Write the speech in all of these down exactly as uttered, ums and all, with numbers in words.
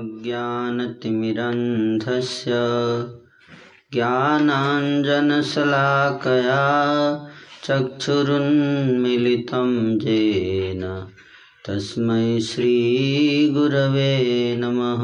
अज्ञानतिमिरन्धस्य ज्ञानाञ्जनशलाकया चक्षुरुन्मीलितं येन तस्मै श्रीगुरवे नमः।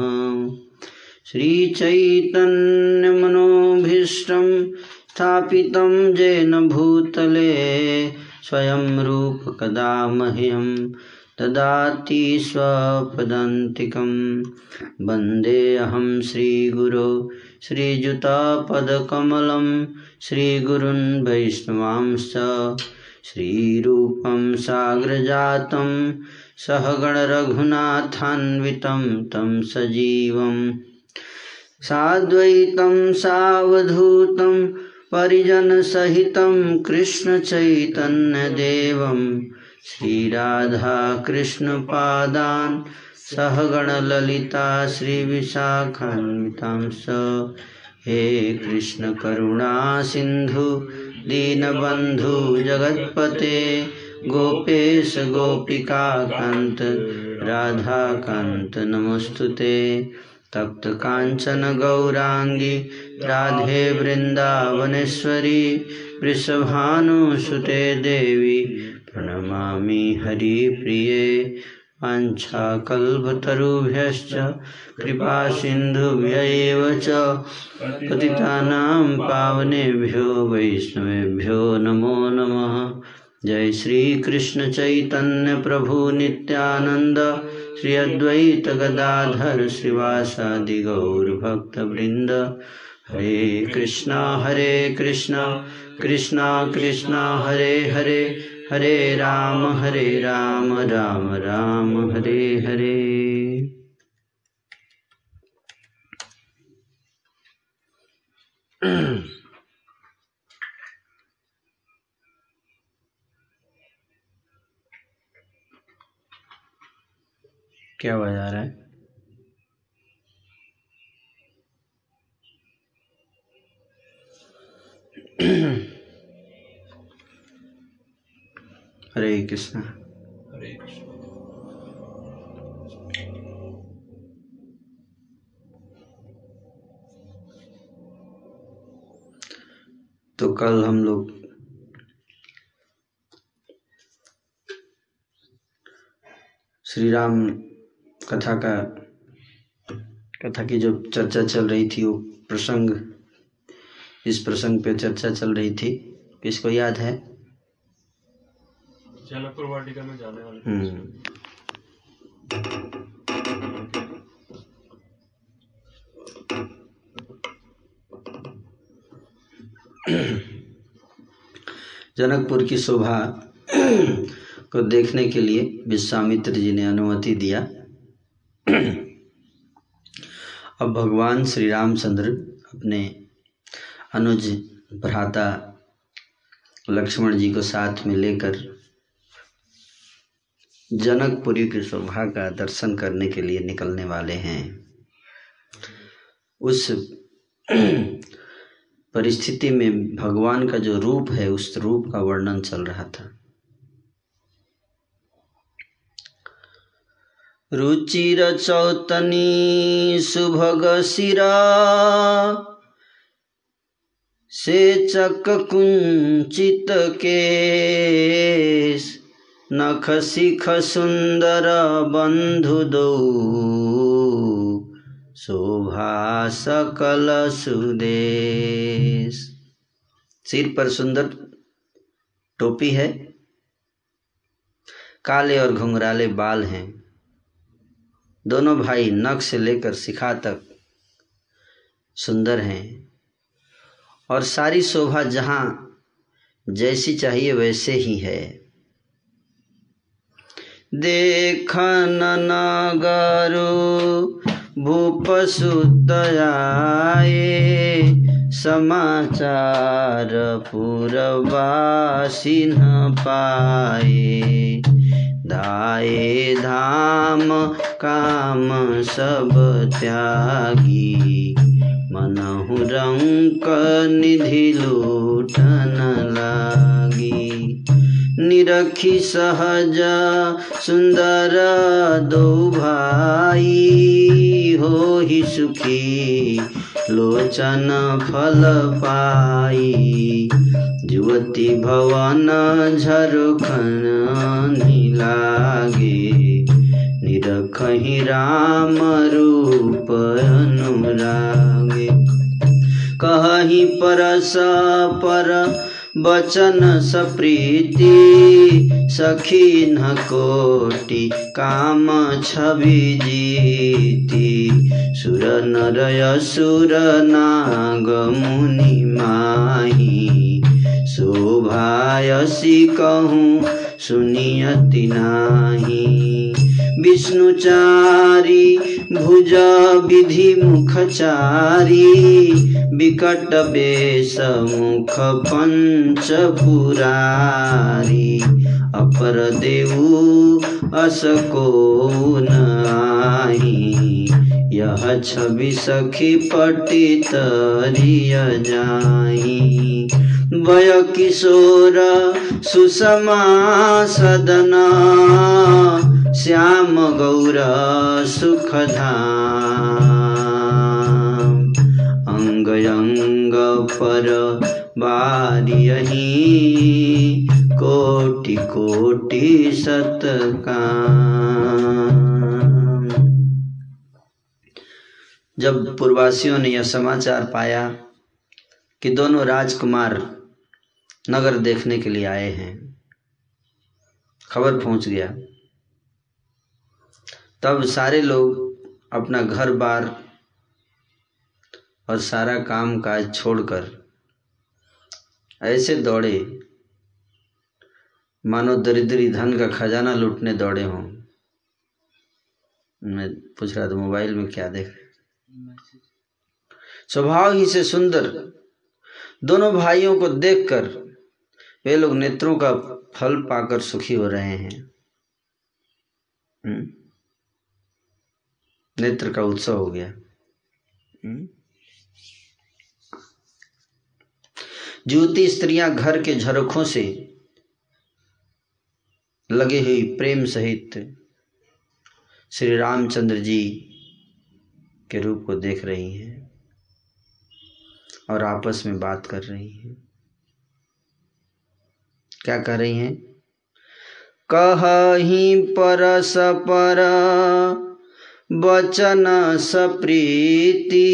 श्रीचैतन्यमनोभीष्टं स्थापितं येन भूतले स्वयं रूप कदा मह्यं ददाति स्वपदान्तिकं। वन्देऽहं श्रीगुरो श्रीयुतापदकमलं श्रीगुरुन् वैष्णवांश्च श्रीरूपं साग्रजातं सहगण रघुनाथान्वितं तं सजीवं साद्वैतं सावधूतं परिजनसहितं कृष्ण चैतन्यदेवं श्रीराधा कृष्णपादान् सहगण ललिता श्रीविशाखान्वितांश्च। हे कृष्ण करुणा सिंधु दीनबंधु जगत्पते गोपेश गोपिका कांत राधा कांत नमोस्तुते। तप्त कांचन गौरांगी राधे वृंदावनेश्वरी वृषभानुसुते देवी प्रणमामि हरिप्रिये। वाञ्छाकल्पतरुभ्यश्च कृपा सिन्धुभ्यैव च पतितानां पावनेभ्यो वैष्णवेभ्यो नमो नमः। जय श्री कृष्ण चैतन्य प्रभु नित्यानंद श्री अद्वैत गदाधर श्रीवासादि गौर भक्तवृंद। हरे कृष्णा हरे कृष्णा कृष्णा कृष्णा हरे हरे हरे राम हरे राम राम राम हरे हरे। क्या बजा रहा है? हरे कृष्णा हरे कृष्णा। तो कल हम लोग श्री राम कथा का कथा की जो चर्चा चल रही थी, वो प्रसंग इस प्रसंग पे चर्चा चल रही थी। किसको याद है? जनकपुर वाटिका में जाने वाले। हम्म जनकपुर की शोभा को देखने के लिए विश्वामित्र जी ने अनुमति दिया। अब भगवान श्री रामचंद्र अपने अनुज भ्राता लक्ष्मण जी को साथ में लेकर जनकपुरी की शोभा का दर्शन करने के लिए निकलने वाले हैं। उस परिस्थिति में भगवान का जो रूप है, उस रूप का वर्णन चल रहा था। रुचिर चौतनी सुभग शिरा सेचक कुंचित केश नख शिख सुंदर बंधु दो शोभा सकल सुदेश। सिर पर सुंदर टोपी है, काले और घुंघराले बाल हैं। दोनों भाई नख से लेकर शिखा तक सुंदर हैं और सारी शोभा जहाँ जैसी चाहिए वैसे ही है। देखन नगरो भूप सुत आए समाचार पुरवासी न पाए। धाये धाम काम सब त्यागी मनहु रंक निधि लूटन लागी। निरखी सहज सुंदर दो भाई हो ही सुखी लोचन फल पाई। जुवती भवन झरखन लागे निरखहि राम रूप अनुरागे। कहि परस पर बचन सप्रीति सखी न कोटि काम छवि जीती। सुर नर असुर नाग मुनि माही शोभायसी कहूँ सुनियति नाही। विष्णुचारी भुज विधि मुखचारी विकट बेश मुख पंच पुरारी। अपर देऊ अस को नाही यह छवि सखी पटित रिय जाई। वय किशोर सुषमा सदना श्याम गौर सुखधाम। अंग अंग पर बारियहि कोटि कोटि सतकाम। जब पूर्ववासियों ने यह समाचार पाया कि दोनों राजकुमार नगर देखने के लिए आए हैं, खबर पहुंच गया, तब सारे लोग अपना घर बार और सारा काम काज छोड़कर ऐसे दौड़े मानो दरिद्री धन का खजाना लूटने दौड़े हों। मैं पूछ रहा था मोबाइल में क्या देख रहे। स्वभाव ही से सुंदर दोनों भाइयों को देखकर वे लोग नेत्रों का फल पाकर सुखी हो रहे हैं। हुँ? नेत्र का उत्सव हो गया। युवती स्त्रियां घर के झरोखों से लगे हुई प्रेम सहित श्री रामचंद्र जी के रूप को देख रही हैं और आपस में बात कर रही हैं। क्या कर रही हैं? कहि परस पर बचन सप्रीति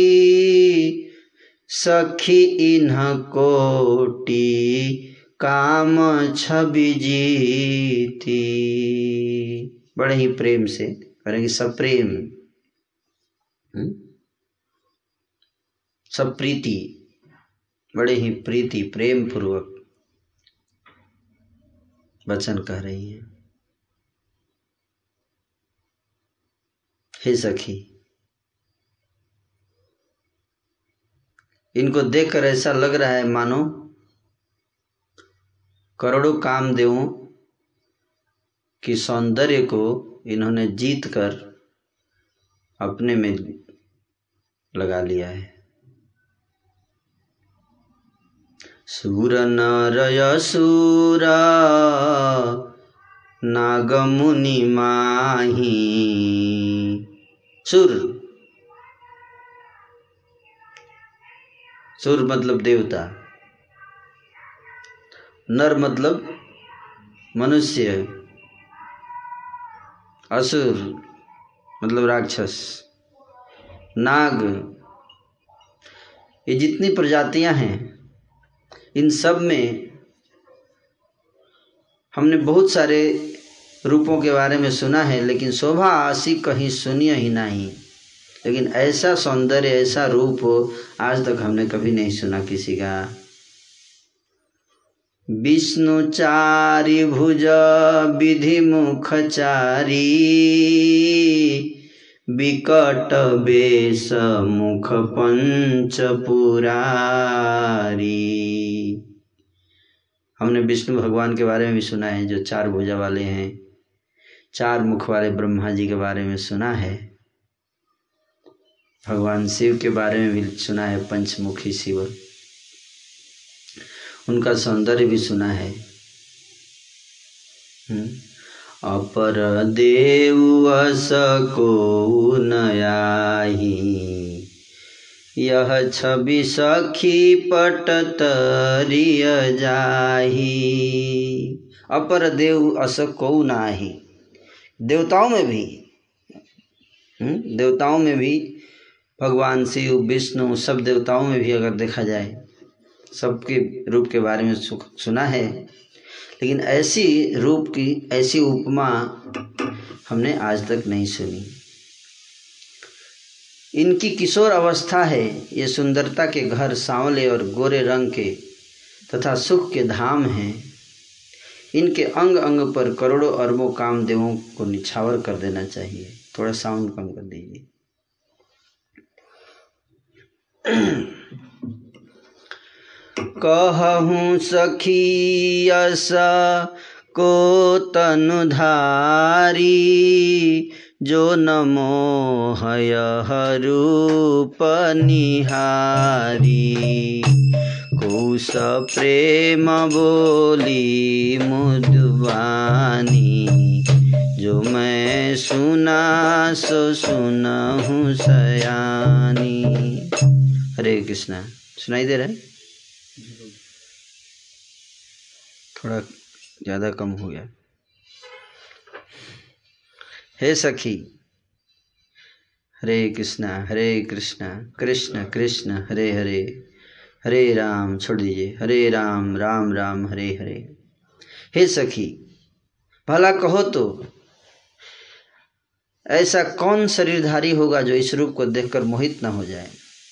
सखी इन्ह कोटि काम छवि जीती। बड़े ही प्रेम से करेंगे, सप्रेम, सप्रीति, बड़े ही प्रीति प्रेम पूर्वक वचन कह रही हैं। हे सखी, इनको देखकर ऐसा लग रहा है मानो करोड़ों कामदेवों की सौंदर्य को इन्होंने जीत कर अपने में लगा लिया है। सूर नर असुर नाग मुनि माही। सुर, सुर मतलब देवता, नर मतलब मनुष्य, असुर मतलब राक्षस, नाग, ये जितनी प्रजातियां हैं इन सब में हमने बहुत सारे रूपों के बारे में सुना है, लेकिन शोभा आसी कहीं सुनिए ही नहीं। लेकिन ऐसा सौंदर्य, ऐसा रूप आज तक हमने कभी नहीं सुना किसी का। विष्णुचारी भुज विधि मुखचारी विकट बेश मुख पंच पुरारी। हमने विष्णु भगवान के बारे में भी सुना है, जो चार भुजा वाले हैं, चार मुख वाले ब्रह्मा जी के बारे में सुना है। भगवान शिव के बारे में भी सुना है, पंचमुखी शिव, उनका सौंदर्य भी सुना है। अपर देव अस को नयाही यह छवि सखी पटतरिय जाही। अपर देव अस को नाही। देवताओं में भी हुँ? देवताओं में भी भगवान शिव विष्णु सब देवताओं में भी अगर देखा जाए सबके रूप के बारे में सुना है, लेकिन ऐसी रूप की ऐसी उपमा हमने आज तक नहीं सुनी। इनकी किशोर अवस्था है, ये सुंदरता के घर सांवले और गोरे रंग के तथा सुख के धाम हैं। इनके अंग अंग पर करोड़ों अरबों कामदेवों को निछावर कर देना चाहिए। थोड़ा साउंड कम कर दीजिए। कहूँ सखी यस को तनुधारी, जो न मोहय रूप निहारी। कुश प्रेम बोली मुदवानी, जो मैं सुना सो सुनहूँ सयानी। हरे कृष्णा। सुनाई दे रहा है? थोड़ा ज़्यादा कम हो गया। हे सखी, हरे कृष्णा हरे कृष्णा कृष्ण कृष्ण हरे हरे, हरे राम, छोड़ दीजिए, हरे राम राम राम हरे हरे। हे सखी, भला कहो तो ऐसा कौन शरीरधारी होगा जो इस रूप को देखकर मोहित न हो जाए।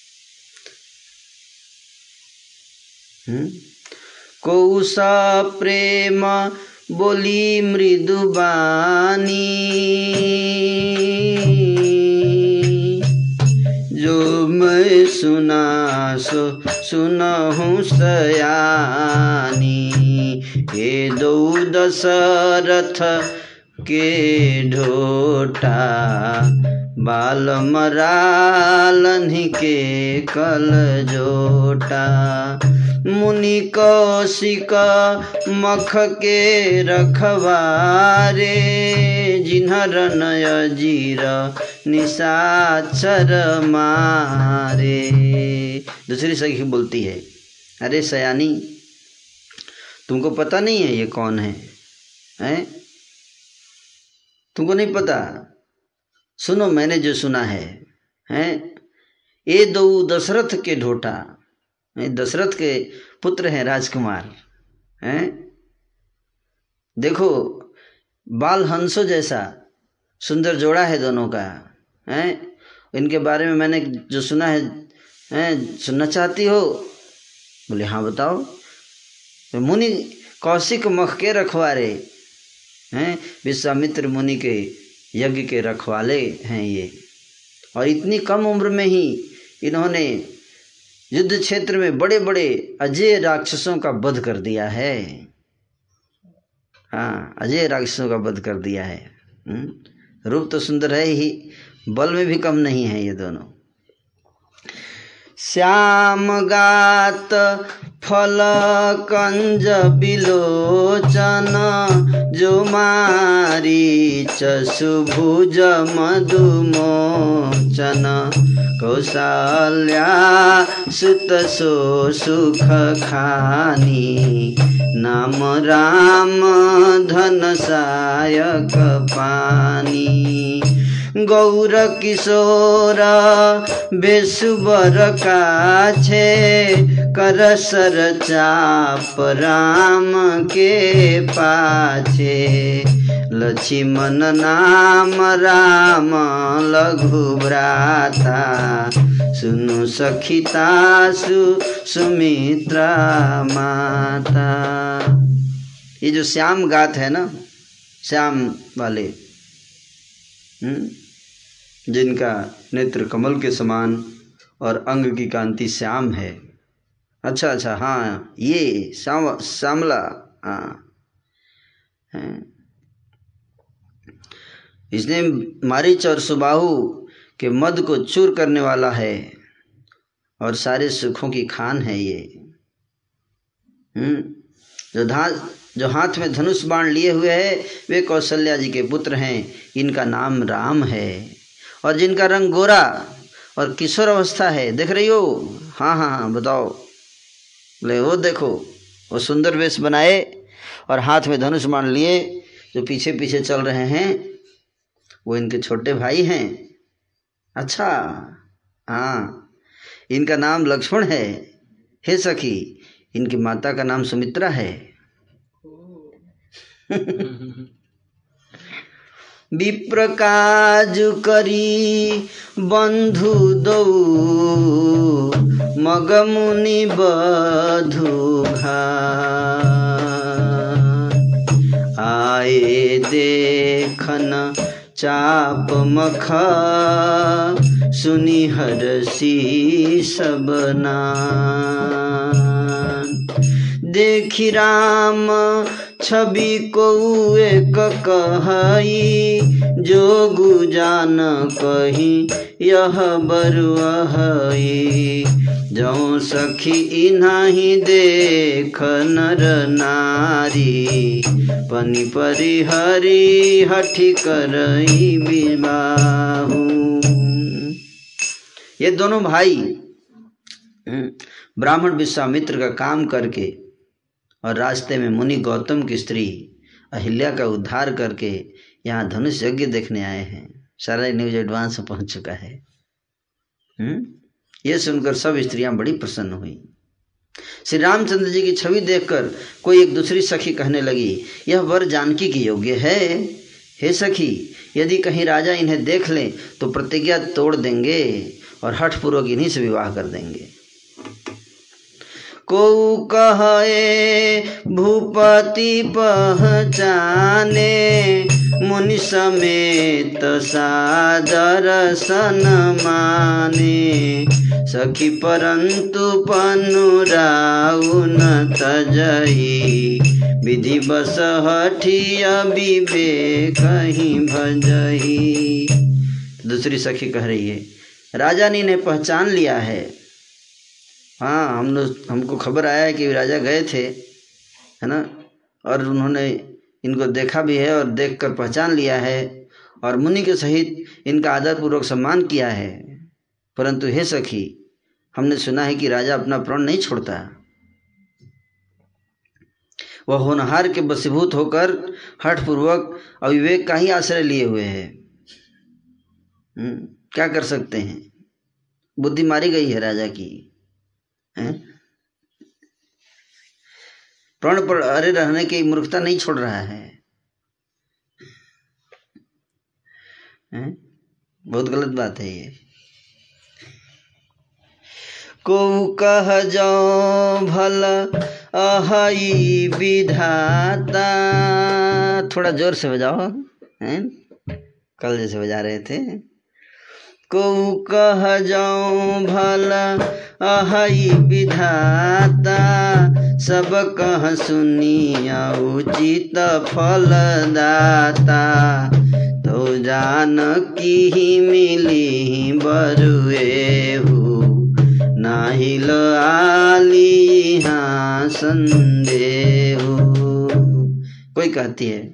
हम्म कौसा प्रेम बोली मृदुबानी, जो मैं सुना सो सुनहूँ सयानी। हे दो दशरथ के ढोटा, बाल मरालन्हि के कल जोटा। मुनि कौशिक मख के रखवारे, जिन्हर नय जीर निशाचर मारे। दूसरी सखी बोलती है, अरे सयानी, तुमको पता नहीं है ये कौन है? हैं? तुमको नहीं पता? सुनो, मैंने जो सुना है, हैं? ये दो दशरथ के ढोटा, दशरथ के पुत्र हैं, राजकुमार हैं। देखो, बाल हंसों जैसा सुंदर जोड़ा है दोनों का, हैं। इनके बारे में मैंने जो सुना है, हैं, सुनना चाहती हो? बोले हाँ बताओ। तो मुनि कौशिक मख के रखवारे हैं, विश्वामित्र मुनि के यज्ञ के रखवाले हैं ये। और इतनी कम उम्र में ही इन्होंने युद्ध क्षेत्र में बड़े बड़े अजय राक्षसों का वध कर दिया है। हाँ, अजय राक्षसों का वध कर दिया है। हुँ? रूप तो सुंदर है ही, बल में भी कम नहीं है ये दोनों। श्याम गात फल कंज बिलोचन, जो मारीच सुभुज मधुमोचन। कौसल्या सुत सो सुख खानी, नाम राम धन सायक पानी। गौर किशोर बेसुबर काछे, कर सर चाप राम के पाछे। लक्ष्मण नाम राम लघु भ्राता, सुनु सखिता सु सुमित्रा माता। ये जो श्याम गात है ना, श्याम वाले, हम्म जिनका नेत्र कमल के समान और अंग की कांति श्याम है। अच्छा अच्छा, हाँ, ये श्याम श्यामला, हाँ, इसने मारीच और सुबाहु के मद को चूर करने वाला है और सारे सुखों की खान है ये। हम्म जो धा जो हाथ में धनुष बाण लिए हुए है वे कौशल्या जी के पुत्र हैं। इनका नाम राम है। और जिनका रंग गोरा और किशोर अवस्था है, देख रही हो? हाँ हाँ हाँ बताओ। बोले वो देखो, वो सुंदर वेश बनाए और हाथ में धनुष बाण लिए जो पीछे पीछे चल रहे हैं वो इनके छोटे भाई हैं। अच्छा, हाँ, इनका नाम लक्ष्मण है। हे सखी, इनकी माता का नाम सुमित्रा है। विप्र काज करी बंधु दौ मग मुनि बधु आए देखन चाप मख सुनि हरसी सबना देखी राम छवि को एक कहई जोगु जान कही यह बरुआई जौ सखी इन्हीं देख नर नारी पनि परिहरी हठी करई विवाहु। ये दोनों भाई ब्राह्मण विश्वामित्र का काम करके और रास्ते में मुनि गौतम की स्त्री अहिल्या का उद्धार करके यहाँ धनुष यज्ञ देखने आए हैं। सारा न्यूज एडवांस में पहुंच चुका है। हम्म ये सुनकर सब स्त्रियां बड़ी प्रसन्न हुई। श्री रामचंद्र जी की छवि देखकर कोई एक दूसरी सखी कहने लगी, यह वर जानकी की योग्य है। हे सखी, यदि कहीं राजा इन्हें देख लें तो प्रतिज्ञा तोड़ देंगे और हठपूर्वक इन्हीं से विवाह कर देंगे। को कहे भूपति पहचाने मुनि समेत सादर सन माने सखी परंतु पनुराउ न तजई विधि बस हठिय विवेक कहीं भजई। दूसरी सखी कह रही है, राजा ने इन्हें पहचान लिया है। हाँ, हम लोग हमको खबर आया है कि राजा गए थे, है ना, और उन्होंने इनको देखा भी है और देखकर पहचान लिया है और मुनि के सहित इनका आदरपूर्वक सम्मान किया है। परंतु हे सखी, हमने सुना है कि राजा अपना प्राण नहीं छोड़ता। वह होनहार के वशीभूत होकर हठपूर्वक अविवेक का ही आश्रय लिए हुए है। क्या कर सकते हैं, बुद्धि मारी गई है राजा की। प्राण पर अरे रहने की मूर्खता नहीं छोड़ रहा है, हैं? बहुत गलत बात है ये। को कह जाओ भल अहई विधाता, थोड़ा जोर से बजाओ, हैं? कल जैसे बजा रहे थे। को कह जाओ भल अहई विधाता सब कह सुनिया उचित फल दाता तो जान की मिली बरुएहु नाहिल आली हाँ संदेहु। कोई कहती है,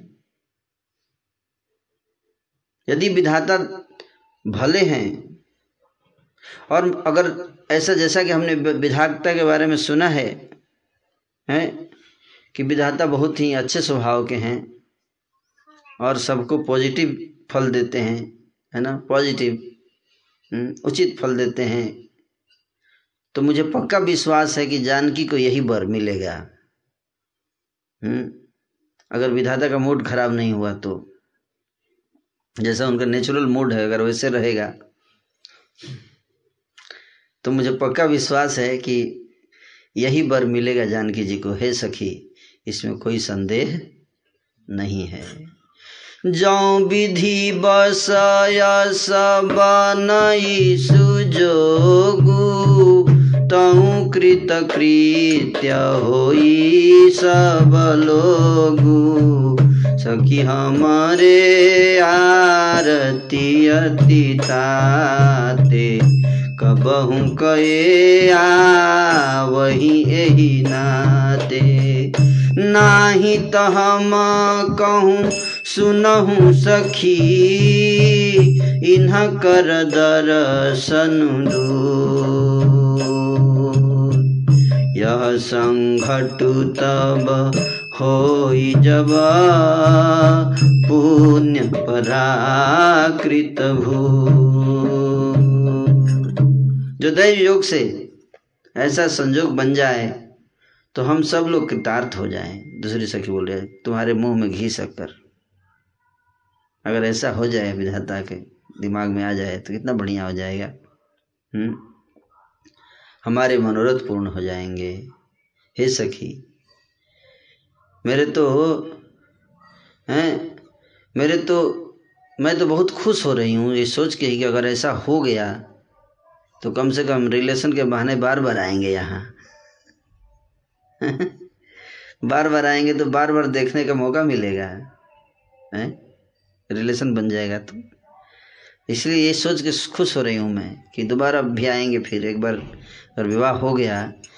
यदि विधाता भले हैं और अगर ऐसा जैसा कि हमने विधाता के बारे में सुना है, हैं कि विधाता बहुत ही अच्छे स्वभाव के हैं और सबको पॉजिटिव फल देते हैं, है ना, पॉजिटिव उचित फल देते हैं, तो मुझे पक्का विश्वास है कि जानकी को यही वर मिलेगा। हम्म अगर विधाता का मूड खराब नहीं हुआ तो, जैसा उनका नेचुरल मूड है अगर वैसे रहेगा तो मुझे पक्का विश्वास है कि यही वर मिलेगा जानकी जी को। हे सखी, इसमें कोई संदेह नहीं है। जौ विधि बसय सब नई सुजोगु तहु कृत कृत्य होई सब लोगु सखी हमारे आरती अति ताते कबहू कए आ वही एही नाते नाही त हम कहूँ सुनहु सखी, इन्ह कर दर्शन दूर। यह संघटु तब होई जब, पुण्य पराकृत भू। जो दैव योग से ऐसा संजोग बन जाए तो हम सब लोग कृतार्थ हो जाएं। दूसरी सखी बोल रहे तुम्हारे मुंह में घी शक्कर, अगर ऐसा हो जाए विधाता के दिमाग में आ जाए तो कितना बढ़िया हो जाएगा। हम्म हमारे मनोरथ पूर्ण हो जाएंगे। हे सखी, मेरे तो हैं मेरे तो मैं तो बहुत खुश हो रही हूँ ये सोच के कि अगर ऐसा हो गया तो कम से कम रिलेशन के बहाने बार बार आएंगे यहाँ। बार बार आएंगे तो बार बार देखने का मौका मिलेगा, हैं रिलेशन बन जाएगा। तो इसलिए ये सोच के खुश हो रही हूँ मैं कि दोबारा भी आएंगे। फिर एक बार अगर विवाह हो गया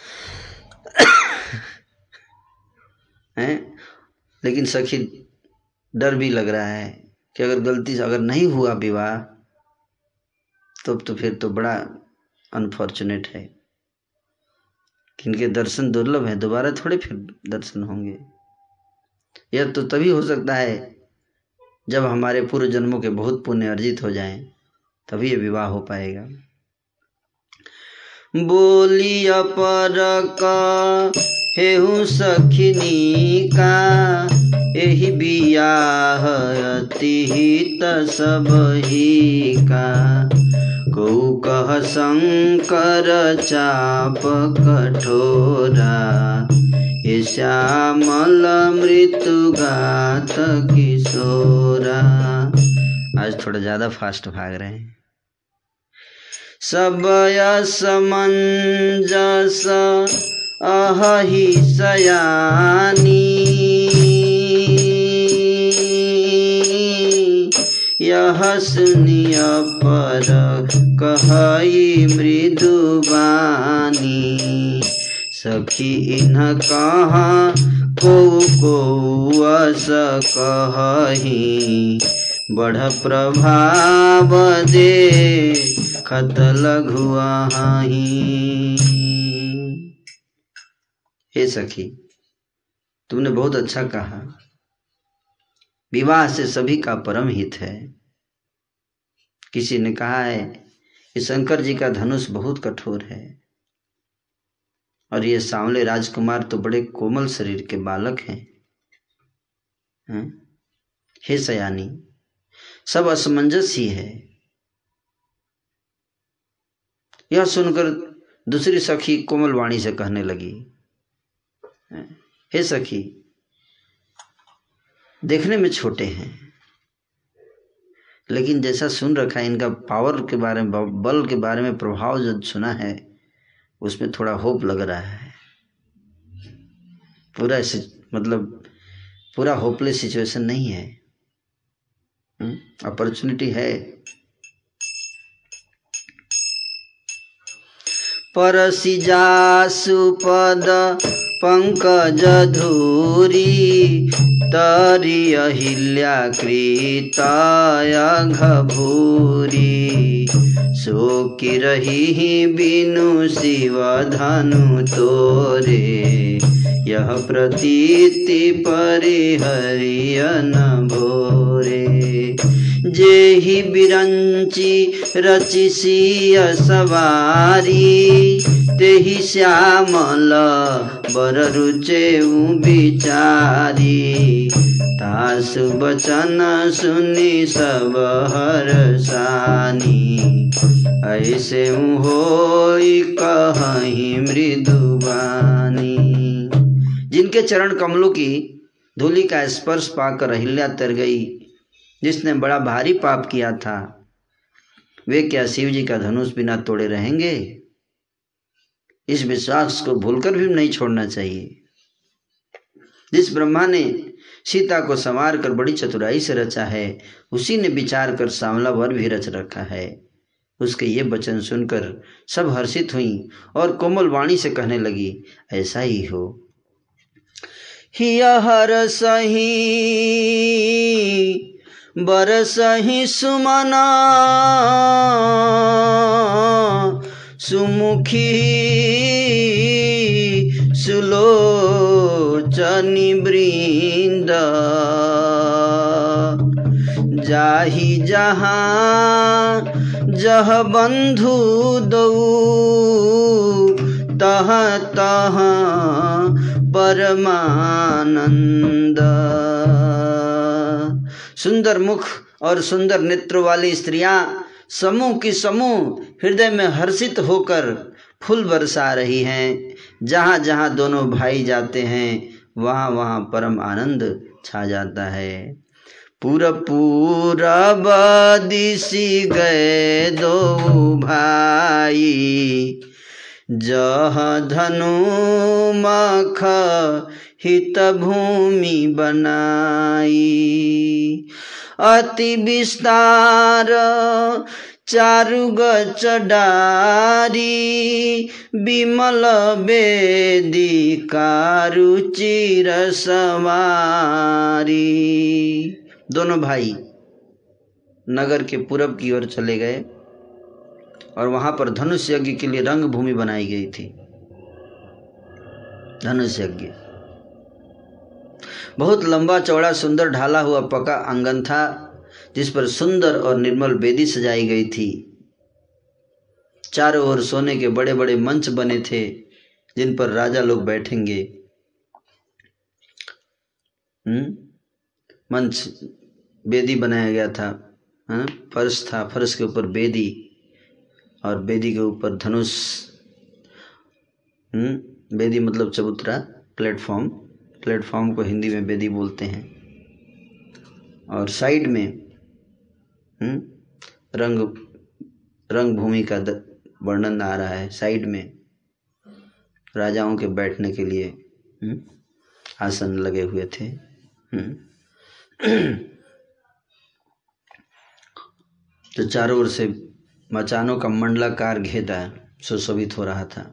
हैं, लेकिन सखी डर भी लग रहा है कि अगर गलती से अगर नहीं हुआ विवाह तो तो फिर तो बड़ा अनफॉर्चुनेट है कि इनके दर्शन दुर्लभ है, दोबारा थोड़े फिर दर्शन होंगे। यह तो तभी हो सकता है जब हमारे पूर्व जन्मों के बहुत पुण्य अर्जित हो जाएं, तभी ये विवाह हो पाएगा। बोली अपर का हेहु सखिनी का, एहि बियाह अति हित सबही का। को कह शंकर चाप कठोरा, ये श्यामल मृत्यु गात किशोरा। आज थोड़ा ज्यादा फास्ट भाग रहे हैं। सब समंजस अहि सयानी, यह सुनिय पर कहई मृदु बानी। सखी इन्ह कहाँ को को अस कहही, बढ़ प्रभाव दे खत लघुआही। हे सखी, तुमने बहुत अच्छा कहा। विवाह से सभी का परम हित है। किसी ने कहा है कि शंकर जी का धनुष बहुत कठोर है और ये सांवले राजकुमार तो बड़े कोमल शरीर के बालक हैं। हैं? हे सयानी, सब असमंजस ही है। यह सुनकर दूसरी सखी कोमल वाणी से कहने लगी, हे सखी, देखने में छोटे हैं लेकिन जैसा सुन रखा है इनका पावर के बारे में, बल के बारे में, प्रभाव जो सुना है उसमें थोड़ा होप लग रहा है। पूरा मतलब पूरा होपलेस सिचुएशन नहीं है, अपॉर्चुनिटी है। परसि जासु पद पंकज धूरी, तरि अहिल्या कृताय घभूरी। सो कि रही बिनु शिव धनु तोरे, यह प्रतीति परिहरियन भोरे। जेहि बिरंची रचि सिय सवारी, तेहि श्यामल बर रुचेउ बिचारी। तासु बचन सुनि सब हरसानी, ऐसे होई कहहि मृदुबानी। जिनके चरण कमलों की धूलि का स्पर्श पाकर अहिल्या तर गई, जिसने बड़ा भारी पाप किया था, वे क्या शिव जी का धनुष बिना तोड़े रहेंगे? इस विश्वास को भूलकर भी नहीं छोड़ना चाहिए। जिस ब्रह्मा ने सीता को संवार कर बड़ी चतुराई से रचा है, उसी ने विचार कर सांवला वर भी रच रखा है। उसके ये वचन सुनकर सब हर्षित हुई और कोमल वाणी से कहने लगी, ऐसा ही हो। हिय हरसहि बरसहि सुमना सुमुखी सुलोचनी वृंद जाहि जहाँ जह बंधु दौ तह तह परमानंद। सुंदर मुख और सुंदर नेत्र वाली स्त्रियां समूह की समूह हृदय में हर्षित होकर फूल बरसा रही हैं। जहाँ जहाँ दोनों भाई जाते हैं वहाँ वहाँ परम आनंद छा जाता है। पूरा पूरब दिशि गए दो भाई जह धनु मख हित भूमि बनाई। अति विस्तार चारु गच डारी विमल वेदिका रुचिर सवारी। दोनों भाई नगर के पूरब की ओर चले गए और वहां पर धनुष यज्ञ के लिए रंग भूमि बनाई गई थी। धनुष यज्ञ बहुत लंबा चौड़ा सुंदर ढाला हुआ पका आंगन था जिस पर सुंदर और निर्मल वेदी सजाई गई थी। चारों ओर सोने के बड़े बड़े मंच बने थे जिन पर राजा लोग बैठेंगे। हम्म मंच वेदी बनाया गया था। हाँ फर्श था, फर्श के ऊपर वेदी और वेदी के ऊपर धनुष। हम्म वेदी मतलब चबूतरा, प्लेटफॉर्म। प्लेटफॉर्म को हिंदी में वेदी बोलते हैं। और साइड में हम्म रंग रंग भूमि का वर्णन आ रहा है। साइड में राजाओं के बैठने के लिए हम्म आसन लगे हुए थे। हम्म तो चारों ओर से मचानों का मंडलाकार घेरा सुशोभित हो रहा था।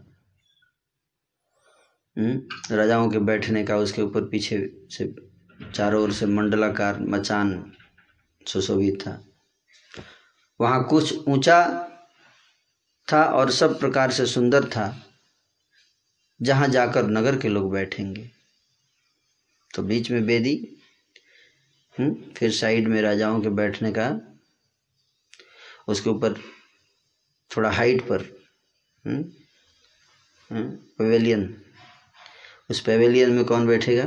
हम्म राजाओं के बैठने का, उसके ऊपर पीछे से चारों ओर से मंडलाकार मचान सुशोभित था। वहाँ कुछ ऊंचा था और सब प्रकार से सुंदर था जहाँ जाकर नगर के लोग बैठेंगे। तो बीच में वेदी, हम्म फिर साइड में राजाओं के बैठने का, उसके ऊपर थोड़ा हाइट पर हम्म पवेलियन। उस पवेलियन में कौन बैठेगा?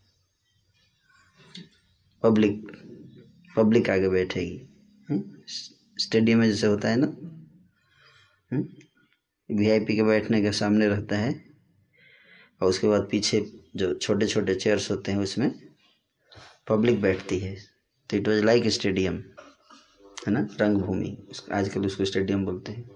पब्लिक। पब्लिक आगे बैठेगी। स्टेडियम में जैसे होता है ना, वीआईपी के बैठने के सामने रहता है और उसके बाद पीछे जो छोटे छोटे चेयर्स होते हैं उसमें पब्लिक बैठती है। तो इट वाज लाइक स्टेडियम, है ना, रंगभूमि। आजकल उसको स्टेडियम बोलते हैं।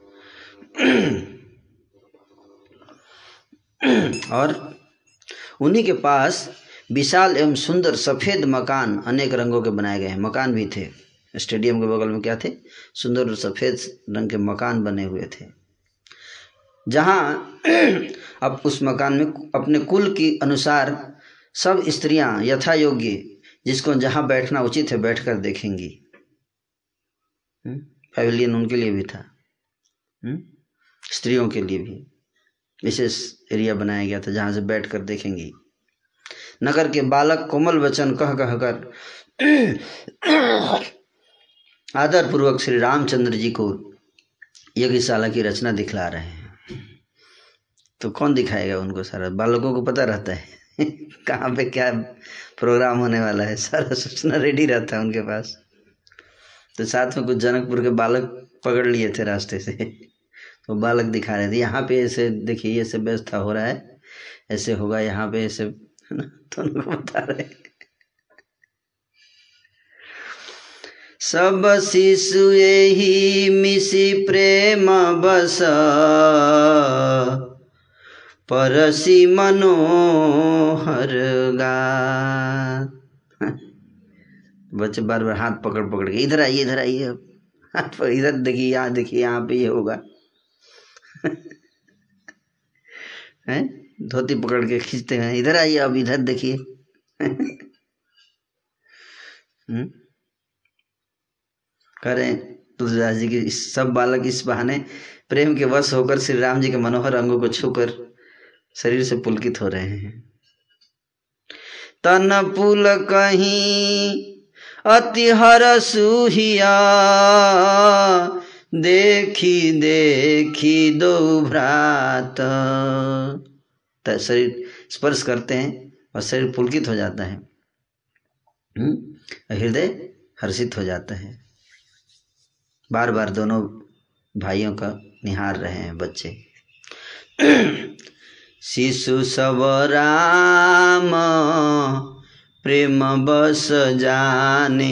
और उन्हीं के पास विशाल एवं सुंदर सफेद मकान अनेक रंगों के बनाए गए हैं। मकान भी थे स्टेडियम के बगल में। क्या थे? सुंदर और सफेद रंग के मकान बने हुए थे, जहाँ अब उस मकान में अपने कुल के अनुसार सब स्त्रियां यथा योग्य जिसको जहाँ बैठना उचित है बैठकर देखेंगी। पैवेलियन उनके लिए भी था, स्त्रियों के लिए भी विशेष एरिया बनाया गया था जहाँ से बैठकर देखेंगी। नगर के बालक कोमल वचन कह कह कर आदर पूर्वक श्री रामचंद्र जी को यज्ञशाला की रचना दिखला रहे हैं। तो कौन दिखाएगा उनको? सारा बालकों को पता रहता है कहाँ पे क्या प्रोग्राम होने वाला है, सारा सूचना रेडी रहता है उनके पास। तो साथ में कुछ जनकपुर के बालक पकड़ लिए थे रास्ते से, तो बालक दिखा रहे थे यहाँ पे ऐसे देखिए ऐसे व्यवस्था हो रहा है, ऐसे होगा यहाँ पे ऐसे, है ना, तो उनको बता रहे। सब शिशु यही मिसी प्रेम बस परसी मनोहर गात। बच्चे बार बार हाथ पकड़ पकड़ के इधर आइए इधर आइए, अब हाथ पर इधर देखिए, यहाँ देखिए, यहाँ पे ये होगा हैं, धोती पकड़ के खींचते हैं, इधर आइए अब इधर देखिए, हम्म करें तुलसीदास जी की सब बालक इस बहाने प्रेम के वश होकर श्री राम जी के मनोहर अंगों को छूकर शरीर से पुलकित हो रहे हैं। तन पुल कहीं अति हरसु हिया, देखी देखी दो भ्रात। तो शरीर स्पर्श करते हैं और शरीर पुलकित हो जाता है, हृदय हर्षित हो जाता है। बार बार दोनों भाइयों का निहार रहे हैं बच्चे। शिशु सब राम प्रेम बस जाने,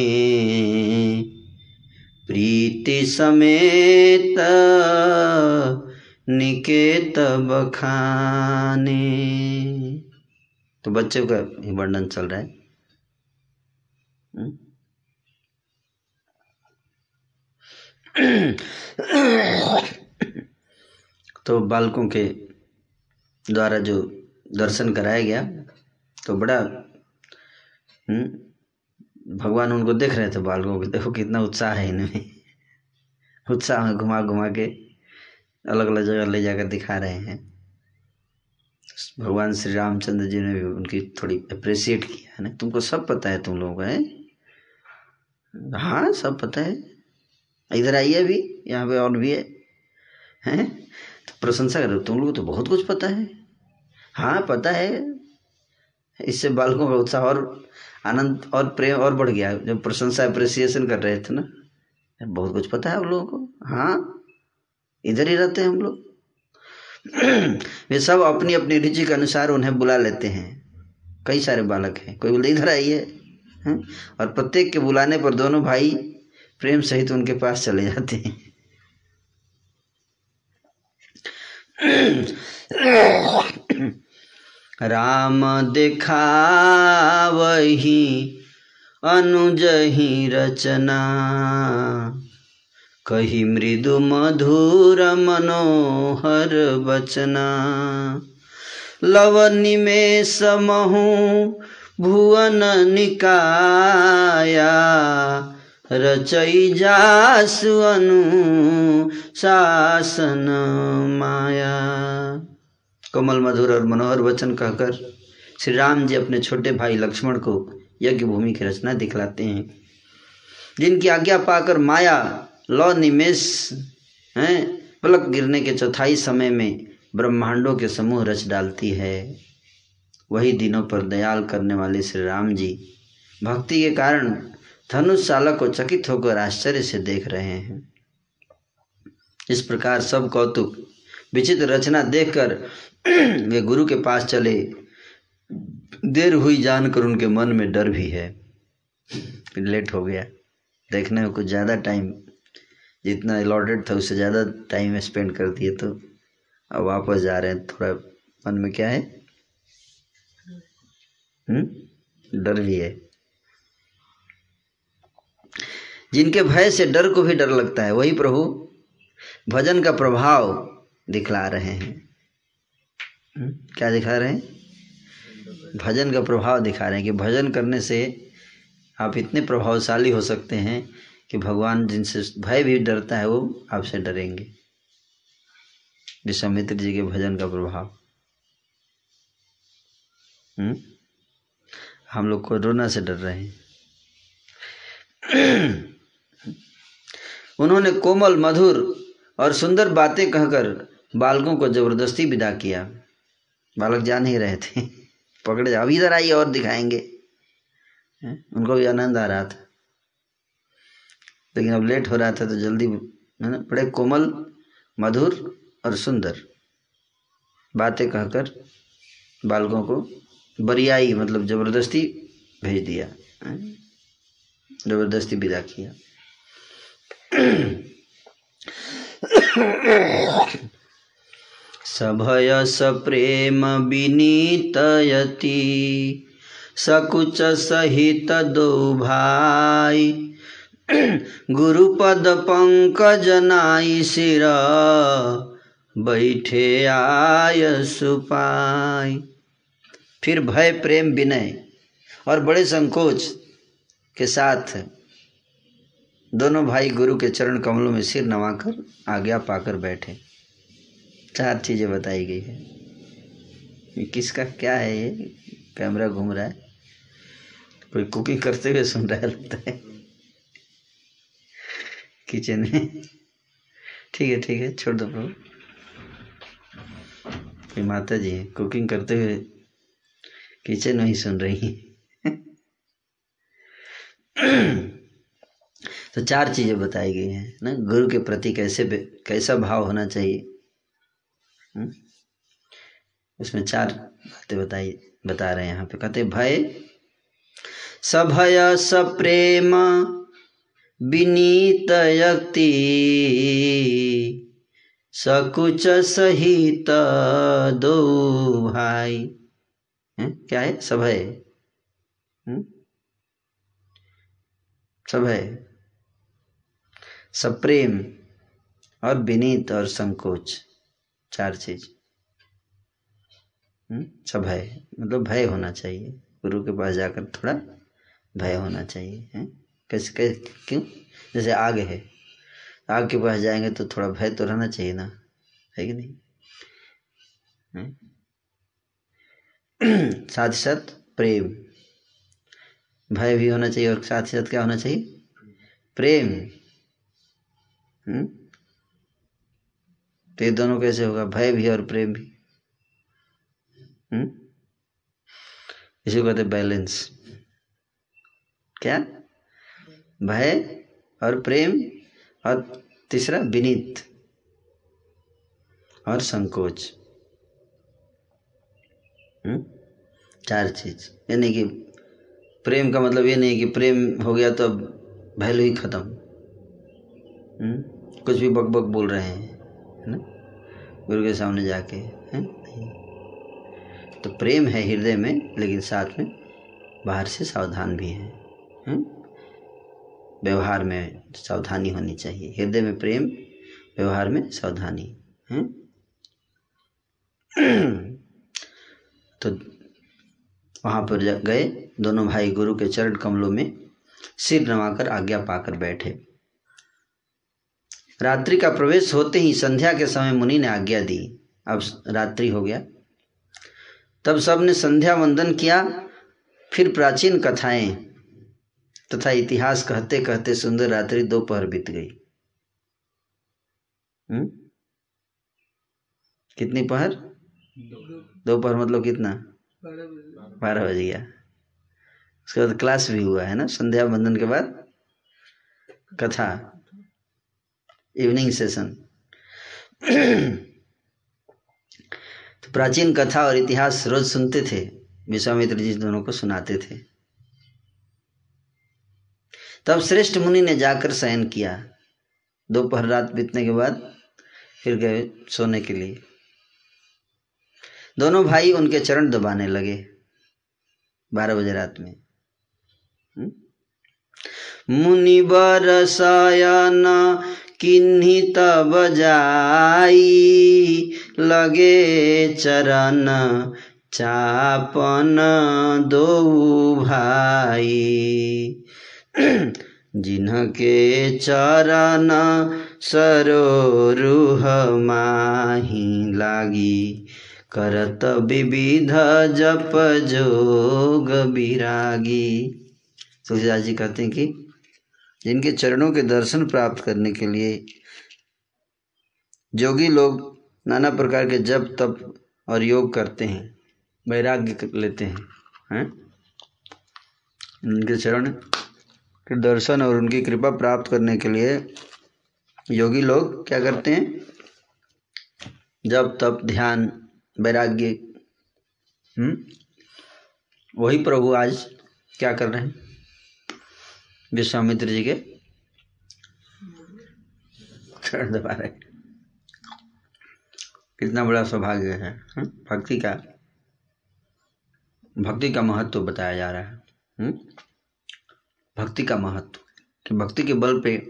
प्रीति समेत निकेत बखाने। तो बच्चों का वर्णन चल रहा है। तो बालकों के द्वारा जो दर्शन कराया गया तो बड़ा भगवान उनको देख रहे थे, बालकों को, देखो कितना उत्साह है इनमें। उत्साह में घुमा घुमा के अलग अलग जगह ले जाकर दिखा रहे हैं। भगवान श्री रामचंद्र जी ने भी उनकी थोड़ी अप्रिशिएट किया है ना, तुमको सब पता है तुम लोगों को, है? हाँ सब पता है, इधर आइए अभी, यहाँ पे और भी है, हैं? तो प्रशंसा करो, तुम लोगों को तो बहुत कुछ पता है। हाँ पता है। इससे बालकों का उत्साह और आनंद और प्रेम और बढ़ गया जब प्रशंसा अप्रिसिएशन कर रहे थे ना। बहुत कुछ पता है हम लोगों को, हाँ इधर ही रहते हैं हम लोग। वे सब अपनी अपनी रुचि के अनुसार उन्हें बुला लेते हैं। कई सारे बालक हैं, कोई बोलते इधर आइए, और प्रत्येक के बुलाने पर दोनों भाई प्रेम सहित उनके पास चले जाते हैं। राम दिखावही अनुजहि रचना, कही मृदु मधुर मनोहर बचना। लव निमेष महु भुवन निकाया, रचई जासु अनु शासन माया। कोमल मधुर और मनोहर वचन कहकर श्री राम जी अपने छोटे भाई लक्ष्मण को यज्ञ भूमि की रचना दिखलाते हैं, जिनकी आज्ञा पाकर माया लौ निमेष हैं पलक गिरने के चौथाई समय में ब्रह्मांडों के समूह रच डालती है। वही दिनों पर दयाल करने वाले श्री राम जी भक्ति के कारण धनुषशाला को चकित होकर आश्चर्य से देख रहे हैं। इस प्रकार सब कौतुक विचित्र रचना देखकर वे गुरु के पास चले। देर हुई जानकर उनके मन में डर भी है, लेट हो गया, देखने में कुछ ज़्यादा टाइम, जितना अलॉटेड था उससे ज़्यादा टाइम स्पेंड कर दिए, तो अब वापस जा रहे हैं। थोड़ा मन में क्या है, हुँ? डर भी है। जिनके भय से डर को भी डर लगता है, वही प्रभु भजन का प्रभाव दिखला रहे हैं। हुँ? क्या दिखा रहे हैं? भजन का प्रभाव दिखा रहे हैं कि भजन करने से आप इतने प्रभावशाली हो सकते हैं कि भगवान जिनसे भय भी डरता है वो आपसे डरेंगे। विश्वामित्र जी के भजन का प्रभाव। हुँ? हम लोग कोरोना से डर रहे हैं। उन्होंने कोमल मधुर और सुंदर बातें कहकर बालकों को जबरदस्ती विदा किया। बालक जा नहीं रहे थे, पकड़े जा, अभी इधर आइए और दिखाएंगे। उनको भी आनंद आ रहा था, लेकिन अब लेट हो रहा था तो जल्दी, है ना, बड़े कोमल मधुर और सुंदर बातें कहकर बालकों को बरियाई मतलब जबरदस्ती भेज दिया, जबरदस्ती विदा किया। सभय सप्रेम विनीतयति, सकुच सहित दो भाई, गुरुपद पंकज नाई सिर, बैठे आय सुपाई। फिर भय प्रेम विनय और बड़े संकोच के साथ दोनों भाई गुरु के चरण कमलों में सिर नवाकर आज्ञा पाकर बैठे। चार चीजें बताई गई है। ये किसका क्या है? ये कैमरा घूम रहा है, कोई कुकिंग करते हुए सुन रहा है लगता है किचन में। ठीक है ठीक है, छोड़ दो प्रभु। कोई माता जी है कुकिंग करते हुए किचन में ही सुन रही हैं। तो चार चीजें बताई गई हैं ना, गुरु के प्रति कैसे कैसा भाव होना चाहिए। हुँ? उसमें चार बातें बताई बता रहे हैं यहाँ पे। कहते भय सभय सप्रेम विनीत यक्ति सकुच सहित दो भाई। है? क्या है? सभय सभय सप्रेम और विनीत और संकोच, चार चीज। सभय मतलब भय होना चाहिए, गुरु के पास जाकर थोड़ा भय होना चाहिए। है? कैसे कैसे क्यों? जैसे आग है, आग के पास जाएंगे तो थोड़ा भय तो रहना चाहिए ना, है कि नहीं? साथ ही साथ प्रेम, भय भी होना चाहिए और साथ ही साथ क्या होना चाहिए? प्रेम। हम्म तो ये दोनों कैसे होगा? भय भी और प्रेम भी। हम्म इसी को कहते बैलेंस। क्या? भय और प्रेम, और तीसरा विनीत और संकोच। हम्म चार चीज। यानी कि प्रेम का मतलब ये नहीं कि प्रेम हो गया तो अब वैल्यू ही खत्म। हम्म कुछ भी बक बक बोल रहे हैं, है ना, गुरु के सामने जाके, है नहीं। तो प्रेम है हृदय में, लेकिन साथ में बाहर से सावधान भी है। हम्म व्यवहार में सावधानी होनी चाहिए। हृदय में प्रेम, व्यवहार में सावधानी। है तो वहां पर गए दोनों भाई, गुरु के चरण कमलों में सिर नवाकर आज्ञा पाकर बैठे। रात्रि का प्रवेश होते ही संध्या के समय मुनि ने आज्ञा दी। अब रात्रि हो गया, तब सबने संध्या वंदन किया। फिर प्राचीन कथाएं तथा इतिहास कहते कहते सुंदर रात्रि दोपहर बीत गई। हम्म कितनी पहर? दोपहर मतलब कितना? बारह बज गया। उसके बाद क्लास भी हुआ है ना, संध्या वंदन के बाद कथा, इवनिंग सेशन। तो प्राचीन कथा और इतिहास रोज सुनते थे, विश्वामित्र जी दोनों को सुनाते थे। तब श्रेष्ठ मुनि ने जाकर शयन किया। दोपहर रात बीतने के बाद फिर गए सोने के लिए। दोनों भाई उनके चरण दबाने लगे बारह बजे रात में। मुनिवर शयन किन्हीं तब जाई, लगे चरण चापन दो भाई। जिन्हके चरण सरोरुह माही लागी, करत विविध जप जोग विरागी। तुलसीदास जी कहते हैं कि जिनके चरणों के दर्शन प्राप्त करने के लिए जोगी लोग नाना प्रकार के जप तप और योग करते हैं, वैराग्य लेते हैं, हैं? उनके चरण के दर्शन और उनकी कृपा प्राप्त करने के लिए योगी लोग क्या करते हैं? जप तप ध्यान वैराग्य। हम्म वही प्रभु आज क्या कर रहे हैं? विश्वामित्र जी के चरण दबा रहे। कितना बड़ा सौभाग्य है। हुँ? भक्ति का भक्ति का महत्व बताया जा रहा है। हुँ? भक्ति का महत्व कि भक्ति के बल पे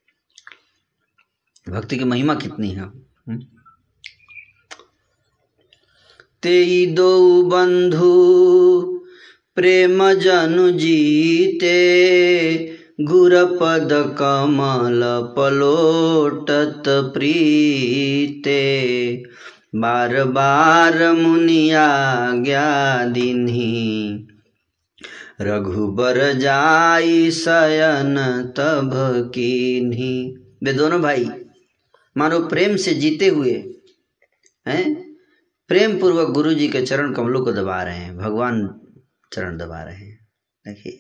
भक्ति की महिमा कितनी है। हुँ? तेई दो बंधु प्रेम जनु जीते गुरपद कमल पलोटत प्रीते बार बार मुनि आज्ञा दीन्ही रघुबर जाई शयन तब कीन्ही। वे दोनों भाई मानो प्रेम से जीते हुए हैं, प्रेम पूर्वक गुरु जी के चरण कमलों को दबा रहे हैं, भगवान चरण दबा रहे हैं। देखिए,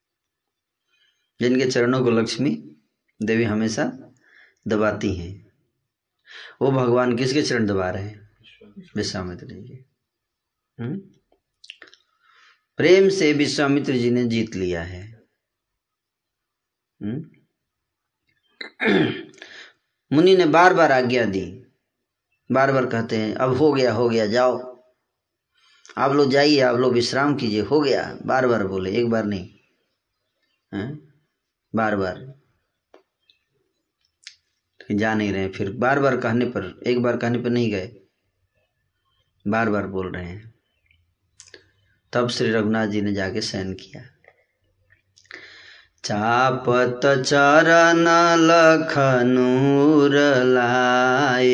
जिनके चरणों को लक्ष्मी देवी हमेशा दबाती हैं, वो भगवान किसके चरण दबा रहे हैं? विश्वामित्र जी के। हम्म? प्रेम से विश्वामित्र जी ने जीत लिया है। हम्म? मुनि ने बार बार आज्ञा दी, बार बार कहते हैं अब हो गया हो गया, जाओ आप लोग जाइए, आप लोग विश्राम कीजिए, हो गया। बार बार बोले, एक बार नहीं है? बार बार जा नहीं रहे। फिर बार बार कहने पर, एक बार कहने पर नहीं गए, बार बार बोल रहे हैं। तब श्री रघुनाथ जी ने जाके शयन किया। चापत चरण लखनूर लाए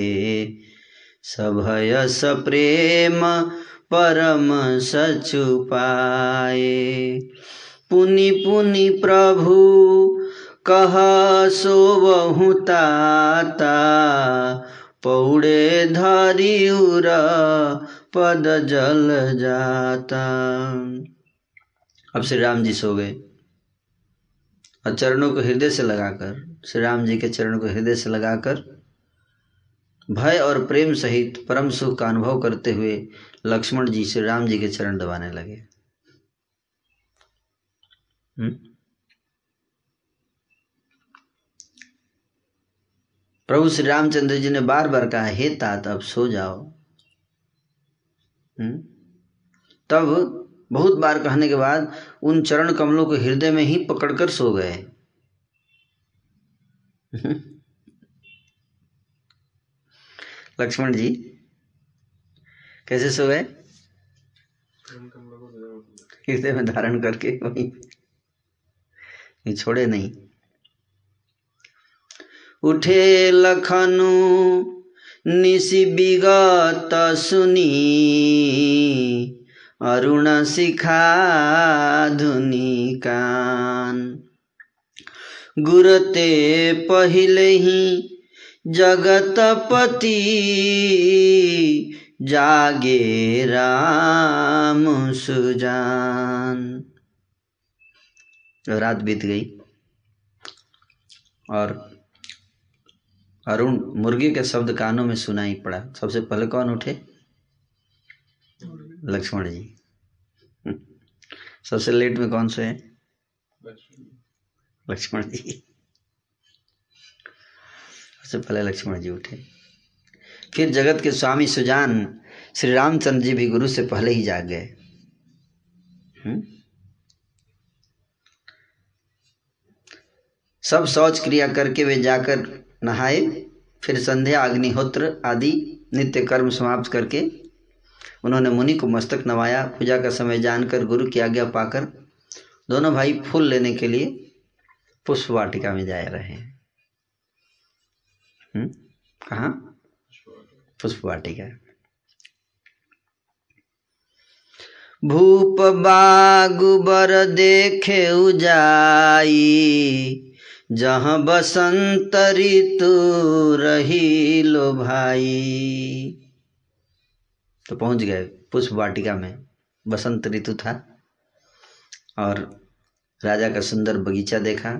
सभय सप्रेम परम सचुपाए पुनि पुनि प्रभु कह सोवहु ताता पौड़े धरि उर पद जल जाता। अब श्री राम जी सो गए और चरणों को हृदय से लगाकर, श्री राम जी के चरणों को हृदय से लगाकर भय और प्रेम सहित परम सुख का अनुभव करते हुए लक्ष्मण जी श्री राम जी के चरण दबाने लगे। हुँ? प्रभु श्री रामचंद्र जी ने बार बार कहा, हे तात अब सो जाओ। हुँ? तब बहुत बार कहने के बाद उन चरण कमलों को हृदय में ही पकड़कर सो गए। लक्ष्मण जी कैसे सो गए? हृदय में धारण करके, वहीं छोड़े नहीं। उठे लखनु निशि विगत सुनी अरुण शिखा धुनि कान गुरते पहिले ही जगतपति जागे राम सुजान। रात बीत गई और अरुण मुर्गी के शब्द कानों में सुनाई पड़ा। सबसे पहले कौन उठे? लक्ष्मण जी। सबसे लेट में कौन सोए? लक्ष्मण जी। सबसे पहले लक्ष्मण जी उठे। फिर जगत के स्वामी सुजान श्री रामचंद्र जी भी गुरु से पहले ही जाग गए। सब शौच क्रिया करके वे जाकर नहाए। फिर संध्या अग्निहोत्र आदि नित्य कर्म समाप्त करके उन्होंने मुनि को मस्तक नवाया। पूजा का समय जानकर गुरु की आज्ञा पाकर दोनों भाई फूल लेने के लिए पुष्प वाटिका में जा रहे हैं। हम्म कहाँ? पुष्प वाटिका। भूप बागुबर देखे उजाई जहाँ बसंत ऋतु रही लो भाई। तो पहुंच गए पुष्प वाटिका में। बसंत ऋतु था और राजा का सुंदर बगीचा देखा।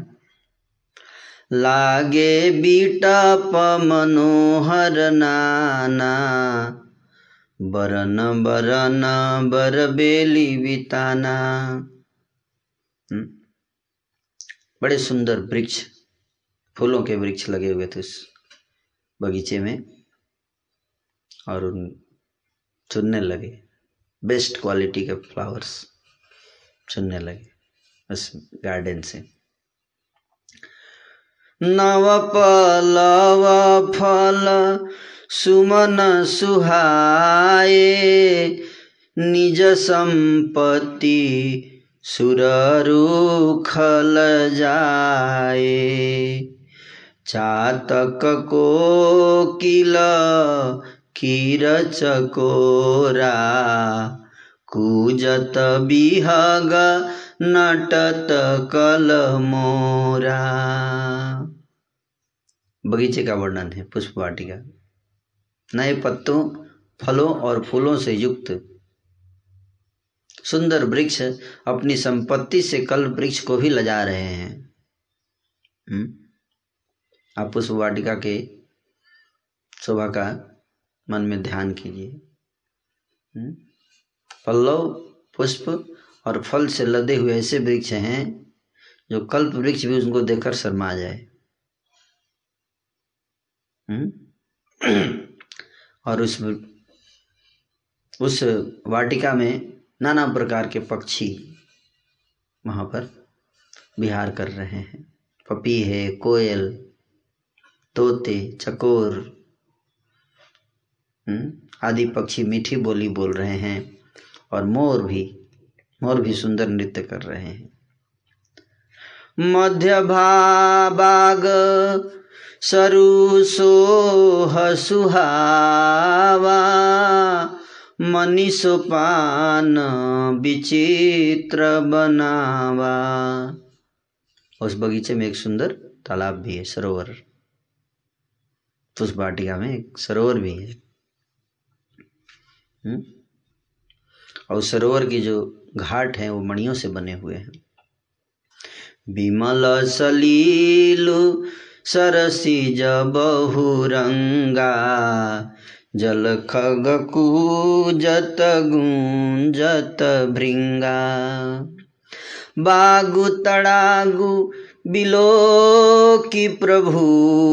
लागे बीटप मनोहर नाना बरन बरन बरबेली बिताना। बड़े सुंदर वृक्ष, फूलों के वृक्ष लगे हुए थे उस बगीचे में और उन चुनने लगे, बेस्ट क्वालिटी के फ्लावर्स चुनने लगे उस गार्डन से। नव पलव फल सुमन सुहाए निज संपत्ति सुररु खल जाए। चातक कोकिल कीर चकोरा कूजत बिहग नटत कल मोरा। बगीचे का वर्णन है पुष्प वाटिका। नए पत्तों, फलों और फूलों से युक्त सुंदर वृक्ष अपनी संपत्ति से कल्प वृक्ष को भी लजा रहे हैं। हुँ? आप पुष्प वाटिका के शोभा का मन में ध्यान कीजिए। पल्लव, पुष्प और फल से लदे हुए ऐसे वृक्ष हैं जो कल्प वृक्ष भी उनको देखकर शर्मा जाए। और उस उस वाटिका में नाना प्रकार के पक्षी वहाँ पर विहार कर रहे हैं। पपीहे, कोयल, तोते, चकोर आदि पक्षी मीठी बोली बोल रहे हैं। और मोर भी मोर भी सुंदर नृत्य कर रहे हैं। मध्य भाग सरु सोह सुहावा मनीषो पान विचित्र बनावा। उस बगीचे में एक सुंदर तालाब भी है, सरोवर। पुष्प वाटिका में एक सरोवर भी है। हुँ? और सरोवर की जो घाट है वो मणियों से बने हुए हैं। विमल सलीलु सरसीज बहुरंगा जल खग कूजत गूंजत भृंगा। बागु तड़ागु बिलो की प्रभु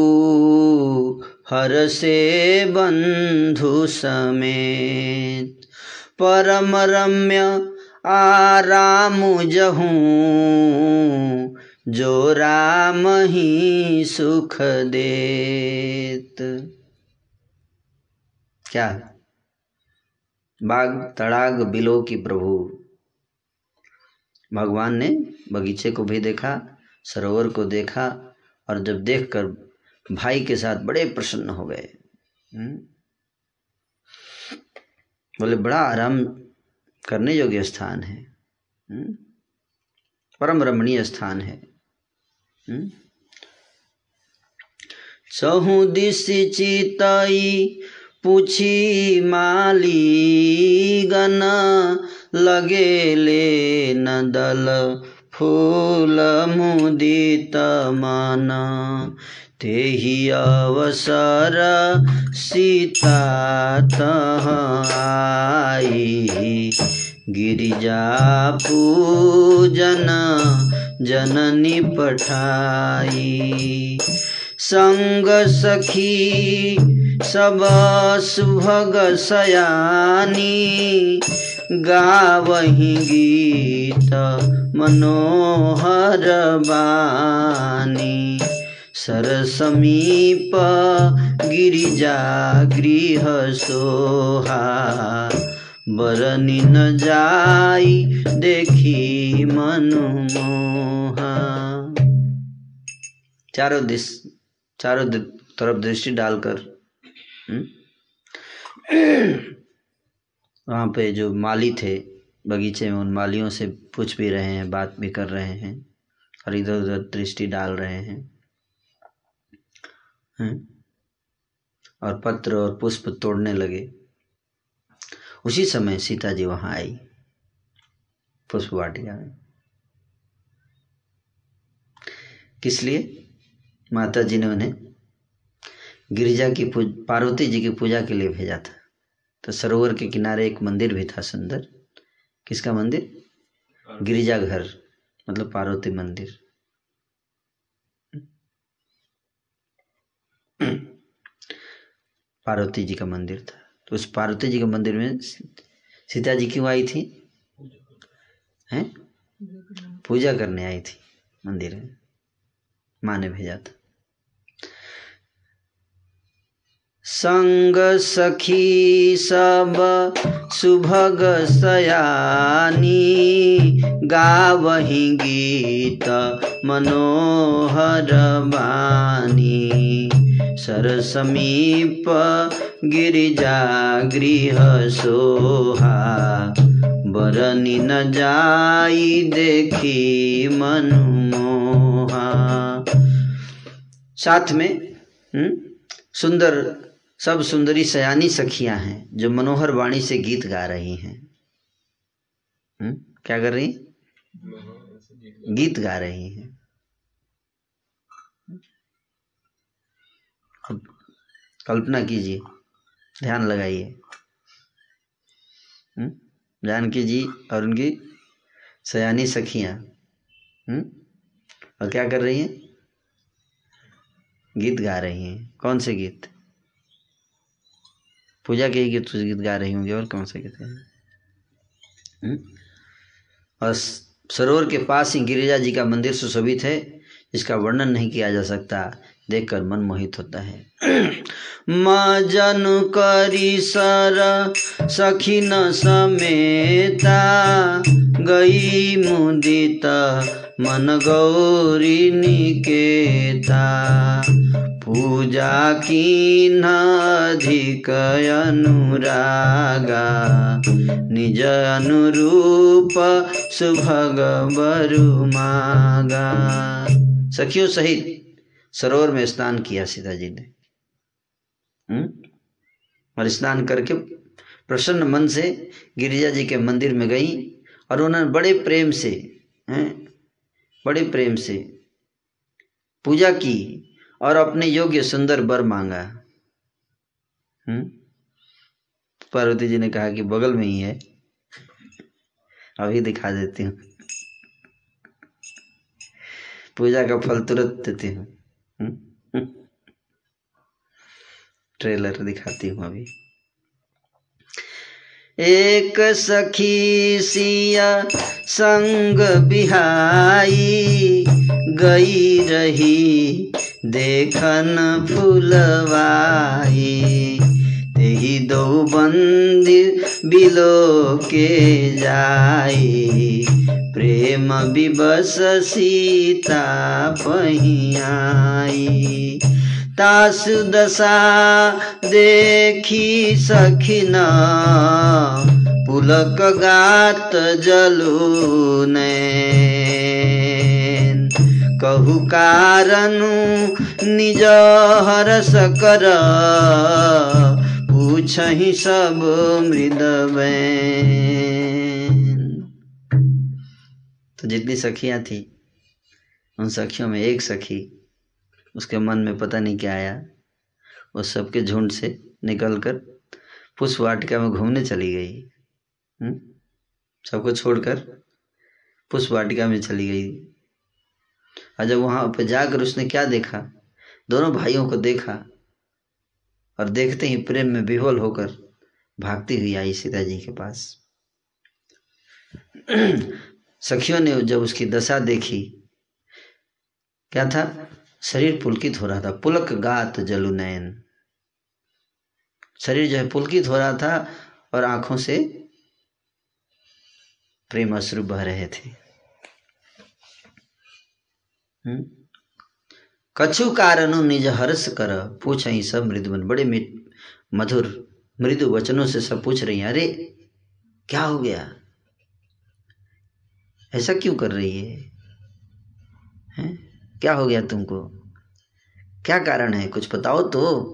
हर से बंधु समेत। परम रम्य आराम जहूँ जो राम ही सुख देत। क्या? बाग तड़ाग बिलो की प्रभु। भगवान ने बगीचे को भी देखा, सरोवर को देखा, और जब देखकर भाई के साथ बड़े प्रसन्न हो गए। बोले बड़ा आराम करने योग्य स्थान है, परम रमणीय स्थान है। चहु दिश चितई पूछी माली गन लगे ले न दल फूल मुदित मन। तेहि अवसर सीता तह आई गिरिजा पूजन जननी पठाई। संग सखी सब सुभग सयानी गावहि गीत मनोहर बानी। सर समीप गिरिजा गृह सोहा बरनी न जाई देखी मनु मोहा। चारों दिश चारों तरफ दृष्टि डालकर वहाँ पे जो माली थे बगीचे में, उन मालियों से पूछ भी रहे हैं, बात भी कर रहे हैं और इधर उधर दृष्टि डाल रहे हैं, हैं? और पत्र और पुष्प तोड़ने लगे। उसी समय सीता जी वहाँ आई पुष्प वाटिका में। किस लिए? माता जी ने उन्हें गिरिजा की पूज पार्वती जी की पूजा के लिए भेजा था। तो सरोवर के किनारे एक मंदिर भी था सुंदर। किसका मंदिर? गिरिजा घर, मतलब पार्वती मंदिर। पार्वती जी का मंदिर था। तो उस पार्वती जी के मंदिर में सीता जी क्यों आई थी? हैं? पूजा करने आई थी मंदिर में, माँ ने भेजा था। संग सखी सब सुभग सयानी गावहि गीत मनोहर बानी सर समीप गिरिजा गृह सोहा बरनी न जाई देखी मनमोहा। साथ में हुँ? सुंदर सब सुंदरी सयानी सखियां हैं जो मनोहर वाणी से गीत गा रही हैं। हुँ? क्या कर रही? गीत गा रही हैं। अब कल्पना कीजिए, ध्यान लगाइए। जानकी जी और उनकी सयानी सखियां और क्या कर रही हैं? गीत गा रही हैं। कौन से गीत? पूजा के ही गीत गीत गा रही होंगी। और कौन से गीत हैं? और सरोवर के पास ही गिरिजा जी का मंदिर सुशोभित है, जिसका वर्णन नहीं किया जा सकता, देखकर मन मोहित होता है। मजन करी सर सखी न समेता गई मुदित मन गौरी निकेता पूजा कीन अधिक अनुरागा निज अनुरूप सुभग बरु मागा। सखियों सहित सरोवर में स्नान किया सीता जी ने। हुँ? और स्नान करके प्रसन्न मन से गिरिजा जी के मंदिर में गई और उन्होंने बड़े प्रेम से हैं बड़े प्रेम से पूजा की और अपने योग्य सुंदर वर मांगा। हुँ? पार्वती जी ने कहा कि बगल में ही है, अभी दिखा देती हूँ, पूजा का फल तुरंत देती हूँ। ट्रेलर दिखाती हूँ अभी। एक सखी सिया संग बिहाई गई रही देखन फुलवाई तेहि दो बंदी बिलो के जाई प्रेम विवश सीता पहियाई। तासु दशा देखी सखिना पुलक गात जलू नैन कहु कारनु निज हरस कर पूछहि सब मृदबैन। तो जितनी सखियां थी उन सखियों में एक सखी, उसके मन में पता नहीं क्या आया, उस सबके झुंड से निकलकर पुष्प वाटिका में घूमने चली गई। सबको छोड़कर पुष्प वाटिका में चली गई। और जब वहां पर जाकर उसने क्या देखा, दोनों भाइयों को देखा और देखते ही प्रेम में विह्वल होकर भागती हुई आई सीता जी के पास। सखियों ने जब उसकी दशा देखी, क्या था, शरीर पुलकित हो रहा था, पुलक गात जलु नयन, शरीर जो है पुलकित हो रहा था और आंखों से प्रेम अश्रु बह रहे थे। कछु कारणु निज हर्ष कर पूछहि सब मृदुवन। बड़े मधुर मृदु वचनों से सब पूछ रही हैं, अरे क्या हो गया, ऐसा क्यों कर रही है, हैं? क्या हो गया तुमको, क्या कारण है, कुछ बताओ तो।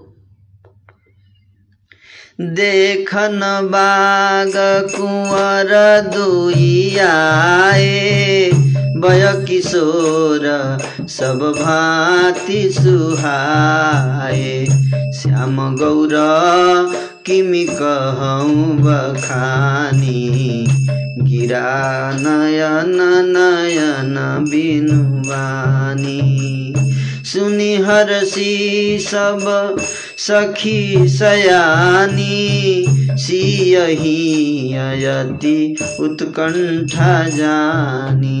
देखन बाग कुंवर दुई आए बय किशोर सब भांति सुहाए श्याम गौर किमि कहूँ बखानी गिरा नयन नयन बिनुवानी। सुनि हरसी सब सखी सयानी सियहि अयति उत्कंठा जानी।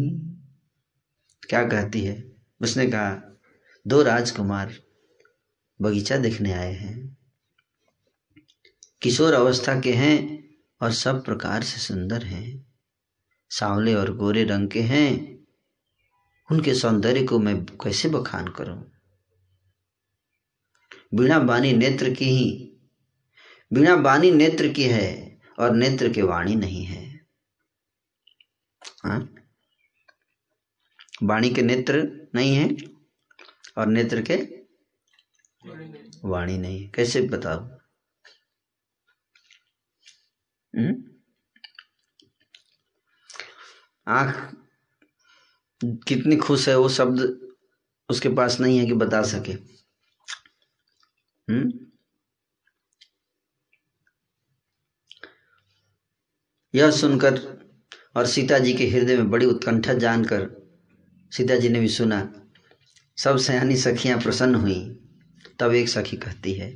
क्या कहती है, उसने कहा, दो राजकुमार बगीचा देखने आए हैं। किशोर अवस्था के हैं और सब प्रकार से सुंदर हैं, सांवले और गोरे रंग के हैं। उनके सौंदर्य को मैं कैसे बखान करूं। बीणा बानी नेत्र की ही बीणा बानी नेत्र की है और नेत्र के वाणी नहीं है। हाँ? वाणी के नेत्र नहीं है और नेत्र के वाणी नहीं है। कैसे बताओ? आंख कितनी खुश है, वो शब्द उसके पास नहीं है कि बता सके। हम्म यह सुनकर और सीता जी के हृदय में बड़ी उत्कंठा जानकर सीता जी ने भी सुना। सब सयानी सखियां प्रसन्न हुई। तब एक सखी कहती है,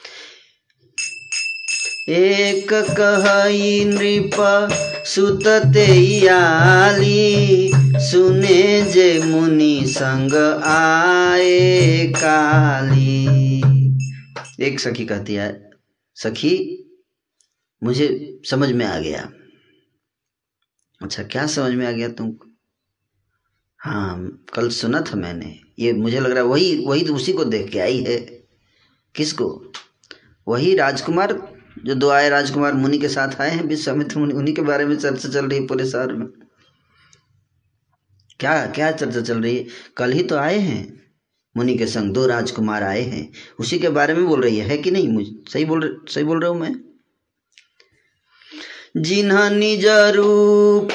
एक कहई नृप सुतते आली, सुने जे मुनि संग आए काली। एक सखी कहती है, सखी मुझे समझ में आ गया। अच्छा, क्या समझ में आ गया तुमको? हाँ, कल सुना था मैंने, ये मुझे लग रहा है वही वही तो उसी को देख के आई है। किसको? वही राजकुमार जो दो आए राजकुमार मुनि के साथ आए हैं, विश्वामित्र मुनि, उन्हीं के बारे में चर्चा चल रही है पूरे शहर में। क्या क्या चर्चा चल रही है? कल ही तो आए हैं मुनि के संग, दो राजकुमार आए हैं, उसी के बारे में बोल रही है, है कि नहीं? मुझे सही बोल सही बोल रहा हूं मैं? जिन्ह निज रूप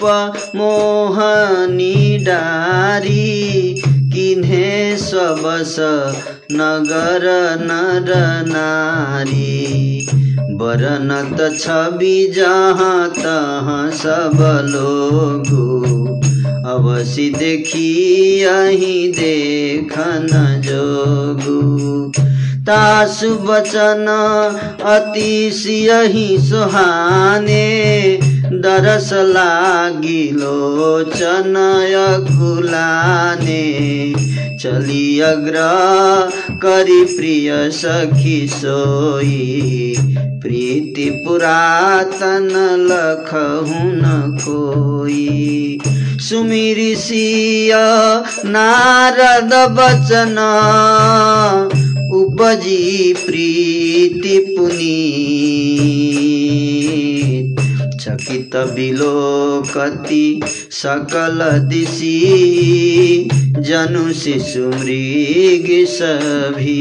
मोहनी डारी, किन्हे सबस नगर नर नारी। बरनत छवि जहाँ तहाँ सब लोगु, अवश्य देखी यहीं देखन जोगु। तासु बचन अतिशयहि सुहाने, दरस लागी लोचन अकुलाने। चली अग्र करी प्रिय सखी सोई, प्रीति पुरातन लखहु न कोई। सुमिरि सिय नारद बचन, उपजी प्रीति पुनीत। चकित बिलोकति सकल दिशि, जनु शिशु मृग सभी।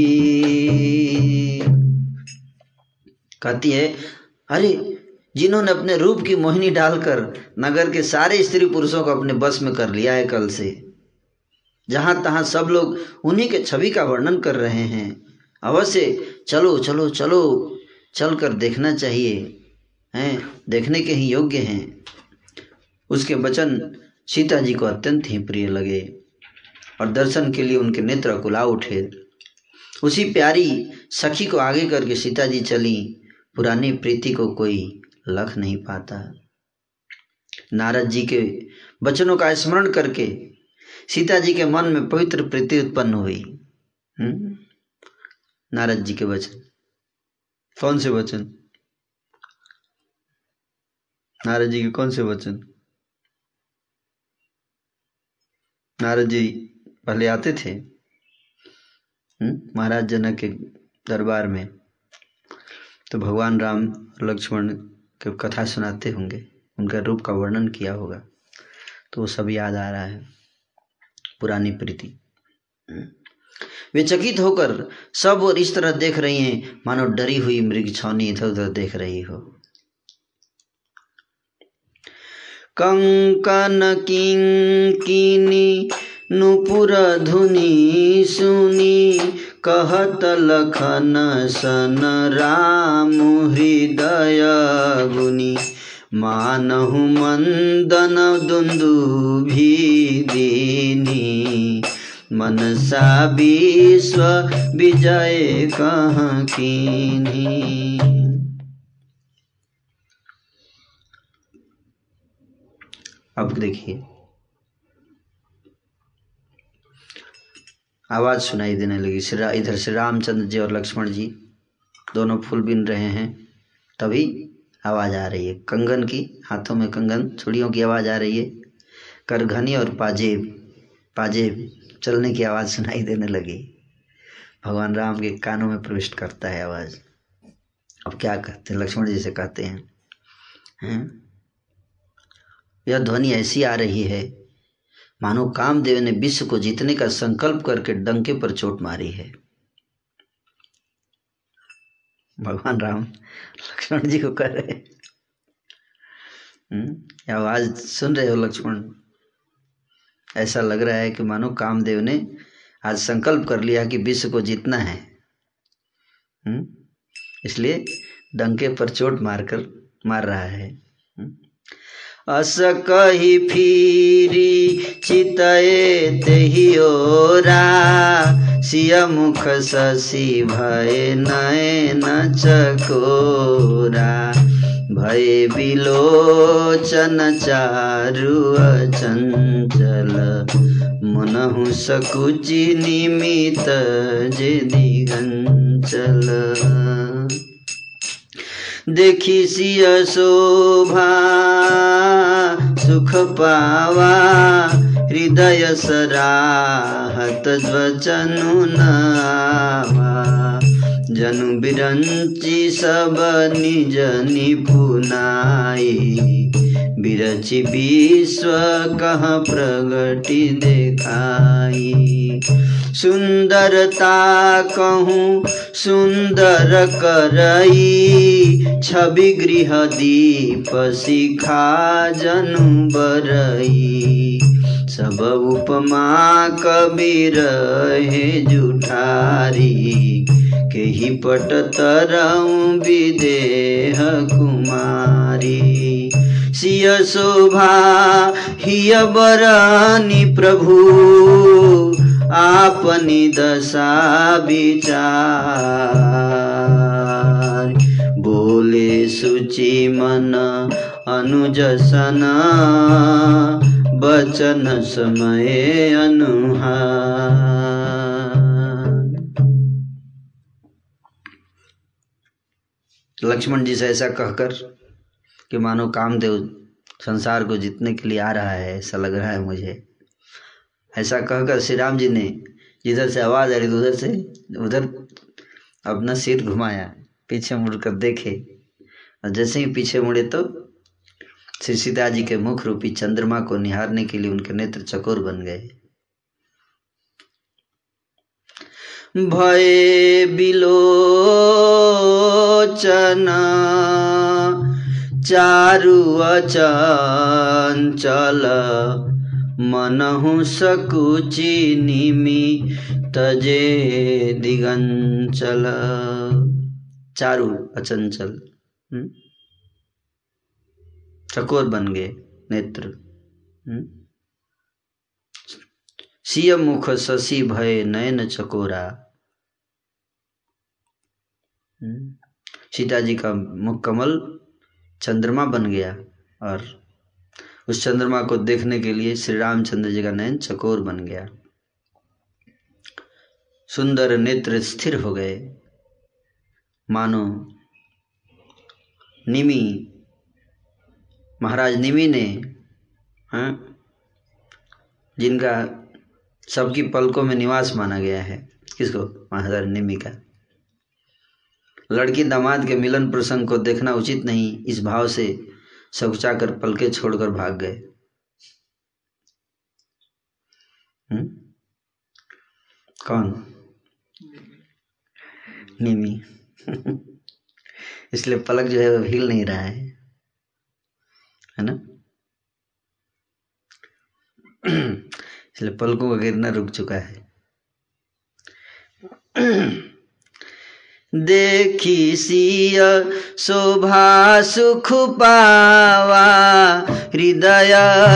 कहती है, अरे जिन्होंने अपने रूप की मोहिनी डालकर नगर के सारे स्त्री पुरुषों को अपने बस में कर लिया है, कल से जहां तहां सब लोग उन्हीं के छवि का वर्णन कर रहे हैं। अवश्य चलो चलो चलो, चल कर देखना चाहिए, हैं, देखने के ही योग्य हैं। उसके वचन सीता जी को अत्यंत ही प्रिय लगे और दर्शन के लिए उनके नेत्र कुला उठे। उसी प्यारी सखी को आगे करके सीता जी चली। पुरानी प्रीति को कोई लख नहीं पाता। नारद जी के वचनों का स्मरण करके सीता जी के मन में पवित्र प्रीति उत्पन्न हुई। हम्म नारद जी के वचन, कौन से वचन? नारद जी के कौन से वचन? नारद जी पहले आते थे महाराज जनक के दरबार में, तो भगवान राम और लक्ष्मण के कथा सुनाते होंगे, उनका रूप का वर्णन किया होगा, तो वो सब याद आ रहा है, पुरानी प्रीति। वे चकित होकर सब और इस तरह देख रही हैं मानो डरी हुई मृग छौनी इधर उधर देख रही हो। कंकन किंकिनी नुपुर धुनी सुनी, कहत लखन सन राम हृदय गुनी। मानहु मंदन दुंदुभी दीनी, मनसा विश्व विजय कहाँ कीन्ही। अब देखिए, आवाज़ सुनाई देने लगी। श्री रा- इधर श्री रामचंद्र जी और लक्ष्मण जी दोनों फूल बीन रहे हैं, तभी आवाज़ आ रही है कंगन की, हाथों में कंगन, चूड़ियों की आवाज़ आ रही है। करघनी और पाजेब पाजेब चलने की आवाज़ सुनाई देने लगी। भगवान राम के कानों में प्रविष्ट करता है आवाज़। अब क्या कहते हैं, लक्ष्मण जी से कहते हैं, हैं? यह ध्वनि ऐसी आ रही है मानो कामदेव ने विश्व को जीतने का संकल्प करके डंके पर चोट मारी है। भगवान राम लक्ष्मण जी को कह रहे हैं, यह आवाज सुन रहे हो लक्ष्मण, ऐसा लग रहा है कि मानो कामदेव ने आज संकल्प कर लिया कि विश्व को जीतना है, हुँ? इसलिए डंके पर चोट मारकर मार रहा है। अस कही फिरी चितए तेहि ओरा, सिय मुख शशि भय नयन चकोरा, भय बिलोचन चारु अचंचल, मनहु सकुचि निमित जे दिगंचल। देखी सिय शोभा सुख पावा, हृदय सराहत वचनु नावा, जनु बिरंची सब निज निपुनाई, बिरचि विश्व कह प्रगति देखाई। सुंदरता कहूँ सुंदर करई, छवि गृह दीप शिखा जनु बरई, सब उपमा कबीर है जुठारी, केहि पट तरऊ विदेह कुमारी। सिय शोभा हिय बरनी प्रभु, आपनी दशा विचार, बोले सुचि मन अनुजसन, बचन समय अनुहार। लक्ष्मण जी से ऐसा कहकर कि मानो कामदेव संसार को जीतने के लिए आ रहा है, ऐसा लग रहा है मुझे, ऐसा कहकर श्री राम जी ने जिधर से आवाज़ आ रही उधर से उधर अपना सिर घुमाया, पीछे मुड़कर देखे, और जैसे ही पीछे मुड़े तो श्री सीता जी के मुख रूपी चंद्रमा को निहारने के लिए उनके नेत्र चकोर बन गए। भय बिलोचन चारु अचंचल, मनहु सकुचि निमित जे दिगंचल। चारु अचंचल, चकोर बन गए नेत्र। सिय मुख शशि भय नयन चकोरा, सीता जी का मुख कमल चंद्रमा बन गया, और उस चंद्रमा को देखने के लिए श्री रामचंद्र जी का नयन चकोर बन गया। सुंदर नेत्र स्थिर हो गए, मानो निमि, महाराज निमि ने, हाँ, जिनका सबकी पलकों में निवास माना गया है, किसको? महाराज निमि का। लड़की दामाद के मिलन प्रसंग को देखना उचित नहीं, इस भाव से सकुचा कर पलके छोड़कर भाग गए। हम्म कौन? निमि। इसलिए पलक जो है वो हिल नहीं रहा है, है ना? इसलिए पलकों का गिरना रुक चुका है। देखी सिय शोभा सुख पावा, हृदय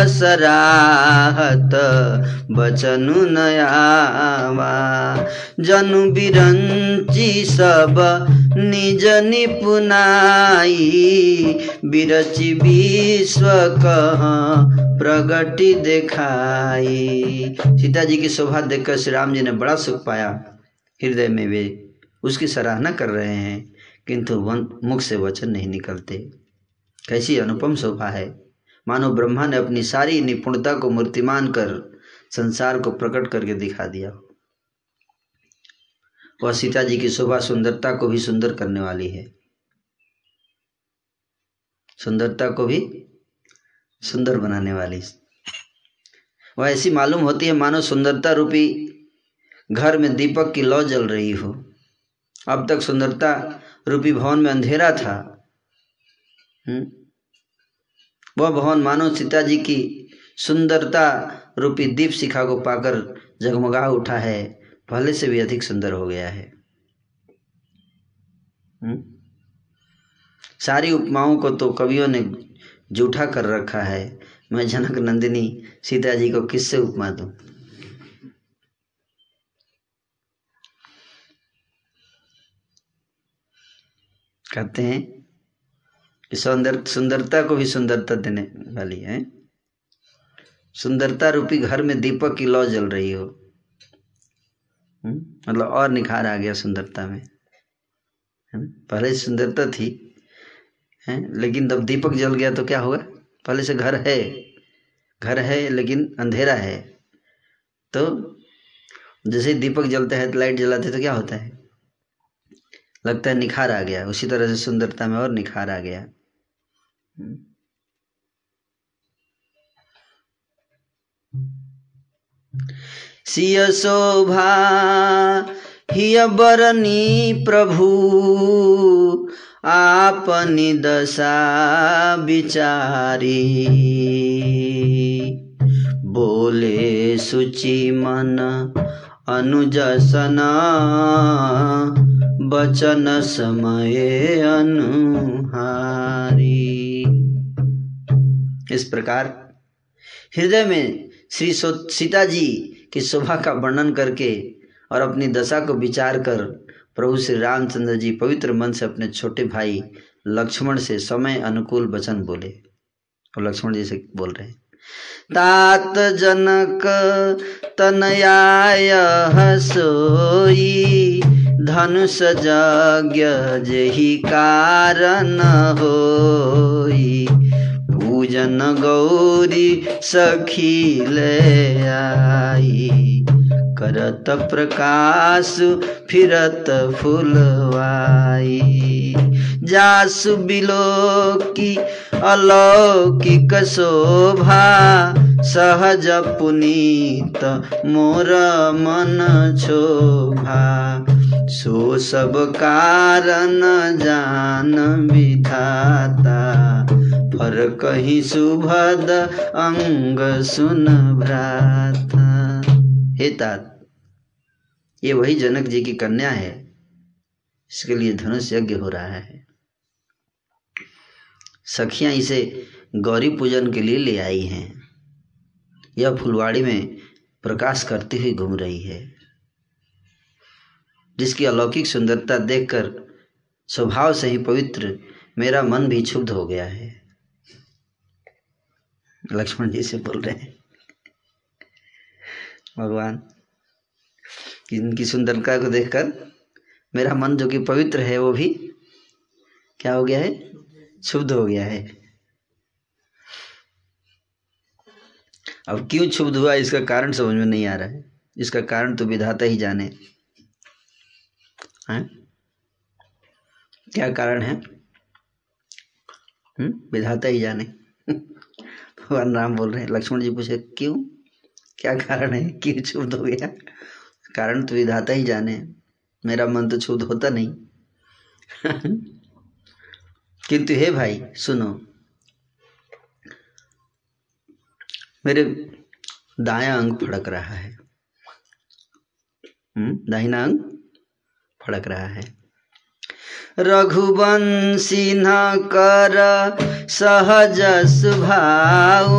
सराहत बचनु नयावा। जनु बिरंची सब निज निपुनाई, बिरची विश्व कह प्रगति दिखाई। सीता जी की शोभा देखकर श्री राम जी ने बड़ा सुख पाया, हृदय में वे उसकी सराहना कर रहे हैं, किंतु मुख से वचन नहीं निकलते। कैसी अनुपम शोभा है, मानो ब्रह्मा ने अपनी सारी निपुणता को मूर्तिमान कर संसार को प्रकट करके दिखा दिया। वह सीता जी की शोभा सुंदरता को भी सुंदर करने वाली है, सुंदरता को भी सुंदर बनाने वाली। वह ऐसी मालूम होती है मानो सुंदरता रूपी घर में दीपक की लौ जल रही हो। अब तक सुंदरता रूपी भवन में अंधेरा था, हम्म वह भवन मानो सीता जी की सुंदरता रूपी दीप शिखा को पाकर जगमगा उठा है, पहले से भी अधिक सुंदर हो गया है। हम्म सारी उपमाओं को तो कवियों ने जूठा कर रखा है। मैं जनक नंदिनी सीता जी को किससे उपमा दूं? कहते हैं कि सुंदर सुंदरता को भी सुंदरता देने वाली है। सुंदरता रूपी घर में दीपक की लौ जल रही हो, मतलब और निखार आ गया सुंदरता में। पहले सुंदरता थी है, लेकिन जब दीपक जल गया तो क्या होगा? पहले से घर है, घर है लेकिन अंधेरा है, तो जैसे दीपक जलता है, लाइट जलाते तो क्या होता है? लगता है निखार आ गया। उसी तरह से सुंदरता में और निखार आ गया। सिय शोभा हिय बरनी प्रभु, आपनी दशा विचारी। बोले सुचि मन अनुजसन, बचन समय अनुहारी। इस प्रकार हृदय में श्री सीता जी की शोभा का वर्णन करके और अपनी दशा को विचार कर प्रभु श्री रामचंद्र जी पवित्र मन से अपने छोटे भाई लक्ष्मण से समय अनुकूल वचन बोले। और लक्ष्मण जी से बोल रहे हैं, तात जनक तनयाय सोई, धनुष यज्ञ जेहि कारण होई। पूजन गौरी सखी ले आई, करत प्रकाश फिरत फुलवाई। जासु बिलोकी अलौकिक शोभा, सहज पुनीत मोर मन क्षोभा। सो सब कारण जान विधाता, फर कहीं सुभद अंग सुन भ्राता। हे तात, ये वही जनक जी की कन्या है, इसके लिए धनुष यज्ञ हो रहा है। सखियां इसे गौरी पूजन के लिए ले आई हैं। यह फुलवाड़ी में प्रकाश करती हुई घूम रही है, जिसकी अलौकिक सुंदरता देखकर स्वभाव से ही पवित्र मेरा मन भी क्षुब्ध हो गया है। लक्ष्मण जी से बोल रहे हैं भगवान, इनकी सुंदरता को देखकर मेरा मन जो कि पवित्र है वो भी क्या हो गया है? क्षुब्ध हो गया है। अब क्यों क्षुब्ध हुआ इसका कारण समझ में नहीं आ रहा है। इसका कारण तो विधाता ही जाने। हैं? क्या कारण है? हम्म विधाता ही जाने। भगवान राम बोल रहे हैं, लक्ष्मण जी पूछे क्यों, क्या कारण है, क्यों क्षुब्ध हो गया? कारण तो विधाता ही जाने, मेरा मन तो क्षुब्ध होता नहीं। किंतु हे भाई सुनो, मेरे दायां अंग फड़क रहा है, हम्म दाहिना अंग फड़क रहा है। रघुवंशी न कर सहज सुभाऊ,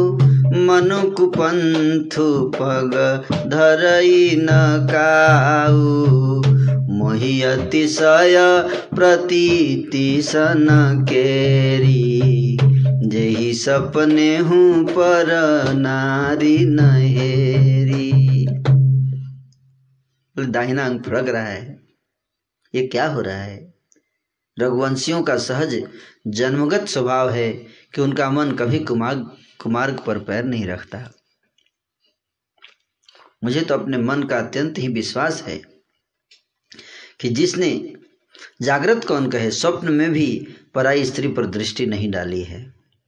मनुकुपंथु पग धरई न काऊ, मोहि अतिशय प्रतीति सन केरी, जेहि सपने हूँ पर नारी नहेरी। दाहिना अंग फुड़क रहा है, ये क्या हो रहा है? रघुवंशियों का सहज जन्मगत स्वभाव है कि उनका मन कभी कुमार्ग कुमार्ग पर पैर नहीं रखता। मुझे तो अपने मन का अत्यंत ही विश्वास है कि जिसने जागृत कौन कहे स्वप्न में भी पराई स्त्री पर दृष्टि नहीं डाली है।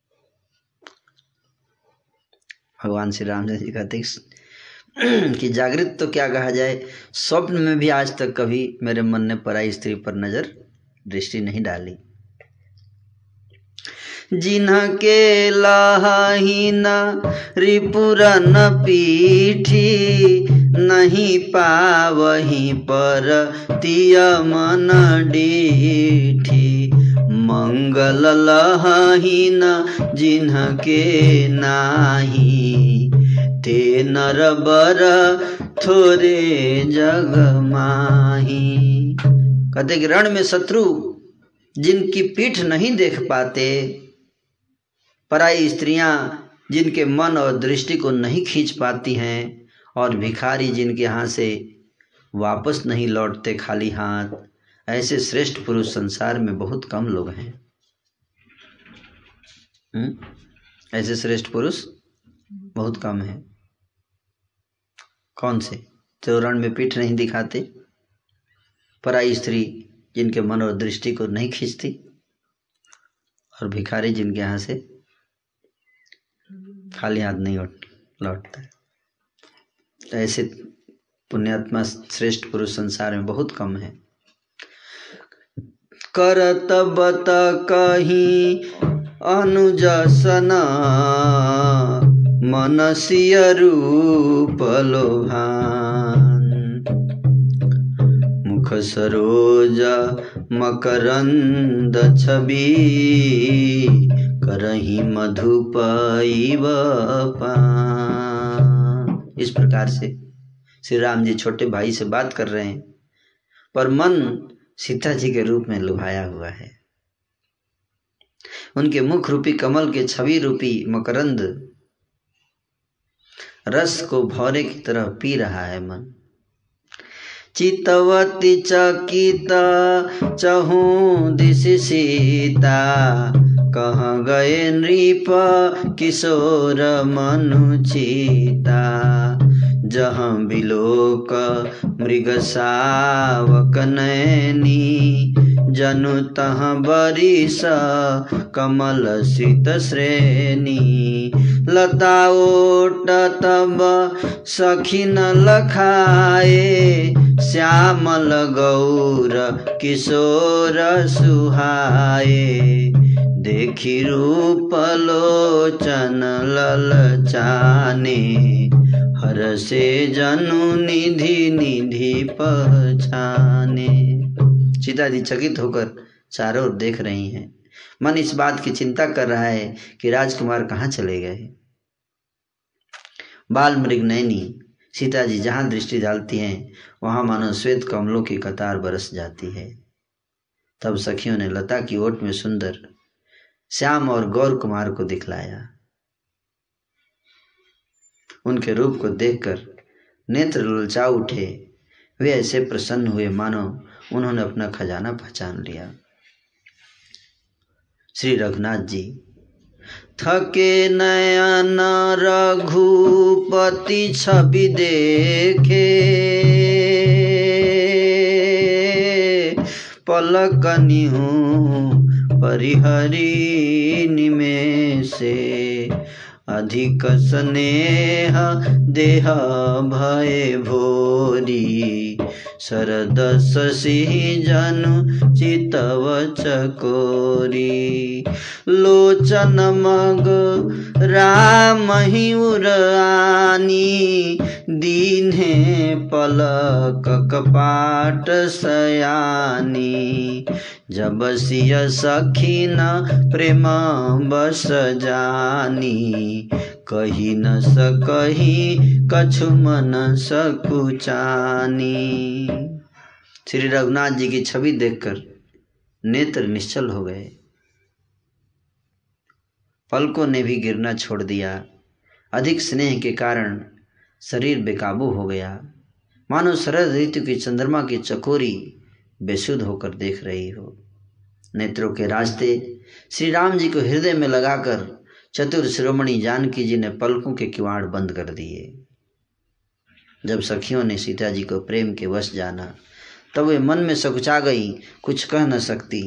भगवान श्री राम जी कहते कि जागृत तो क्या कहा जाए, स्वप्न में भी आज तक कभी मेरे मन ने पराई स्त्री पर नजर दृष्टि नहीं डाली। जिनके लाही न रिपुरन पीठी, नहीं पावही पर तिय मन डीठी, मंगल लही न जिनके नाही, ते नर बर थोरे जग माही। कहते कि रण में शत्रु जिनकी पीठ नहीं देख पाते, पराई स्त्रियां जिनके मन और दृष्टि को नहीं खींच पाती हैं, और भिखारी जिनके यहाँ से वापस नहीं लौटते खाली हाथ, ऐसे श्रेष्ठ पुरुष संसार में बहुत कम लोग हैं। हुँ? ऐसे श्रेष्ठ पुरुष बहुत कम हैं। कौन से? जो रण में पीठ नहीं दिखाते, पराई स्त्री जिनके मन और दृष्टि को नहीं खींचती, और भिखारी जिनके यहाँ से खाली हाथ नहीं लौटता। ऐसे पुण्यात्मा श्रेष्ठ पुरुष संसार में बहुत कम है। करत बत कहीं अनुजसना, मनसीय रूप लोभान, मुख सरोज मकरंद छवि, करही मधुपैव पान। इस प्रकार से श्री राम जी छोटे भाई से बात कर रहे हैं, पर मन सीता जी के रूप में लुभाया हुआ है। उनके मुख रूपी कमल के छवि रूपी मकरंद रस को भौरे की तरह पी रहा है मन। चितवती चकित चहूं दिश सीता, कहाँ गए नृप किशोर मनुचीता, जहाँ बिलोक मृग सावक नैनी, जनु तहाँ बरिस कमल शीत श्रेणी, लता ओट तब सखिन लखाए, श्यामल गौर किशोर सुहाए, देखी रूप लोचन ललचाने, हर से जनु निधि निधि पहचाने। सीता जी चकित होकर चारों ओर देख रही हैं। मन इस बात की चिंता कर रहा है कि राजकुमार कहाँ चले गए। बाल मृग नैनी सीता जी जहाँ दृष्टि डालती हैं, वहाँ मानो श्वेत कमलों की कतार बरस जाती है। तब सखियों ने लता की ओट में सुंदर श्याम और गौर कुमार को दिखलाया। उनके रूप को देखकर नेत्र ललचा उठे। वे ऐसे प्रसन्न हुए मानो उन्होंने अपना खजाना पहचान लिया। श्री रघुनाथ जी थके नयन रघुपति छवि देखे, पलक निहूं परिहरी निमेषे, अधिक स्नेह देह भय भोरी, शरद शशि जनु चितव चकोरी लोचन मग राम ही उरानी दीन्हे पलक कपाट सयानी जब सिय सखी न प्रेम बस जानी कही न सकही कछु मन सकुचानी। श्री रघुनाथ जी की छवि देखकर नेत्र निश्चल हो गए, पलकों ने भी गिरना छोड़ दिया। अधिक स्नेह के कारण शरीर बेकाबू हो गया, मानो शरद ऋतु की चंद्रमा की चकोरी बेसुध होकर देख रही हो। नेत्रों के रास्ते श्री राम जी को हृदय में लगाकर चतुर शिरोमणि जानकी जी ने पलकों के किवाड़ बंद कर दिए। जब सखियों ने सीता जी को प्रेम के वश जाना तब वे मन में सकुचा गई, कुछ कह न सकती।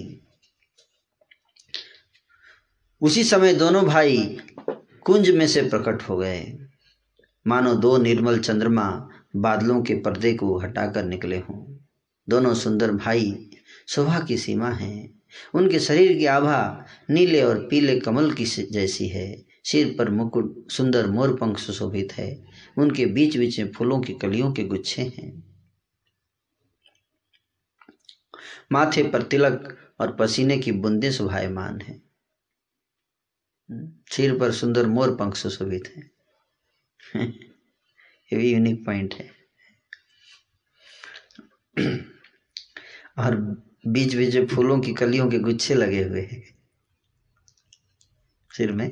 उसी समय दोनों भाई कुंज में से प्रकट हो गए, मानो दो निर्मल चंद्रमा बादलों के पर्दे को हटाकर निकले हों। दोनों सुंदर भाई शोभा की सीमा हैं, उनके शरीर की आभा नीले और पीले कमल की जैसी है। सिर पर मुकुट सुंदर मोर पंख सुशोभित है, उनके बीच बीच में फूलों की कलियों के गुच्छे हैं। माथे पर तिलक और पसीने की बूंदें शोभायमान हैं, सिर पर सुंदर मोर पंख सुशोभित है। ये भी यूनिक पॉइंट है। और बीच बीच में फूलों की कलियों के गुच्छे लगे हुए हैं सिर में।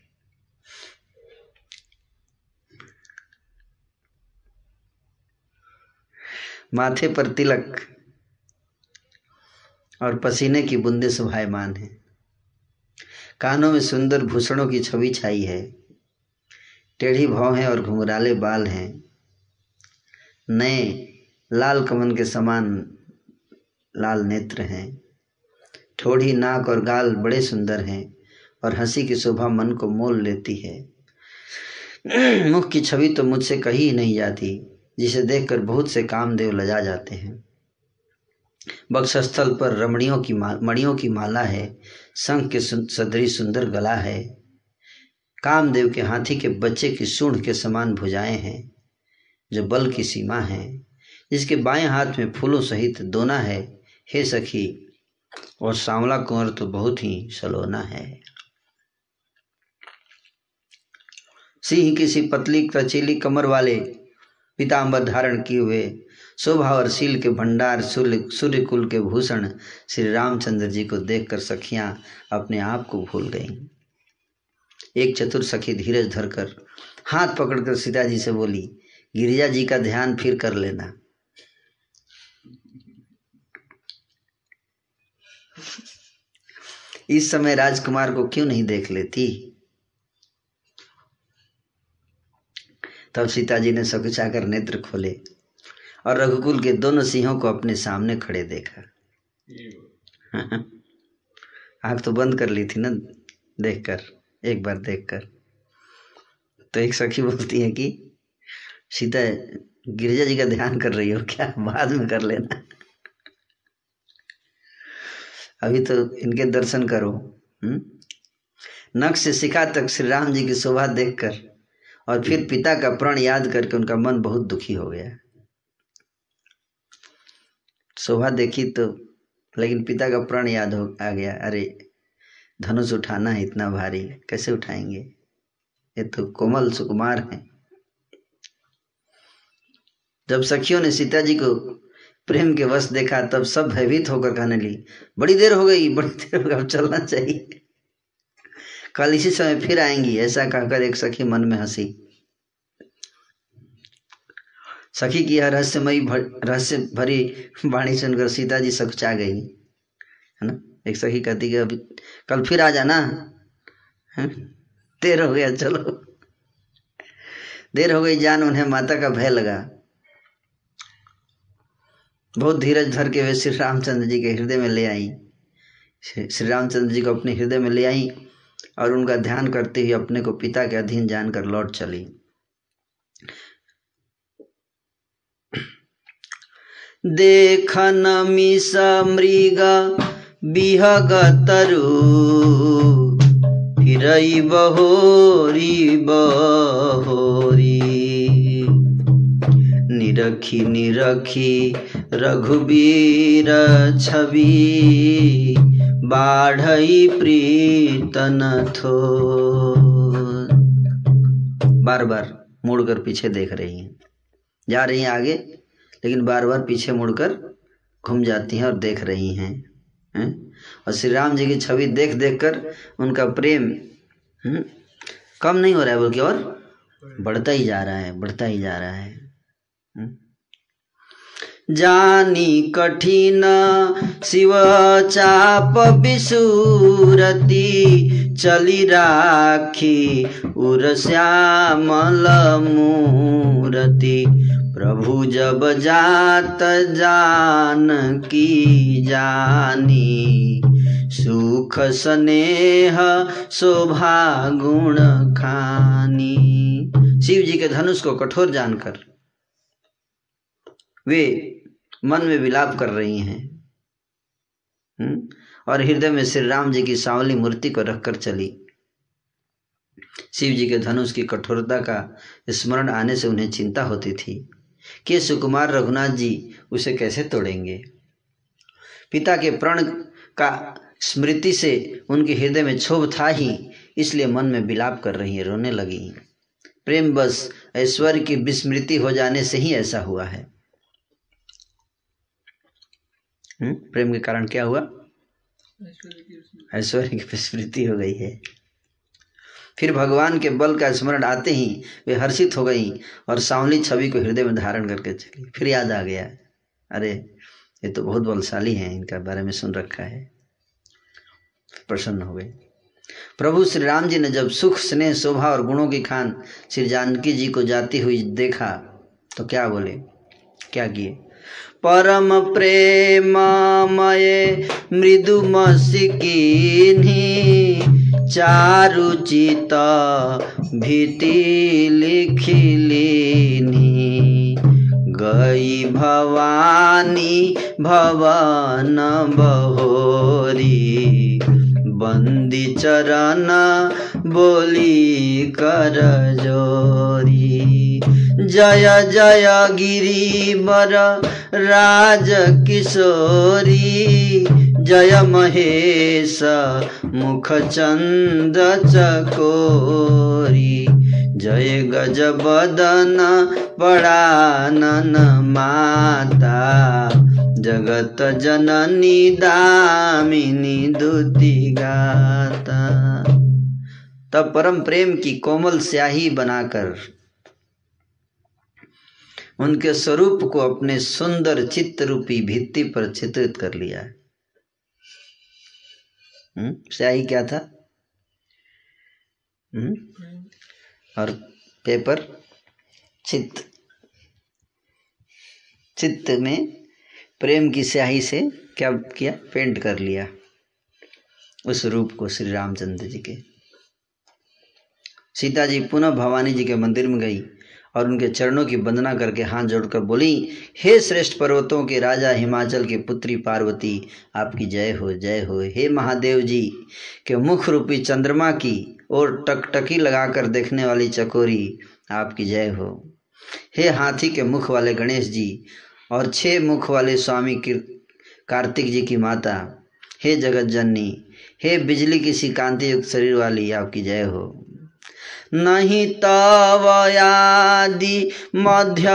माथे पर तिलक और पसीने की बूंदें शोभायमान है। कानों में सुंदर भूषणों की छवि छाई है, टेढ़ी भौं है और घुंघराले बाल हैं। नए लाल कमल के समान लाल नेत्र हैं, ठोड़ी नाक और गाल बड़े सुंदर हैं और हंसी की शोभा मन को मोल लेती है। मुख की छवि तो मुझसे कही ही नहीं जाती, जिसे देखकर बहुत से कामदेव लजा जाते हैं। वक्षस्थल पर रमणियों की मणियों की माला है, शंख के सदृश सुंदर गला है। कामदेव के हाथी के बच्चे की सूंड के समान भुजाएं हैं, जो बल की सीमा है। जिसके बाएं हाथ में फूलों सहित दोना है। हे सखी, और सांवला कुंवर तो बहुत ही सलोना है। सिंह की सी पतली कचीली कमर वाले पीतांबर धारण किए हुए शोभा और शील के भंडार सूर्य कुल के भूषण श्री रामचंद्र जी को देखकर सखियां अपने आप को भूल गईं। एक चतुर सखी धीरज धरकर हाथ पकड़कर सीता जी से बोली, गिरिजा जी का ध्यान फिर कर लेना। इस समय राजकुमार को क्यों नहीं देख लेती। तब सीता जी ने सकुचाकर नेत्र खोले और रघुकुल के दोनों सिंहों को अपने सामने खड़े देखा। आँख तो बंद कर ली थी ना देखकर, एक बार देखकर। तो एक सखी बोलती है कि सीता गिरिजा जी का ध्यान कर रही हो क्या, बाद में कर लेना, अभी तो इनके दर्शन करो। हुँ? नख से शिखा तक श्री राम जी की शोभा देखकर और फिर पिता का प्रण याद करके उनका मन बहुत दुखी हो गया। शोभा देखी तो, लेकिन पिता का प्रण याद हो आ गया। अरे धनुष उठाना है इतना भारी, कैसे उठाएंगे, ये तो कोमल सुकुमार हैं। जब सखियों ने सीता जी को प्रेम के वश देखा तब सब भयभीत होकर कहने लगी, बड़ी देर हो गई, बड़ी देर हो गई, अब चलना चाहिए, कल इसी समय फिर आएंगी। ऐसा कहकर एक सखी मन में हंसी। सखी की यह रहस्यमयी रहस्य भरी वाणी सुनकर सीता जी सकुचा गई, है ना। एक सखी कहती कि अभी कल फिर आ जाना, देर हो गया, चलो। देर हो गई जान उन्हें माता का भय लगा। बहुत धीरज धर के वे श्री रामचंद्र जी के हृदय में ले आई। श्री रामचंद्र जी को अपने हृदय में ले आई और उनका ध्यान करते हुए अपने को पिता के अधीन जानकर लौट चली। देखन मिस मृग बिहग तरु फिरई बहोरी बहोरी निरखी निरखी रघुबीर छवि बाढ़ई प्रीतन थो। बार बार मुड़कर पीछे देख रही हैं, जा रही हैं आगे लेकिन बार बार पीछे मुड़कर घूम जाती हैं और देख रही हैं, हैं? और श्री राम जी की छवि देख देख कर उनका प्रेम हैं? कम नहीं हो रहा है बल्कि और बढ़ता ही जा रहा है, बढ़ता ही जा रहा है, हैं? जानी कठिन शिव चाप बिसुरती चली राखी उर श्यामल मूरति प्रभु जब जात जान की जानी सुख स्नेह शोभा गुण खानी। शिव जी के धनुष को कठोर जानकर वे मन में विलाप कर रही हैं और हृदय में श्री राम जी की सांवली मूर्ति को रखकर चली। शिव जी के धनुष की कठोरता का स्मरण आने से उन्हें चिंता होती थी कि सुकुमार रघुनाथ जी उसे कैसे तोड़ेंगे। पिता के प्रण का स्मृति से उनके हृदय में क्षोभ था ही, इसलिए मन में विलाप कर रही है, रोने लगी। प्रेम बस ऐश्वर्य की विस्मृति हो जाने से ही ऐसा हुआ है। हुँ? प्रेम के कारण क्या हुआ? ऐश्वर्य की विस्मृति हो गई है। फिर भगवान के बल का स्मरण आते ही वे हर्षित हो गई और सांवली छवि को हृदय में धारण करके चली। फिर याद आ गया, अरे ये तो बहुत बलशाली हैं, इनका बारे में सुन रखा है। प्रसन्न हो गए। प्रभु श्री राम जी ने जब सुख स्नेह शोभा और गुणों की खान श्री जानकी जी को जाती हुई देखा तो क्या बोले, क्या किए? परम प्रेममय मृदु मसिकिन्हि चारुचित भीति लिखिलिन्हि गई भवानी भवन बहोरी बंदी चरण बोली कर जोरी जय जय गिरिवर राज किशोरी जय महेश मुख चंद चकोरी जय गज बदन पड़ानन माता जगत जननी दामिनी दुति गाता। तब परम प्रेम की कोमल स्याही बनाकर उनके स्वरूप को अपने सुंदर चित्त रूपी भित्ति पर चित्रित कर लिया। हम्म स्याही क्या था? हम्म और पेपर चित्त, चित्त में प्रेम की स्याही से क्या किया? पेंट कर लिया उस रूप को श्री रामचंद्र जी के। सीता जी पुनः भवानी जी के मंदिर में गई और उनके चरणों की वंदना करके हाथ जोड़कर बोली, हे श्रेष्ठ पर्वतों के राजा हिमाचल की पुत्री पार्वती, आपकी जय हो जय हो। हे महादेव जी के मुख रूपी चंद्रमा की और टकटकी लगाकर देखने वाली चकोरी, आपकी जय हो। हे हाथी के मुख वाले गणेश जी और छह मुख वाले स्वामी कार्तिक जी की माता, हे जगत जननी, हे बिजली की सी कांति युक्त शरीर वाली, आपकी जय हो। नहीं तव आदि मध्य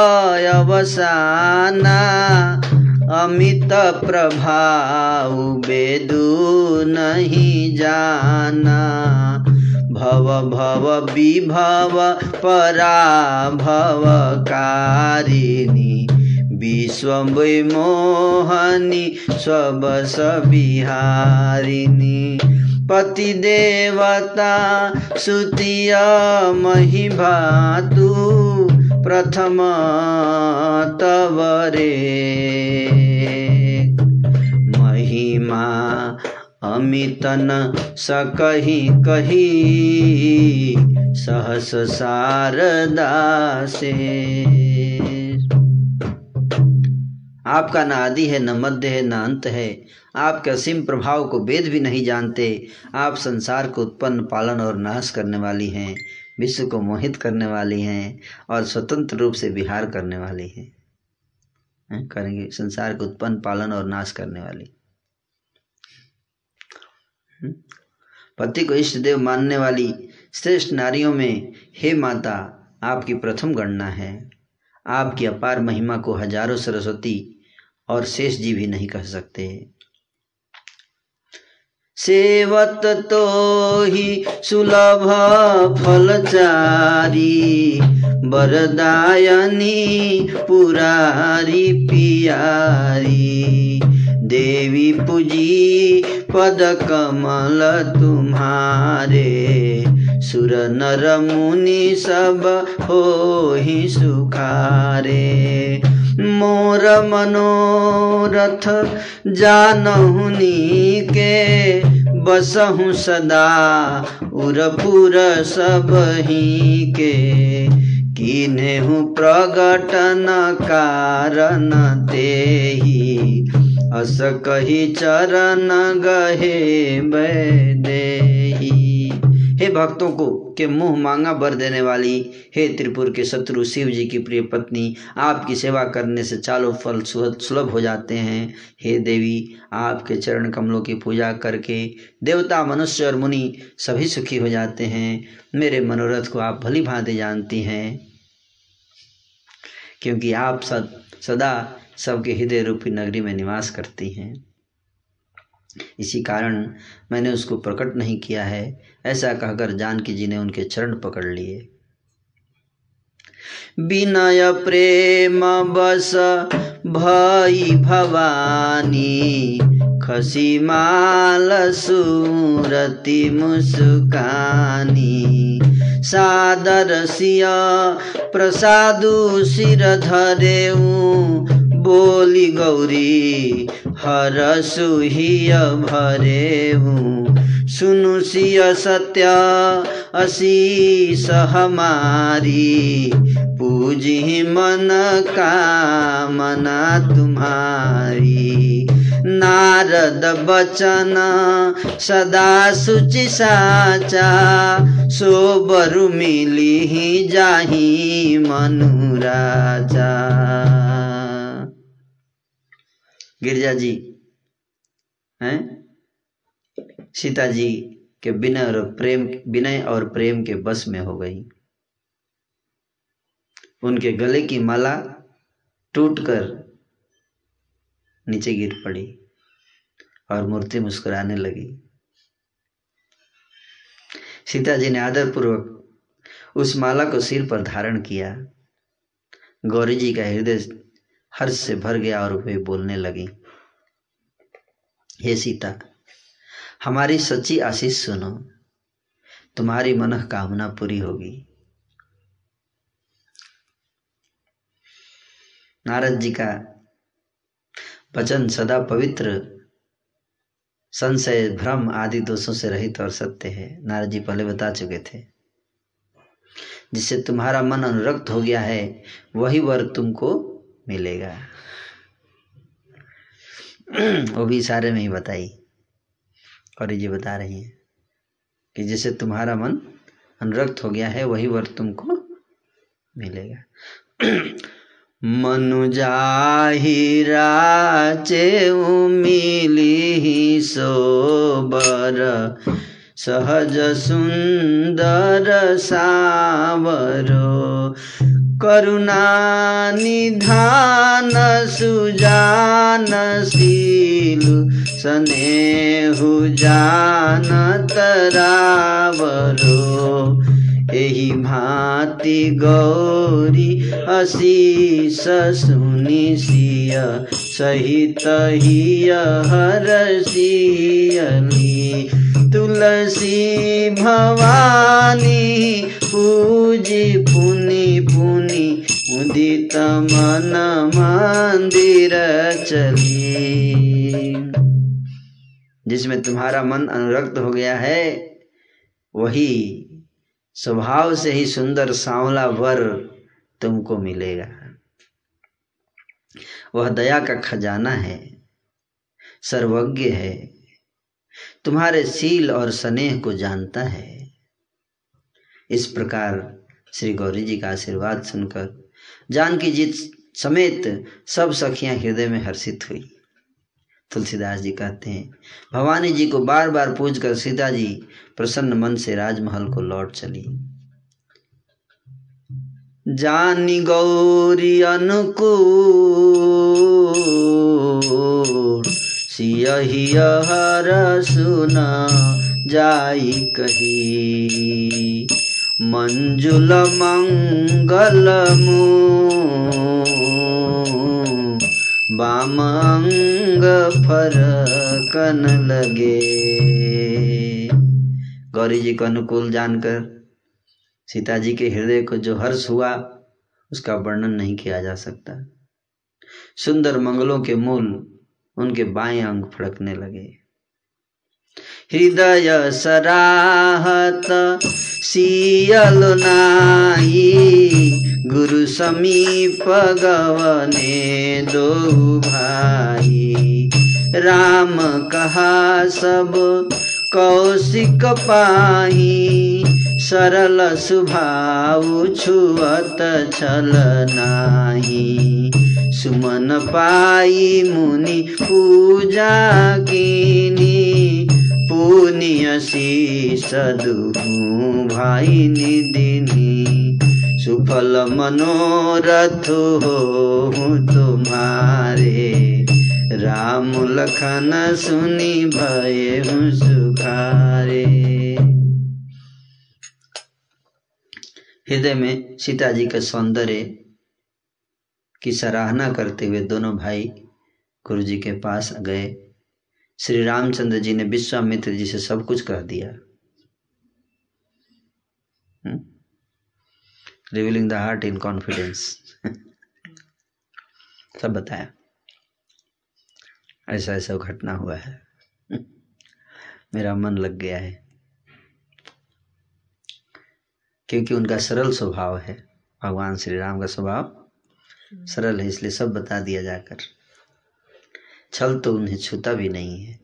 अवसाना अमित प्रभाव बेदू नहीं जाना भव भव विभव पराभव कारिणी विश्व मोहनी स्वबस बिहारिणी पति देवता सुतिय मही भातु प्रथम तवरे महिमा अमितन सकही कही सहस शारदा से। आपका न आदि है, न मध्य है, न अंत है। आपके असीम प्रभाव को वेद भी नहीं जानते। आप संसार को उत्पन्न, पालन और नाश करने वाली हैं, विश्व को मोहित करने वाली हैं और स्वतंत्र रूप से विहार करने वाली हैं। हैं? करेंगे संसार को उत्पन्न, पालन और नाश करने वाली। पति को इष्ट देव मानने वाली श्रेष्ठ नारियों में हे माता आपकी प्रथम गणना है। आपकी अपार महिमा को हजारों सरस्वती और शेष जी भी नहीं कह सकते। सेवत तो ही सुलभ फलचारी, वरदायनी पुरारी पियारी। देवी पूजी पद कमल तुम्हारे, सुर नर मुनि सब होहि सुखारे। मोर मनोरथ जानहुनी के, बसहु सदा उरपुर सबहि के। कीन्हु प्रगटन कारण तेहि, अस कही चरण गहे वैदेही। हे भक्तों को के मुँह मांगा वर देने वाली, हे त्रिपुर के शत्रु शिव जी की प्रिय पत्नी, आपकी सेवा करने से चारों फल सुलभ हो जाते हैं। हे देवी, आपके चरण कमलों की पूजा करके देवता, मनुष्य और मुनि सभी सुखी हो जाते हैं। मेरे मनोरथ को आप भली भांति जानती हैं, क्योंकि आप सद सदा सबके हृदय रूपी नगरी में निवास करती हैं। इसी कारण मैंने उसको प्रकट नहीं किया है। ऐसा कहकर जानकी जी ने उनके चरण पकड़ लिए। विनय प्रेम बस भई भवानी, खसी माल सूरति मुस्कानी। सादर सिया प्रसादु सिर धरेऊ, बोली गौरी हर सुहिय भरेऊ। सुनु सिय सत्य असीस हमारी, पूजी मन कामना तुम्हारी। नारद बचन सदा सुचि साचा, सोबरु मिली ही जाही मनु राजा। गिरिजा जी हैं सीता जी के विनय और प्रेम विनय और प्रेम के बस में हो गई। उनके गले की माला टूटकर नीचे गिर पड़ी और मूर्ति मुस्कुराने लगी। सीता जी ने आदरपूर्वक उस माला को सिर पर धारण किया। गौरी जी का हृदय हर्ष से भर गया और वे बोलने लगी, हे सीता, हमारी सच्ची आशीष सुनो, तुम्हारी मनः कामना पूरी होगी। नारद जी का वचन सदा पवित्र, संशय, भ्रम आदि दोषों से रहित और सत्य है। नारद जी पहले बता चुके थे। जिससे तुम्हारा मन अनुरक्त हो गया है वही वर तुमको मिलेगा। वो भी इशारे में ही बताई और ये बता रही है कि जिससे तुम्हारा मन अनुरक्त हो गया है वही वर तुमको मिलेगा। मनु जाहि राचे मिली सोबर, सहज सुंदर सावरो। करुणा निधान सुजान शीलु, स्नेहु जानत रावरो। एहि भांति गौरी असीस सुनि सिय, सहित हिय हरसियली। तुलसी भवानी पूजी पुनि पुनि, उदित मन मंदिर चली। जिसमें तुम्हारा मन अनुरक्त हो गया है वही स्वभाव से ही सुंदर सांवला वर तुमको मिलेगा। वह दया का खजाना है, सर्वज्ञ है, तुम्हारे सील और स्नेह को जानता है। इस प्रकार श्री गौरी जी का आशीर्वाद सुनकर जानकी जी समेत सब सखियां हृदय में हर्षित हुई। तुलसीदास जी कहते हैं, भवानी जी को बार बार पूजकर सीता जी प्रसन्न मन से राजमहल को लौट चली। जानी गौरी अनुकूल सियहि हर सुना जाई कही, मंजुल मंगल बाम अंग फरकन लगे। गौरी जी को अनुकूल जानकर सीता जी के हृदय को जो हर्ष हुआ उसका वर्णन नहीं किया जा सकता। सुंदर मंगलों के मूल उनके बाएं अंग फड़कने लगे। हृदय सराहत सियल नाही, गुरु समीप गवने दो भाई। राम कहा सब कौशिक पाही, सरल स्वभाव छुअत छल नाही। सुमन पाई मुनि पूजा कीनी, पुण्य शीस दुहु भाई निदिनी। सुफल मनोरथ हो तुम्हारे, राम लखन सुनी भय सुखारे। हृदय में सीता जी के सौंदर्य की सराहना करते हुए दोनों भाई गुरु जी के पास गए। श्री रामचंद्र जी ने विश्वामित्र जी से सब कुछ कह दिया, revealing the heart in confidence. सब बताया, ऐसा ऐसा घटना हुआ है, मेरा मन लग गया है। क्योंकि उनका सरल स्वभाव है, भगवान श्री राम का स्वभाव सरल है, इसलिए सब बता दिया जाकर। छल तो उन्हें छूता भी नहीं है,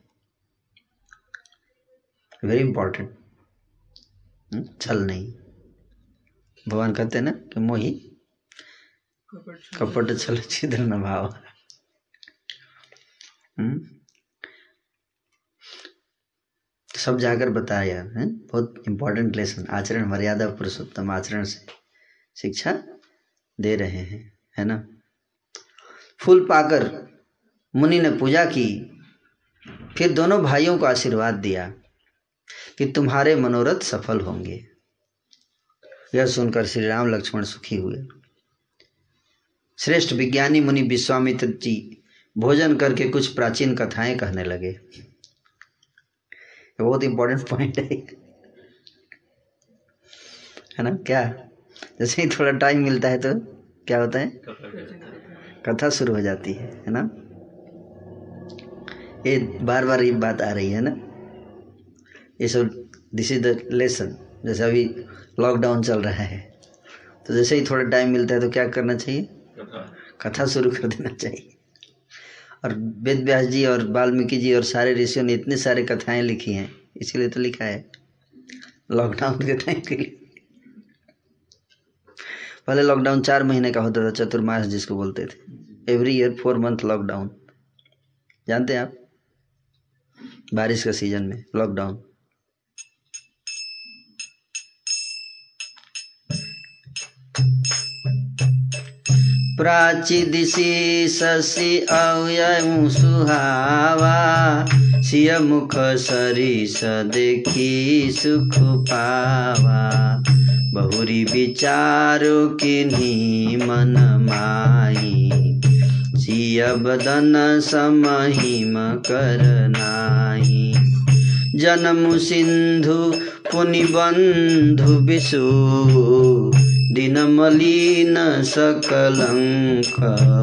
वेरी इंपॉर्टेंट। छल नहीं, भगवान कहते हैं ना कि मोही कपट छल छिद्र न भाव। सब जाकर बताया है, बहुत इंपॉर्टेंट लेसन। आचरण मर्यादा पुरुषोत्तम आचरण से शिक्षा दे रहे हैं, है ना। फूल पाकर मुनि ने पूजा की, फिर दोनों भाइयों को आशीर्वाद दिया कि तुम्हारे मनोरथ सफल होंगे। यह सुनकर श्री राम लक्ष्मण सुखी हुए। श्रेष्ठ विज्ञानी मुनि विश्वामित्र जी भोजन करके कुछ प्राचीन कथाएं कहने लगे। बहुत इंपॉर्टेंट पॉइंट है, है ना। क्या, जैसे ही थोड़ा टाइम मिलता है तो क्या होता है, कथा शुरू हो जाती है, है ना। ये बार बार ये बात आ रही है ना, ये सब, दिस इज द लेसन। जैसे अभी लॉकडाउन चल रहा है, तो जैसे ही थोड़ा टाइम मिलता है तो क्या करना चाहिए, कथा शुरू कर देना चाहिए। और वेद व्यास जी और वाल्मीकि जी और सारे ऋषियों ने इतने सारे कथाएं लिखी हैं, इसीलिए तो लिखा है लॉकडाउन के टाइम के लिए। पहले लॉकडाउन चार महीने का होता था, चतुर्मास जिसको बोलते थे। Every year four month lockdown, जानते हैं आप, बारिश का सीजन में लॉकडाउन। प्राची दिशि शशि अव्यय सुहावा, सिय मुख सरिस देखी सुख पावा। बहुरी विचारो किन्हीं मन माही, सिय बदन समहिम कर नाही। जन्म सिंधु पुनि बंधु विशु, दिन मलिन सकलंक।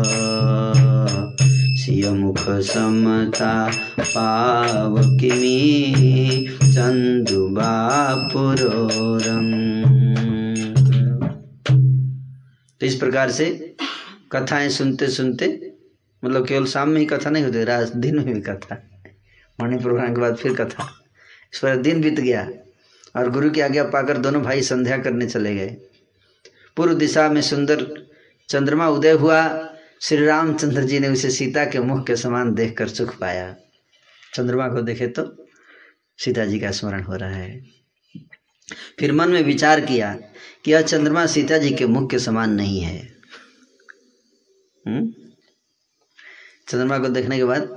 सिय मुख समता पाव किमी, चंदु बापुरो रंग। तो इस प्रकार से कथाएं सुनते सुनते मतलब केवल शाम में ही कथा नहीं होती, रात दिन में भी कथा, मॉर्निंग प्रोग्राम के बाद फिर कथा। इस पर दिन बीत गया और गुरु की आज्ञा पाकर दोनों भाई संध्या करने चले गए। पूर्व दिशा में सुंदर चंद्रमा उदय हुआ। श्री रामचंद्र जी ने उसे सीता के मुख के समान देखकर सुख पाया। चंद्रमा को देखे तो सीता जी का स्मरण हो रहा है। फिर मन में विचार किया कि यह चंद्रमा सीता जी के मुख के समान नहीं है। हुँ? चंद्रमा को देखने के बाद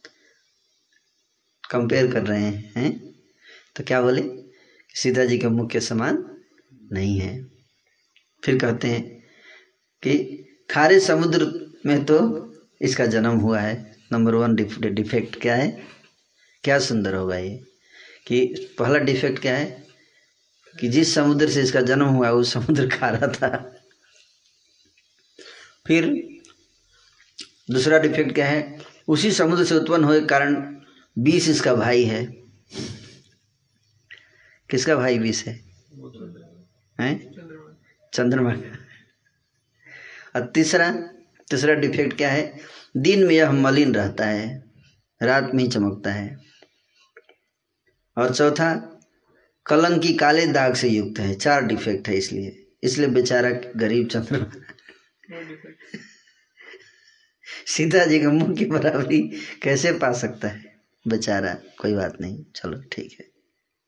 कंपेयर कर रहे हैं, हैं? तो क्या बोले, सीता जी के मुख के समान नहीं है। फिर कहते हैं कि खारे समुद्र में तो इसका जन्म हुआ है। नंबर वन डिफेक्ट क्या है? क्या सुंदर होगा ये कि पहला डिफेक्ट क्या है कि जिस समुद्र से इसका जन्म हुआ वो समुद्र खारा था। फिर दूसरा डिफेक्ट क्या है? उसी समुद्र से उत्पन्न हुए कारण विष इसका भाई है। किसका भाई विष है? हैं? चंद्रमा का। और तीसरा तीसरा डिफेक्ट क्या है? दिन में यह मलिन रहता है, रात में ही चमकता है। और चौथा कलंकी काले दाग से युक्त है। चार डिफेक्ट है, इसलिए इसलिए बेचारा गरीब चंद्रमा सीता जी के मुंह की बराबरी कैसे पा सकता है बेचारा। कोई बात नहीं, चलो ठीक है।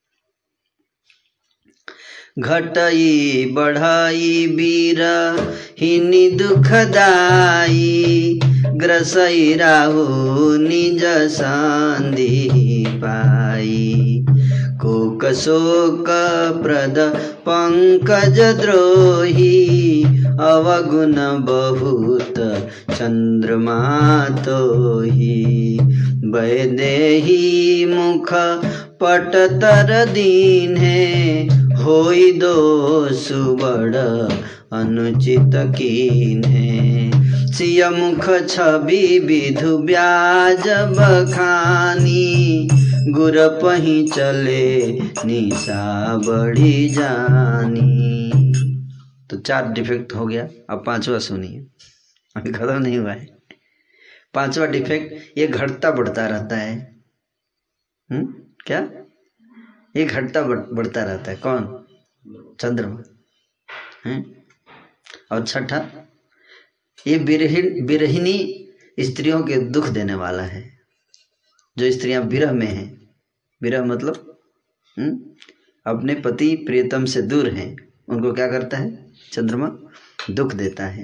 घटई बढ़ाई बीरहिनी दुखदाई, ग्रसई राहु निज संधि पाई। कोक शोक प्रद पंकज द्रोही, अवगुण बहुत चंद्रमा तोही। वैदेही मुख पटतर दीन है, होई दोष बड़ अनुचित कीन है। सिय मुख छवि विधु ब्याज बखानी, गुर पही चले निशा बड़ी जानी। तो चार डिफेक्ट हो गया। अब पांचवा सुनिए, अभी खत्म नहीं हुआ है। पांचवा डिफेक्ट, ये घटता बढ़ता रहता है। हम्म क्या? ये घटता बढ़ता रहता है। कौन? चंद्रमा है। और छठा, ये बिरहिन बिरहिनी स्त्रियों के दुख देने वाला है। जो स्त्रियां विरह में हैं, विरह मतलब हुँ? अपने पति प्रियतम से दूर हैं, उनको क्या करता है? चंद्रमा दुख देता है।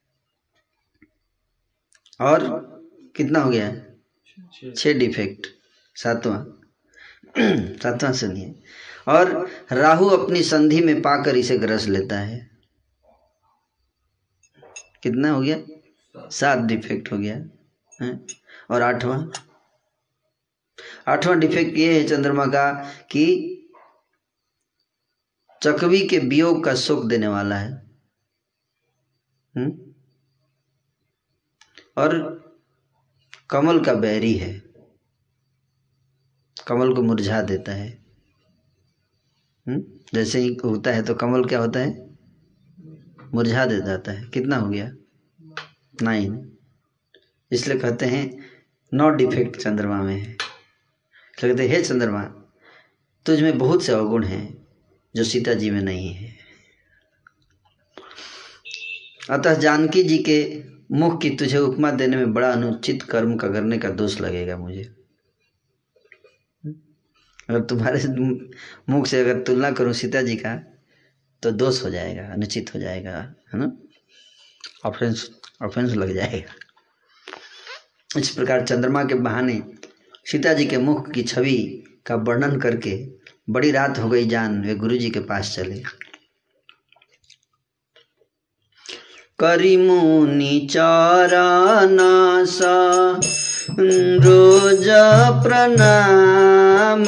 और कितना हो गया है? छह डिफेक्ट। सातवां सातवां सुनिए। और राहु अपनी संधि में पाकर इसे ग्रस लेता है। कितना हो गया? सात डिफेक्ट हो गया है। और आठवां आठवां डिफेक्ट ये है चंद्रमा का कि चकवी के वियोग का शोक देने वाला है। हुँ? और कमल का बैरी है, कमल को मुरझा देता है। हुँ? जैसे ही होता है तो कमल क्या होता है? मुरझा दे जाता है। कितना हो गया? नाइन। इसलिए कहते हैं नौ डिफेक्ट चंद्रमा में है। कहते हे चंद्रमा, तुझ में बहुत से अवगुण हैं जो सीता जी में नहीं है। अतः जानकी जी के मुख की तुझे उपमा देने में बड़ा अनुचित कर्म का करने का दोष लगेगा मुझे। अगर तुम्हारे मुख से अगर तुलना करूं सीता जी का तो दोष हो जाएगा, अनुचित हो जाएगा, है ना? ऑफेंस ऑफेंस लग जाएगा। इस प्रकार चंद्रमा के बहाने सीता जी के मुख की छवि का वर्णन करके बड़ी रात हो गई जान वे गुरु जी के पास चले। करी मुनि चरण रोज प्रणाम,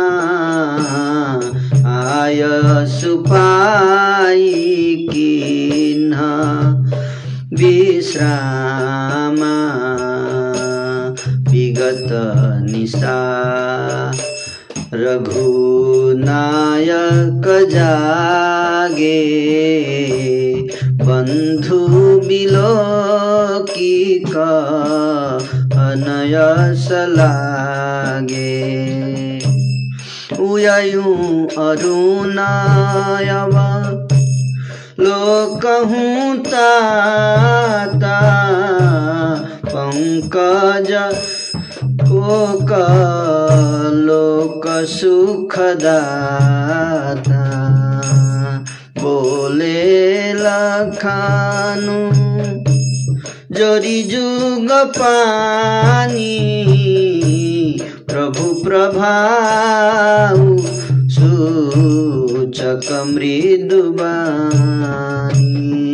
आय सुपाई किन्ह विश्राम। विगत निशा रघुनायक जागे, बंधु बिलो की का अनयस लागे उययू अरुणायव लोकहूँ ताता पंकज ओक लोक सुखदाता बोले लखानु जोरी जुग पानी प्रभु प्रभाऊ सूचक मृदुबानी।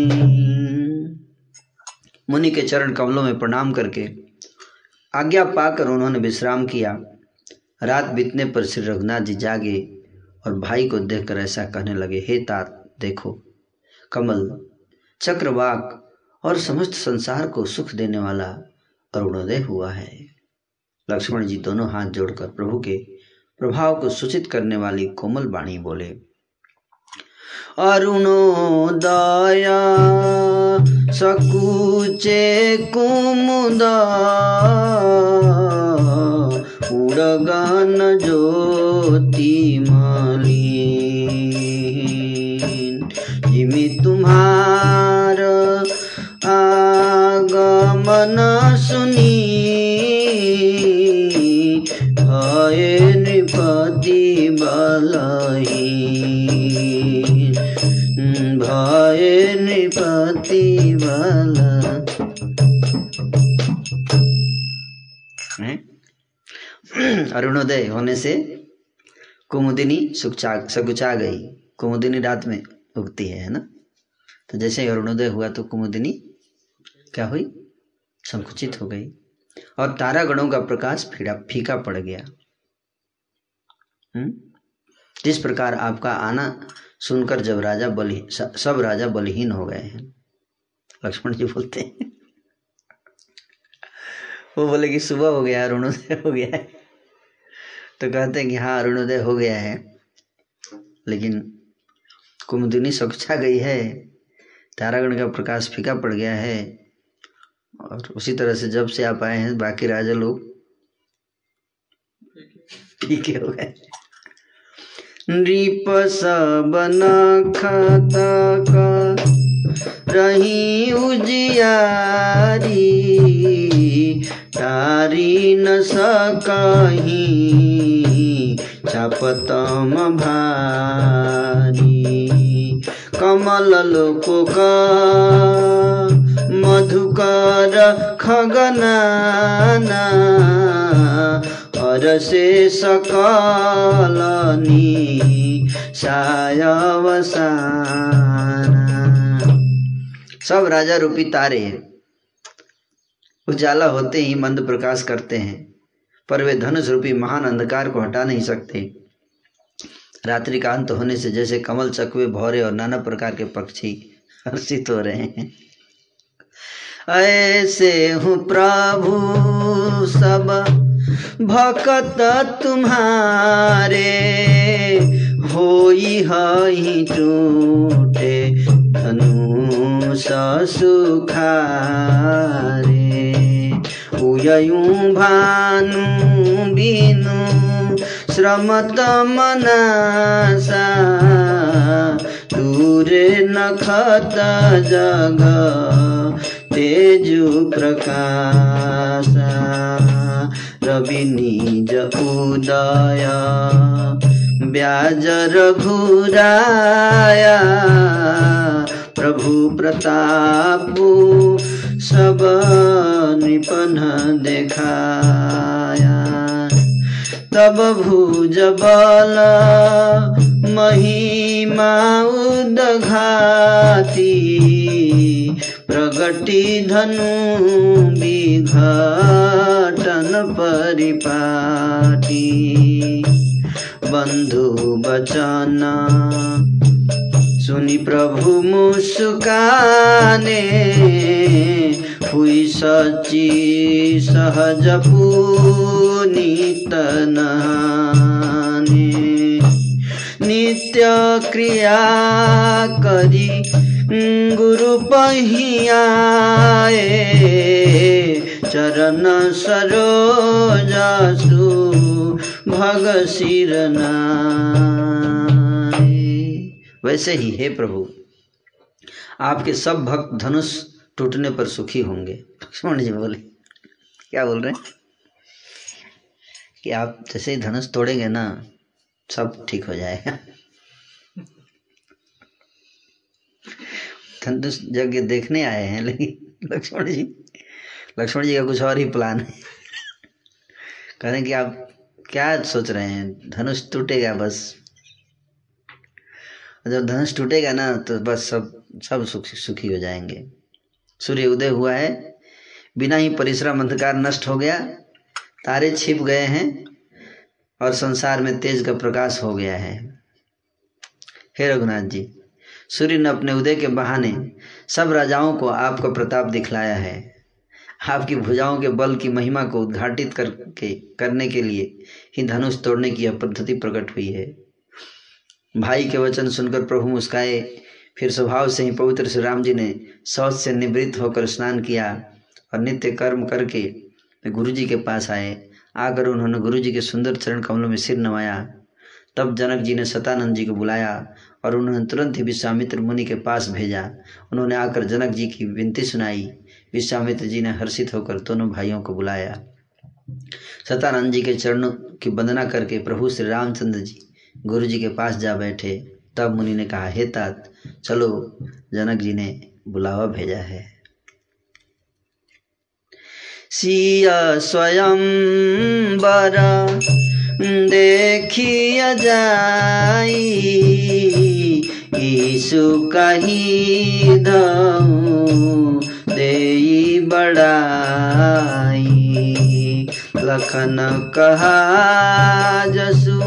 मुनि के चरण कमलों में प्रणाम करके आज्ञा पाकर उन्होंने विश्राम किया। रात बीतने पर श्री रघुनाथ जी जागे और भाई को देखकर ऐसा कहने लगे, हे तात देखो, कमल चक्रवाक और समस्त संसार को सुख देने वाला अरुणोदय हुआ है। लक्ष्मण जी दोनों हाथ जोड़कर प्रभु के प्रभाव को सूचित करने वाली कोमल वाणी बोले, अरुणोदय सकुचे कुमुद उड़गन ज्योति मलिन जिमि तुम्हार आगमन सुनी भये नृपति बलहीन भये नृपति बल। अरुणोदय होने से कुमुदिनी सुखचा सकुचा गई। कुमुदिनी रात में उगती है, है ना। तो जैसे ही अरुणोदय हुआ तो कुमुदिनी क्या हुई, संकुचित हो गई और तारागणों का प्रकाश फीका फीका पड़ गया। हम्म जिस प्रकार आपका आना सुनकर जब राजा बलि सब राजा बलहीन हो गए हैं। लक्ष्मण जी बोलते हैं, वो बोले कि सुबह हो गया, अरुणोदय हो गया है। तो कहते हैं कि हाँ अरुणोदय हो गया है, लेकिन कुमुदिनी सकुचा गई है, तारागण का प्रकाश फीका पड़ गया है। और उसी तरह से जब से आप आए हैं बाकी राजा लोग फीके हो गए। नृप सब नखतक रही उजियारी तारी न सकहीं चापतम भारी कमल लोक मधुकर खगनाना हर से सकलनी सायवसाना। सब राजा रूपी तारे उजाला होते ही मंद प्रकाश करते हैं, पर वे धनुष रूपी महान अंधकार को हटा नहीं सकते। रात्रि का अंत होने से जैसे कमल चकवे भौरे और नाना प्रकार के पक्षी हर्षित हो रहे हैं, ऐसे हूँ प्रभु सब भक्त तुम्हारे होई हई टूटे धनुष सुखारे उययूं भानु बिनु श्रमत मनासा दूरे नखत जग तेजु प्रकाशा रवि निज उदय ब्याज रघुराया प्रभु प्रतापु सब निपन देखाया तब भुज बल महिमा उदघाती प्रगति धनु विघटन परिपाटी बंधु बचन सुनि प्रभु मुस्काने हुई सची सहज पुनीत नहाने नित्य क्रिया करी गुरु पहियाए चरण सरोजसु भग सिर नाए। वैसे ही हे प्रभु आपके सब भक्त धनुष टूटने पर सुखी होंगे। लक्ष्मण जी बोले, क्या बोल रहे हैं कि आप जैसे ही धनुष तोड़ेंगे ना सब ठीक हो जाएगा। धनुष यज्ञ देखने आए हैं, लेकिन लक्ष्मण जी लक्ष्मण जी का कुछ और ही प्लान है। कह रहे हैं कि आप क्या सोच रहे हैं, धनुष टूटेगा बस, जब धनुष टूटेगा ना तो बस सब सब सुखी सुखी हो जाएंगे। सूर्य उदय हुआ है, बिना ही परिश्रम अंधकार नष्ट हो गया, तारे छिप गए हैं और संसार में तेज का प्रकाश हो गया है। हे रघुनाथ जी, सूर्य ने अपने उदय के बहाने सब राजाओं को आपका प्रताप दिखलाया है। आपकी भुजाओं के बल की महिमा को उद्घाटित करके करने के लिए ही धनुष तोड़ने की यह पद्धति प्रकट हुई है। भाई के वचन सुनकर प्रभु मुस्काए। फिर स्वभाव से ही पवित्र श्री राम जी ने शौच से निवृत्त होकर स्नान किया और नित्य कर्म करके गुरु जी के पास आए। आकर उन्होंने गुरु जी के सुंदर चरण कमलों में सिर नवाया। तब जनक जी ने सतानंद जी को बुलाया और उन्होंने तुरंत ही विश्वामित्र मुनि के पास भेजा। उन्होंने आकर जनक जी की विनती सुनाई। विश्वामित्र जी ने हर्षित होकर दोनों भाइयों को बुलाया। सतानंद जी के चरणों की वंदना करके प्रभु श्री रामचंद्र जी गुरु जी के पास जा बैठे। तब मुनि ने कहा, हे तात चलो, जनक जी ने बुलावा भेजा है। सिया स्वयं वर देखिया जाई, ईसु कही दऊं देई बड़ाई। लखन कहा जसु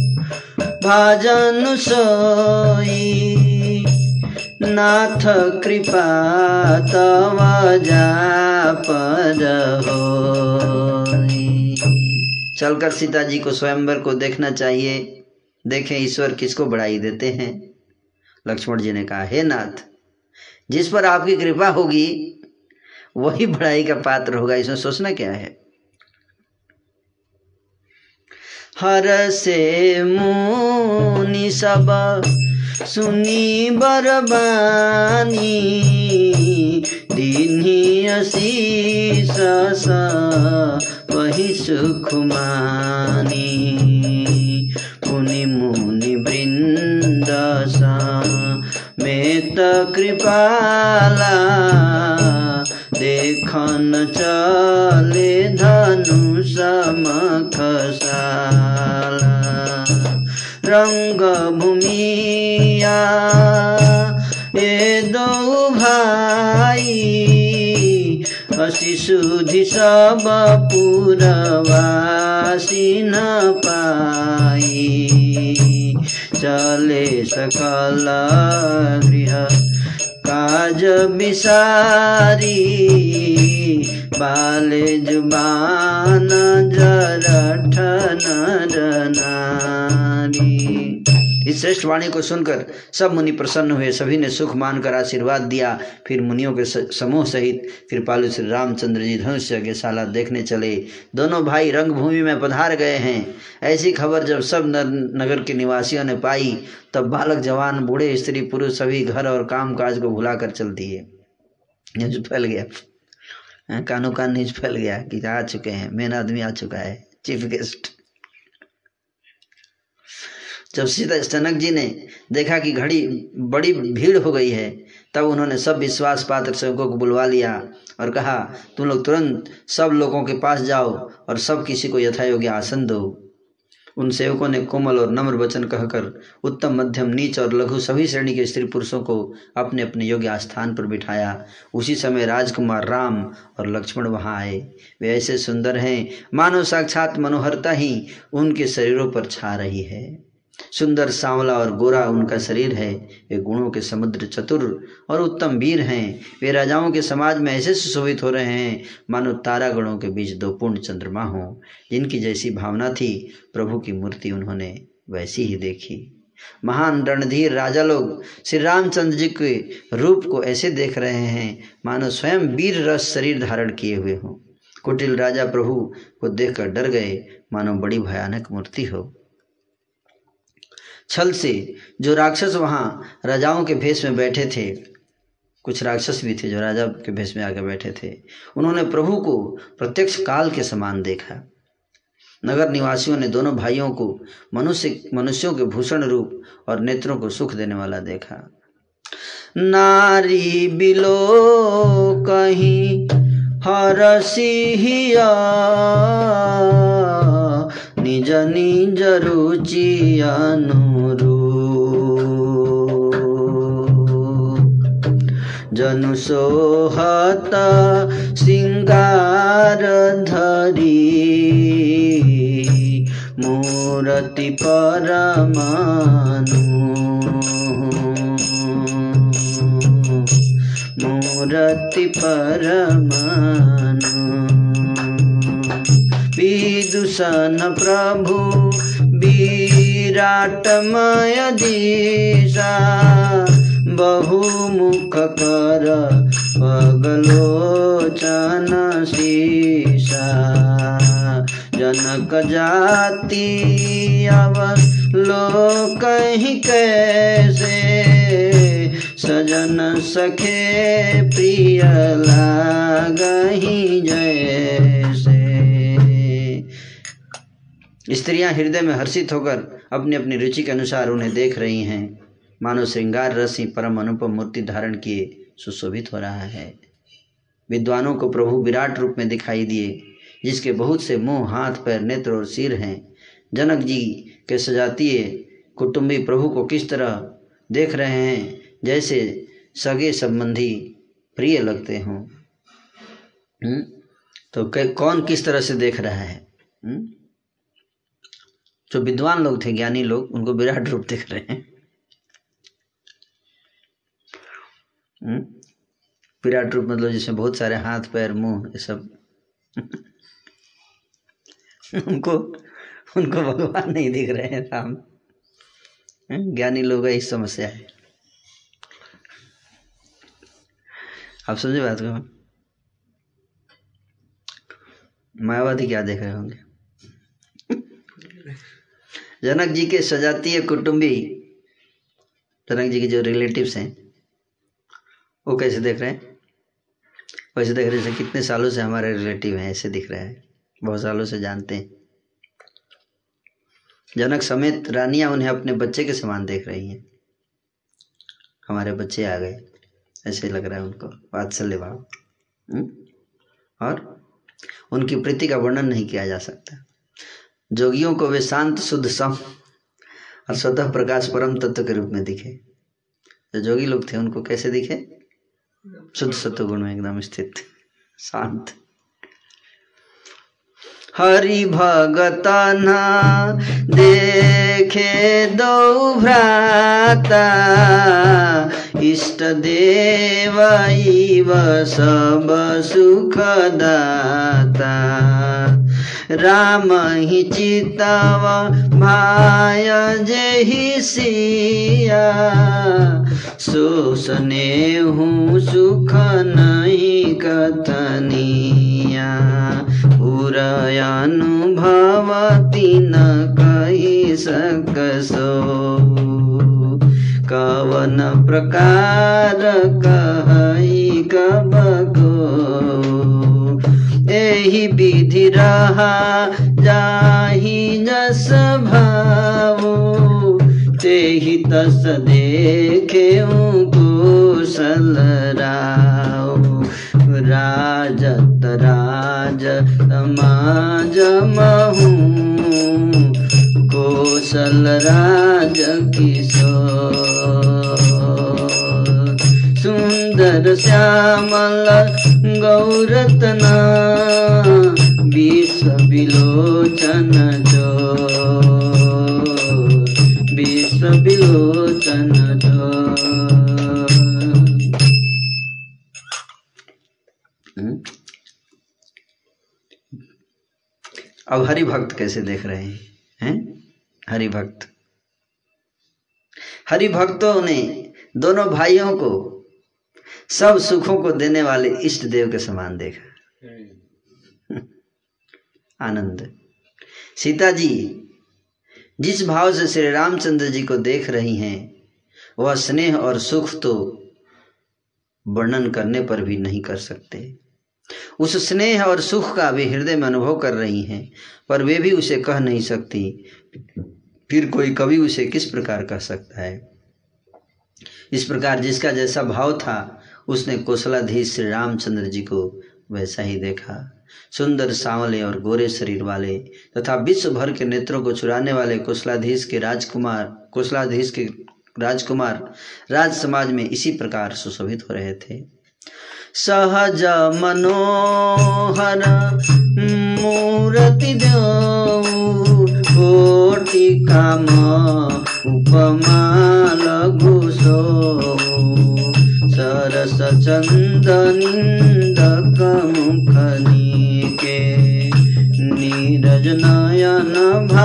भाजन सोई, नाथ कृपा तव जा पर होई। चलकर सीता जी को स्वयंवर को देखना चाहिए, देखें ईश्वर किसको बढ़ाई देते हैं। लक्ष्मण जी ने कहा, हे नाथ, जिस पर आपकी कृपा होगी वही बढ़ाई का पात्र होगा, इसमें सोचना क्या है। हर से मुनि सब सुनी बरबानी, दीन्ही आशीष वही सुख मानी। पुनि मुनि वृंद में कृपाला, देखन चले धनुष मखसाला। रंग भूमिया ये दो भाई, हसी सुधि सब पुरवासी न पाई। चले सकल गृह काज विसारी, बाले जुबान जरठ नर नारी। इस श्रेष्ठ वाणी को सुनकर सब मुनि प्रसन्न हुए। सभी ने सुख मानकर आशीर्वाद दिया। फिर मुनियों के समूह सहित कृपालु श्री रामचंद्र जी धनुष यज्ञशाला देखने चले। दोनों भाई रंगभूमि में पधार गए हैं। ऐसी खबर जब सब नगर के निवासियों ने पाई, तब बालक जवान बूढ़े स्त्री पुरुष सभी घर और काम काज को भुलाकर चल दिए। न्यूज फैल गया, कानो कान न्यूज फैल गया कि आ चुके हैं, मेन आदमी आ चुका है, चीफ गेस्ट। जब सीता जनक जी ने देखा कि घड़ी बड़ी भीड़ हो गई है, तब उन्होंने सब विश्वास पात्र सेवकों को बुलवा लिया और कहा, तुम लोग तुरंत सब लोगों के पास जाओ और सब किसी को यथायोग्य आसन दो। उन सेवकों ने कोमल और नम्र वचन कहकर उत्तम, मध्यम, नीच और लघु सभी श्रेणी के स्त्री पुरुषों को अपने अपने योग्य स्थान पर बिठाया। उसी समय राजकुमार राम और लक्ष्मण वहां आए। वे ऐसे सुंदर हैं मानो साक्षात मनोहरता ही उनके शरीरों पर छा रही है। सुंदर, सांवला और गोरा उनका शरीर है। वे गुणों के समुद्र, चतुर और उत्तम वीर हैं। वे राजाओं के समाज में ऐसे सुशोभित हो रहे हैं मानो तारागणों के बीच दो पूर्ण चंद्रमा हो। जिनकी जैसी भावना थी, प्रभु की मूर्ति उन्होंने वैसी ही देखी। महान रणधीर राजा लोग श्री रामचंद्र जी के रूप को ऐसे देख रहे हैं मानो स्वयं वीर रस शरीर धारण किए हुए हों। कुटिल राजा प्रभु को देखकर डर गए मानो बड़ी भयानक मूर्ति हो। छल से जो राक्षस वहां राजाओं के भेष में बैठे थे, कुछ राक्षस भी थे जो राजा के भेष में आके बैठे थे, उन्होंने प्रभु को प्रत्यक्ष काल के समान देखा। नगर निवासियों ने दोनों भाइयों को मनुष्य मनुष्यों के भूषण रूप और नेत्रों को सुख देने वाला देखा। नारी बिलो कहीं हरसिहिया निज निज रुचि अनुरूप जनु सोहत सिंगार धरी मूर्ति परमानु मूर्ति परमानु विदूषण प्रभु विराटमय दिशा बहुमुख कर पगलोचन शीशा जनक जाति अवलोक ही कैसे सजन सखे प्रिय लागहि जैसे। स्त्रियां हृदय में हर्षित होकर अपनी अपनी रुचि के अनुसार उन्हें देख रही हैं मानो श्रृंगार रसी परम अनुपम मूर्ति धारण किए सुशोभित हो रहा है। विद्वानों को प्रभु विराट रूप में दिखाई दिए जिसके बहुत से मुंह हाथ पैर नेत्र और सिर हैं। जनक जी के सजातीय कुटुंबी प्रभु को किस तरह देख रहे हैं जैसे सगे संबंधी प्रिय लगते हों। तो कौन किस तरह से देख रहा है? हुँ? जो विद्वान लोग थे, ज्ञानी लोग, उनको विराट रूप देख रहे हैं। विराट रूप मतलब जिसमें बहुत सारे हाथ पैर मुंह ये सब उनको उनको भगवान नहीं दिख रहे हैं राम। ज्ञानी लोगों की समस्या है। आप समझे बात को? मायावादी क्या देख रहे होंगे? जनक जी के सजातीय कुटुंबी, जनक जी के जो रिलेटिव्स हैं वो कैसे देख रहे हैं? वैसे देख रहे हैं कितने सालों से हमारे रिलेटिव हैं, ऐसे दिख रहा है, बहुत सालों से जानते हैं। जनक समेत रानियां उन्हें अपने बच्चे के समान देख रही हैं। हमारे बच्चे आ गए ऐसे लग रहा है उनको, वात्सल्य भाव। और उनकी प्रीति का वर्णन नहीं किया जा सकता। जोगियों को वे शांत शुद्ध सम और स्वतः प्रकाश परम तत्व के रूप में दिखे। जो जोगी लोग थे उनको कैसे दिखे? शुद्ध सत्व गुण में एकदम स्थित, शांत। हरि भगत न देखे दो भ्राता इष्ट देव इव सब सुख दाता राम ही चितव भाय जेहि सिया सो स्नेहु सुख नहीं कथनिया अनुभवति न कही सकसो कवन प्रकार कहई कब को एहि विधि रहा जाहि जस भावो तेहि तस देखे कुशल राव राजत राज समाज महू कौशल राज किशोर सुंदर श्यामल गौरतना विश्व विलोचन जो विश्व विलोचन जो। अब हरि भक्त कैसे देख रहे हैं? हैं हरि भक्त हरि भक्तों ने दोनों भाइयों को सब सुखों को देने वाले इष्ट देव के समान देखा। आनंद। सीता जी जिस भाव से श्री रामचंद्र जी को देख रही हैं वह स्नेह और सुख तो वर्णन करने पर भी नहीं कर सकते। उस स्नेह और सुख का वे हृदय में अनुभव कर रही हैं, पर वे भी उसे कह नहीं सकती। फिर कोई कवि उसे किस प्रकार कह सकता है। इस प्रकार जिसका जैसा भाव था उसने कौशलाधीश श्री रामचंद्र जी को वैसा ही देखा। सुंदर सांवले और गोरे शरीर वाले तथा विश्व भर के नेत्रों को चुराने वाले कौशलाधीश के राजकुमार कौशलाधीश के राजकुमार राज समाज में इसी प्रकार सुशोभित हो रहे थे। सहज मनोहर मूर्ति देऊ कोटि काम उपमा लघु सो सरस चंदनिंदक मुखनिके नीरज नयन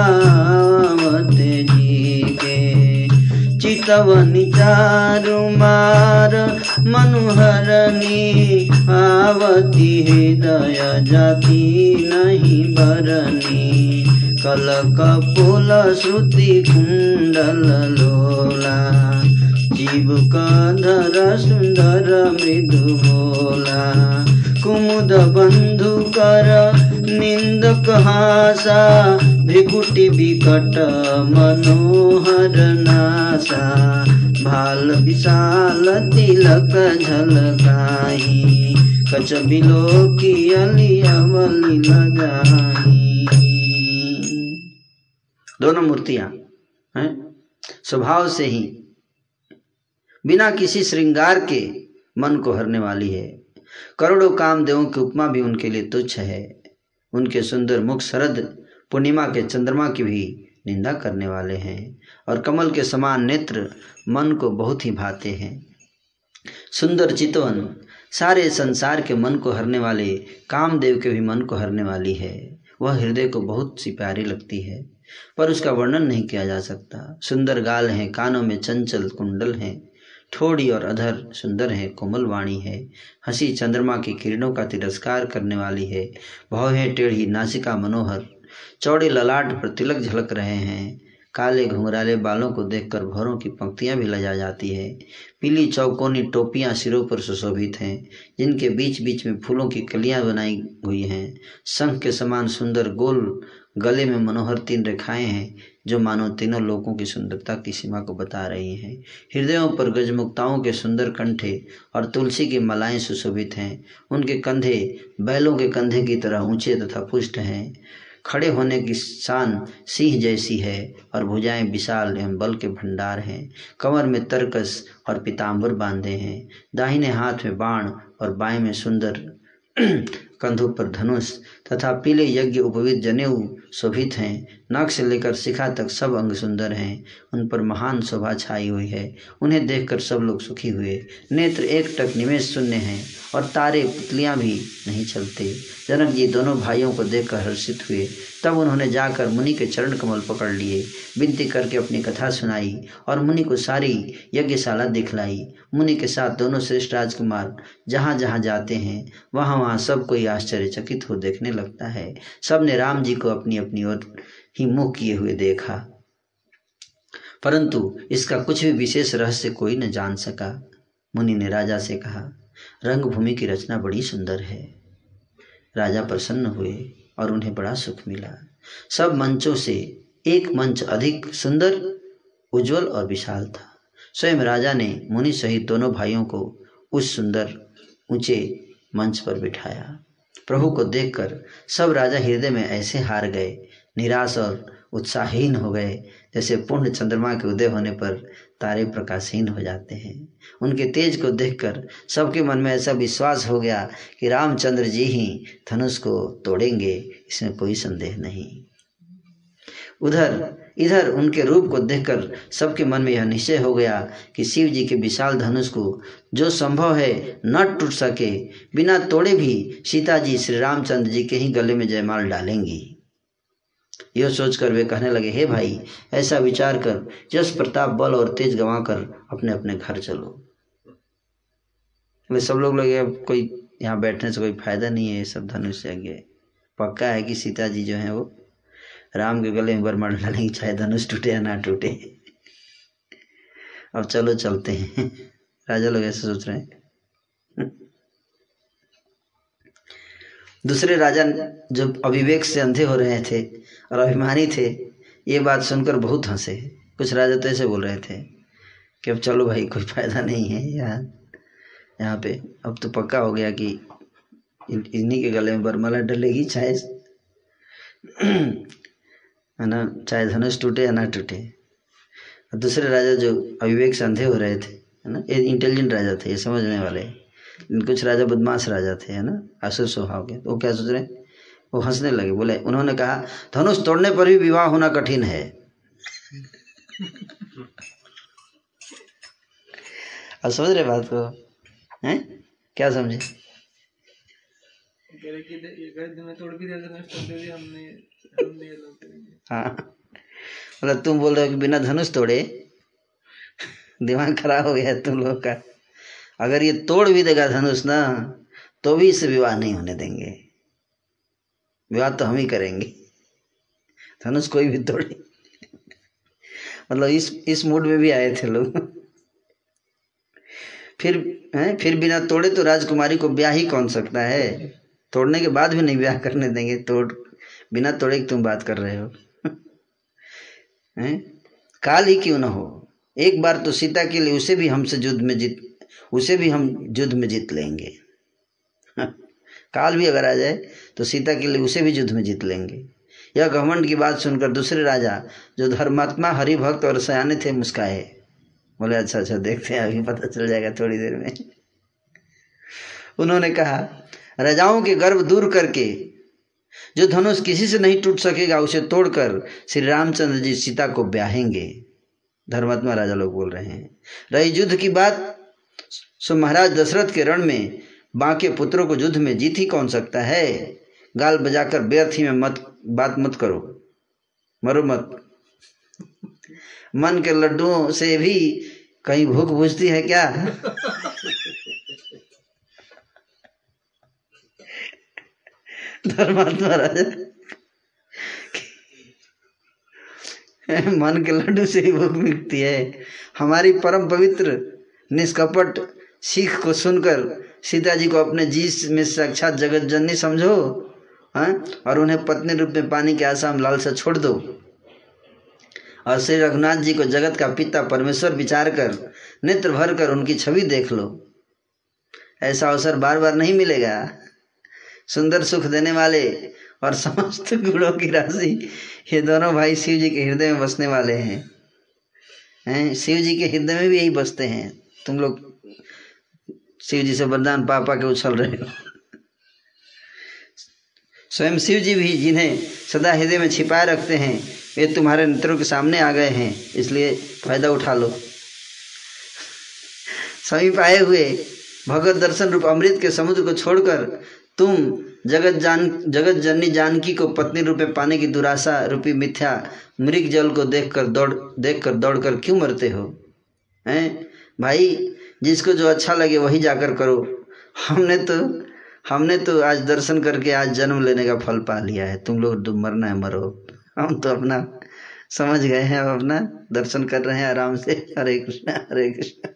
भावते जी के चितवनि चारुमार मनुहरनी आवती हृदय जाति नहीं बरनी कलक पुल श्रुति कुंडल लोला जीव कधर सुंदर मृदु बोला कुमुद बंधु कर निंदक हासा भृकुटि विकट मनोहर नासा भाल विशाल तिलक झलकाई कच बिलोकी अली अवली लगाई। दोनों मूर्तियां हैं स्वभाव से ही बिना किसी श्रृंगार के मन को हरने वाली है। करोड़ों कामदेवों की उपमा भी उनके लिए तुच्छ है। उनके सुंदर मुख शरद पूर्णिमा के चंद्रमा की भी निंदा करने वाले हैं और कमल के समान नेत्र मन को बहुत ही भाते हैं। सुंदर चितवन सारे संसार के मन को हरने वाले कामदेव के भी मन को हरने वाली है। वह हृदय को बहुत सी प्यारी लगती है, पर उसका वर्णन नहीं किया जा सकता। सुंदर गाल हैं, कानों में चंचल कुंडल हैं, ठोड़ी और अधर सुंदर है, कोमल वाणी है, हंसी चंद्रमा की किरणों का तिरस्कार करने वाली है, भौहें टेढ़ी, नासिका मनोहर, चौड़े ललाट पर तिलक झलक रहे हैं। काले घुंघराले बालों को देखकर भौरों की पंक्तियां भी लजा जाती है। पीली चौकोनी टोपियां सिरों पर सुशोभित हैं, जिनके बीच बीच में फूलों की कलियां बनाई हुई हैं। शंख के समान सुंदर गोल गले में मनोहर तीन रेखाएं हैं, जो मानो तीनों लोकों की सुंदरता की सीमा को बता रही हैं। हृदयों पर गजमुक्ताओं के सुंदर कंठे और तुलसी की मालाएं सुशोभित हैं। उनके कंधे बैलों के कंधे की तरह ऊंचे तथा पुष्ट हैं। खड़े होने की शान सिंह जैसी है और भुजाएं विशाल एवं बल के भंडार हैं। कमर में तरकस और पीताम्बर बांधे हैं। दाहिने हाथ में बाण और बाएं में सुंदर कंधों पर धनुष तथा पीले यज्ञ उपवीत जनेऊ शोभित हैं। नाक से लेकर शिखा तक सब अंग सुंदर हैं। उन पर महान शोभा छाई हुई है। उन्हें देखकर सब लोग सुखी हुए। नेत्र एक टक निमेष शून्य हैं और तारे पुतलियां भी नहीं चलते। जनक जी दोनों भाइयों को देखकर हर्षित हुए। तब उन्होंने जाकर मुनि के चरण कमल पकड़ लिए, विनती करके अपनी कथा सुनाई और मुनि को सारी यज्ञशाला दिखलाई। मुनि के साथ दोनों श्रेष्ठ राजकुमार जहाँ जहाँ जाते हैं वहाँ वहाँ सब कोई आश्चर्यचकित हो देखने लगता है। सब ने राम जी को अपनी अपनी ओर ही मुँह किए हुए देखा, परंतु इसका कुछ भी विशेष रहस्य कोई न जान सका। मुनि ने राजा से कहा, रंगभूमि की रचना बड़ी सुंदर है। राजा प्रसन्न हुए और उन्हें बड़ा सुख मिला। सब मंचों से एक मंच अधिक सुंदर, उज्जवल और विशाल था। स्वयं राजा ने मुनि सहित दोनों भाइयों को उस सुंदर ऊंचे मंच पर बिठाया। प्रभु को देखकर सब राजा हृदय में ऐसे हार गए, निराश और उत्साहहीन हो गए, जैसे पूर्ण चंद्रमा के उदय होने पर तारे प्रकाशहीन हो जाते हैं। उनके तेज को देखकर सबके मन में ऐसा विश्वास हो गया कि रामचंद्र जी ही धनुष को तोड़ेंगे, इसमें कोई संदेह नहीं। उधर इधर उनके रूप को देखकर सबके मन में यह निश्चय हो गया कि शिव जी के विशाल धनुष को जो संभव है न टूट सके, बिना तोड़े भी सीता जी श्री रामचंद्र जी के ही गले में जयमाल डालेंगी। यह सोचकर वे कहने लगे, हे भाई, ऐसा विचार कर, यश प्रताप बल और तेज गंवा कर अपने अपने घर चलो। वे सब लोग लगे अब कोई यहाँ बैठने से कोई फायदा नहीं है, ये सब धनुष यज्ञ पक्का है कि सीता जी जो हैं वो राम के गले में वरमाला डालेंगी, चाहे धनुष टूटे या ना टूटे। अब चलो चलते हैं। राजा लोग ऐसे सोच रहे हैं। दूसरे राजा जो अविवेक से अंधे हो रहे थे और अभिमानी थे, ये बात सुनकर बहुत हंसे। कुछ राजा तो ऐसे बोल रहे थे कि अब चलो भाई, कोई फायदा नहीं है यहाँ यहाँ पे, अब तो पक्का हो गया कि इन्हीं के गले में वरमाला डलेगी, चाहे है ना, चाहे धनुष टूटे या ना टूटे। दूसरे राजा जो अविवेक से अंधे हो रहे थे, है ना, ये इंटेलिजेंट राजा थे, ये समझने वाले। कुछ राजा बदमाश राजा थे, है ना, आसुर स्वभाव के। तो वो क्या सोच रहे, वो हंसने लगे। बोले, उन्होंने कहा, धनुष तोड़ने पर भी विवाह होना कठिन है। अब समझ रहे बात को, हैं? क्या समझे? हाँ, मतलब तुम बोल रहे हो कि बिना धनुष तोड़े दिमाग खराब हो गया है तुम लोग का। अगर ये तोड़ भी देगा धनुष ना, तो भी इससे विवाह नहीं होने देंगे। विवाह तो हम ही करेंगे, धनुष कोई भी तोड़े। मतलब इस इस मूड में भी आए थे लोग। फिर हैं, फिर बिना तोड़े तो राजकुमारी को ब्याह ही कौन सकता है? तोड़ने के बाद भी नहीं ब्याह करने देंगे। तोड़ बिना तोड़े की तुम बात कर रहे हो। हैं? काल ही क्यों ना हो, एक बार तो सीता के लिए उसे भी हमसे युद्ध में जीत उसे भी हम युद्ध में जीत लेंगे। काल भी अगर आ जाए तो सीता के लिए उसे भी युद्ध में जीत लेंगे। यह घमंड की बात सुनकर दूसरे राजा जो धर्मात्मा हरिभक्त और सयाने थे मुस्काए। बोले, अच्छा अच्छा, देखते हैं, अभी पता चल जाएगा थोड़ी देर में। उन्होंने कहा, राजाओं के गर्व दूर करके जो धनुष किसी से नहीं टूट सकेगा, उसे तोड़कर श्री रामचंद्र जी सीता को ब्याहेंगे। धर्मात्मा राजा लोग बोल रहे हैं। रही युद्ध की बात, सो महाराज दशरथ के रण में बांके पुत्रों को युद्ध में जीत ही कौन सकता है? गाल बजाकर व्यर्थ ही में मत बात मत करो, मरो मत। मन के लड्डुओं से भी कहीं भूख बुझती है क्या? धर्मात्मा राजा, मन के लड्डू से ही भूख मिटती है। हमारी परम पवित्र निष्कपट सीख को सुनकर सीता जी को अपने जी में साक्षात जगत जननी समझो, हाँ, और उन्हें पत्नी रूप में पानी के आशा में लालसा छोड़ दो, और श्री रघुनाथ जी को जगत का पिता परमेश्वर विचार कर नेत्र भर कर उनकी छवि देख लो। ऐसा अवसर बार बार नहीं मिलेगा। सुंदर सुख देने वाले और समस्त गुणों की राशि ये दोनों भाई शिव जी के हृदय में बसने वाले हैं। हैं शिव जी के हृदय में भी यही बसते हैं। तुम लोग शिव जी से वरदान पा पा के उछल रहे हो। स्वयं शिव जी भी जिन्हें सदा हृदय में छिपाए रखते हैं, वे तुम्हारे नेत्रों के सामने आ गए हैं, इसलिए फायदा उठा लो। समीप आए हुए भगवत दर्शन रूप अमृत के समुद्र को छोड़कर तुम जगत जान जगत जननी जानकी को पत्नी रूप में पाने की दुराशा रूपी मिथ्या मृग जल को देखकर दौड़ देखकर दौड़कर क्यों मरते हो? हैं भाई, जिसको जो अच्छा लगे वही जाकर करो। हमने तो हमने तो आज दर्शन करके आज जन्म लेने का फल पा लिया है। तुम लोग तो मरना है मरो, हम तो अपना समझ गए हैं, अब अपना दर्शन कर रहे हैं आराम से। हरे कृष्णा हरे कृष्णा।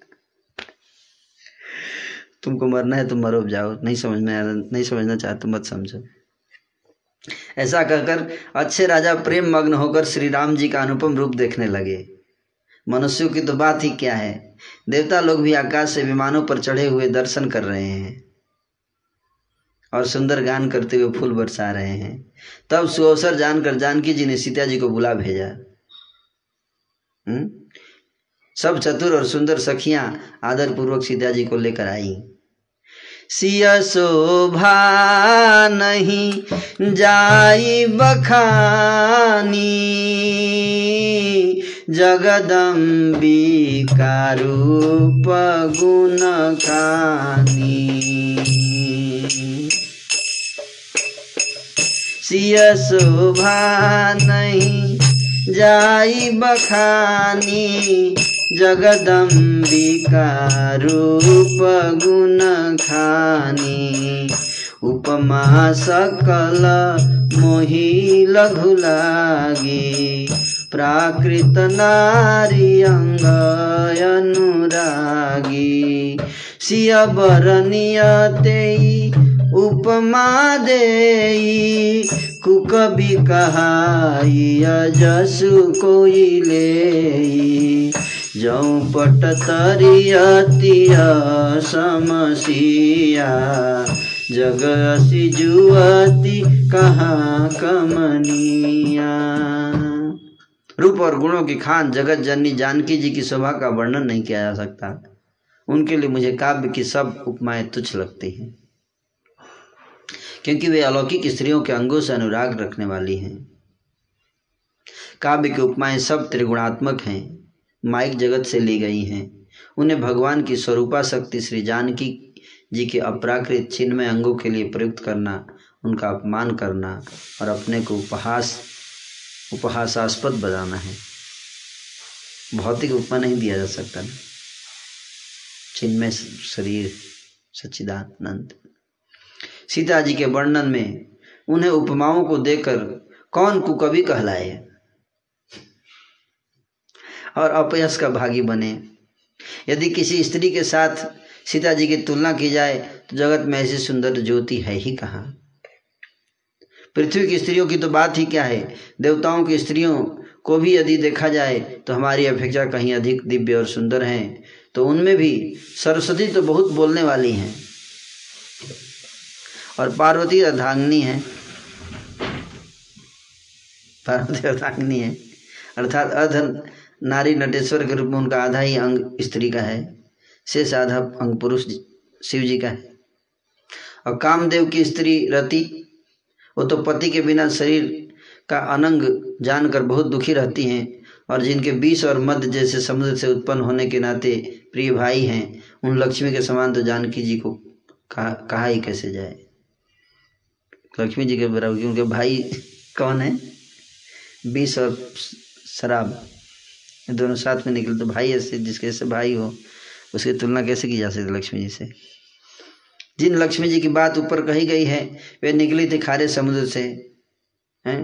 तुमको मरना है तो मरो, जाओ। नहीं समझ में नहीं समझना चाहते मत समझो। ऐसा कहकर अच्छे राजा प्रेम मग्न होकर श्री राम जी का अनुपम रूप देखने लगे। मनुष्यों की तो बात ही क्या है, देवता लोग भी आकाश से विमानों पर चढ़े हुए दर्शन कर रहे हैं और सुंदर गान करते हुए फूल बरसा रहे हैं। तब सुअवसर जानकर जानकी जी ने सीता जी को बुला भेजा। हुँ? सब चतुर और सुंदर सखियां आदर पूर्वक सीता जी को लेकर आई। सिया शोभा नहीं जाई बखानी, जगदम्बिका रूप गुण खानी। सिय शोभा नहीं जाई बखानी, जगदम्बिका रूप गुण खानी। उपमा सकल मोहि लघु लागी, प्राकृत नारी अंग अनुरागी। सिय बरनिय तेई उपमा देई, कुकवि कहाई जसु कोई लेई। जौं पट तरियतिय समसिया, जग असी जुअति कहाँ कमनिया। रूप और गुणों की खान जगत जननी जानकी जी की शोभा का वर्णन नहीं किया जा सकता। उनके लिए मुझे काव्य की सब उपमाएं तुच्छ लगती हैं, क्योंकि वे अलौकिक स्त्रियों के अंगों से अनुराग रखने वाली हैं। काव्य की उपमाएं सब त्रिगुणात्मक हैं, माइक जगत से ली गई हैं। उन्हें भगवान की स्वरूपा शक्ति श्री जानकी जी के अपराकृत चिन्मय अंगों के लिए प्रयुक्त करना, उनका अपमान करना और अपने को उपहास उपहासास्पद बनाना है। भौतिक उपमा नहीं दिया जा सकता ना, चिन्मय शरीर सच्चिदानंद। सीता जी के वर्णन में उन्हें उपमाओं को देकर कौन कुकवि कहलाए और अपयश का भागी बने। यदि किसी स्त्री के साथ सीता जी की तुलना की जाए तो जगत में ऐसी सुंदर ज्योति है ही कहाँ। पृथ्वी की स्त्रियों की तो बात ही क्या है, देवताओं की स्त्रियों को भी यदि देखा जाए तो हमारी अपेक्षा कहीं अधिक दिव्य और सुंदर हैं। तो उनमें भी सरस्वती तो बहुत बोलने वाली हैं और पार्वती अर्धांगिनी है। पार्वती अर्धांगिनी है अर्थात अर्ध नारी नटेश्वर के रूप में उनका आधा ही अंग स्त्री का है, शेष आधा अंग पुरुष शिव जी का है। और कामदेव की स्त्री रति, वो तो पति के बिना शरीर का अनंग जानकर बहुत दुखी रहती हैं और जिनके विष और मध्य जैसे समुद्र से उत्पन्न होने के नाते प्रिय भाई हैं, उन लक्ष्मी के समान तो जानकी जी को कहा कहा ही कैसे जाए। लक्ष्मी जी के बराबर उनके भाई कौन है, विष और शराब दोनों साथ में निकले तो भाई ऐसे जिसके से भाई हो उसकी तुलना कैसे की जा सकती लक्ष्मी जी से। जिन लक्ष्मी जी की बात ऊपर कही गई है वे निकली थी खारे समुद्र से, हैं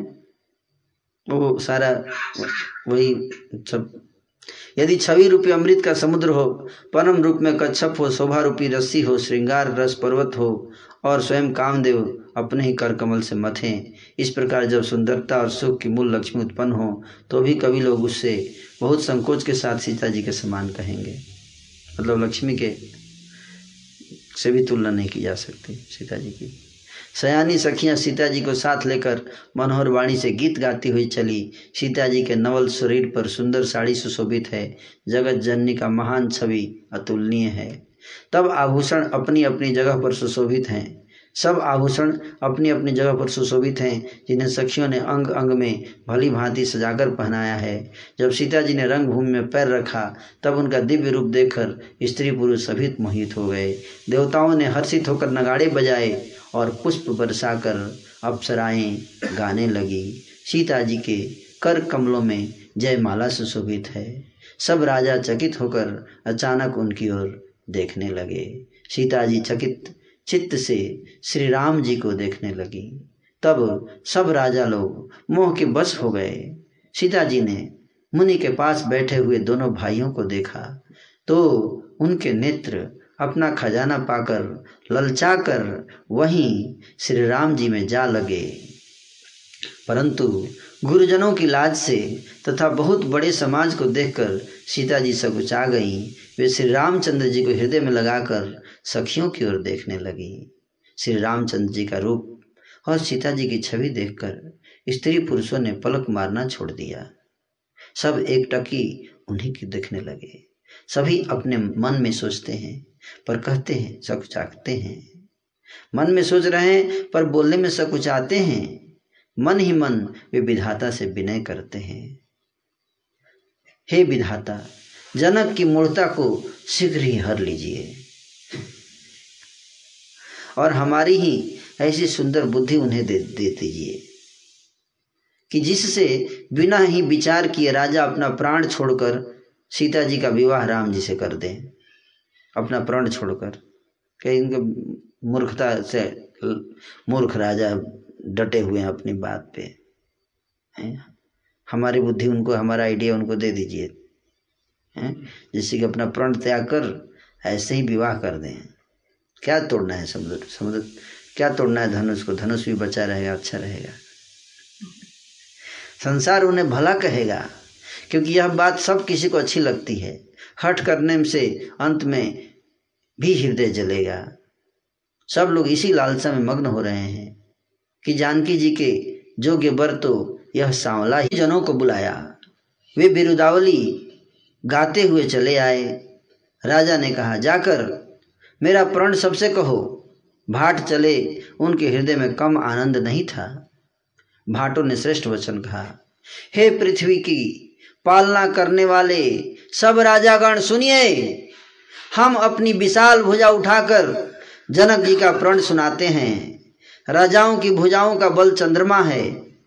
वो सारा वही सब। यदि छवि रूपी अमृत का समुद्र हो, परम रूप में कच्छप हो, शोभा रूपी रस्सी हो, श्रृंगार रस पर्वत हो और स्वयं कामदेव अपने ही कर कमल से मथें, इस प्रकार जब सुंदरता और सुख की मूल लक्ष्मी उत्पन्न हो तो भी कभी लोग उससे बहुत संकोच के साथ सीता जी के समान कहेंगे। मतलब लक्ष्मी के से भी तुलना नहीं की जा सकती सीता जी की। सयानी सखियां सीता जी को साथ लेकर मनोहर वाणी से गीत गाती हुई चली। सीता जी के नवल शरीर पर सुंदर साड़ी सुशोभित है। जगत जननी का महान छवि अतुलनीय है। तब आभूषण अपनी अपनी जगह पर सुशोभित हैं। सब आभूषण अपनी अपनी जगह पर सुशोभित हैं, जिन्हें सखियों ने अंग अंग में भली भांति सजाकर पहनाया है। जब सीता जी ने रंगभूमि में पैर रखा तब उनका दिव्य रूप देखकर स्त्री पुरुष सभी मोहित हो गए। देवताओं ने हर्षित होकर नगाड़े बजाए और पुष्प बरसाकर अप्सराएं गाने लगी। सीता जी के कर कमलों में जयमाला सुशोभित है। सब राजा चकित होकर अचानक उनकी ओर देखने लगे। सीता जी चकित चित्त से श्री राम जी को देखने लगी। तब सब राजा लोग मोह के बस हो गए। सीता जी ने मुनि के पास बैठे हुए दोनों भाइयों को देखा तो उनके नेत्र अपना खजाना पाकर ललचाकर वहीं श्री राम जी में जा लगे। परंतु गुरुजनों की लाज से तथा बहुत बड़े समाज को देखकर सीता जी सकुचा गईं। वे श्री रामचंद्र जी को हृदय में लगाकर सखियों की ओर देखने लगी। श्री रामचंद्र जी का रूप और सीता जी की छवि देखकर स्त्री पुरुषों ने पलक मारना छोड़ दिया। सब एक टकी उन्हीं की देखने लगे। सभी अपने मन में सोचते हैं पर कहते हैं सकुचाते हैं। मन में सोच रहे हैं पर बोलने में सकुचाते हैं। मन ही मन वे विधाता से विनय करते हैं। हे विधाता, जनक की मूर्ता को शीघ्र ही हर लीजिए और हमारी ही ऐसी सुंदर बुद्धि उन्हें दे दे दीजिए कि जिससे बिना ही विचार किए राजा अपना प्राण छोड़कर सीता जी का विवाह राम जी से कर दें, अपना प्राण छोड़कर। कहीं इनके मूर्खता से मूर्ख राजा डटे हुए हैं अपनी बात पे, हैं? हमारी बुद्धि उनको, हमारा आइडिया उनको दे दीजिए, हैं? जिससे कि अपना प्राण त्याग कर ऐसे ही विवाह कर दें। क्या तोड़ना है समुद्र, समुद्र क्या तोड़ना है धनुष को, धनुष भी बचा रहेगा, अच्छा रहेगा। संसार उन्हें भला कहेगा क्योंकि यह बात सब किसी को अच्छी लगती है। हठ करने से अंत में भी हृदय जलेगा। सब लोग इसी लालसा में मग्न हो रहे हैं कि जानकी जी के जोग्य वर तो यह सांवला ही जनों को बुलाया। वे बिरुदावली गाते हुए चले आए। राजा ने कहा, जाकर मेरा प्रण सबसे कहो। भाट चले, उनके हृदय में कम आनंद नहीं था। भाटों ने श्रेष्ठ वचन कहा, हे पृथ्वी की पालना करने वाले सब राजागण सुनिए, हम अपनी विशाल भुजा उठाकर जनक जी का प्रण सुनाते हैं। राजाओं की भुजाओं का बल चंद्रमा है,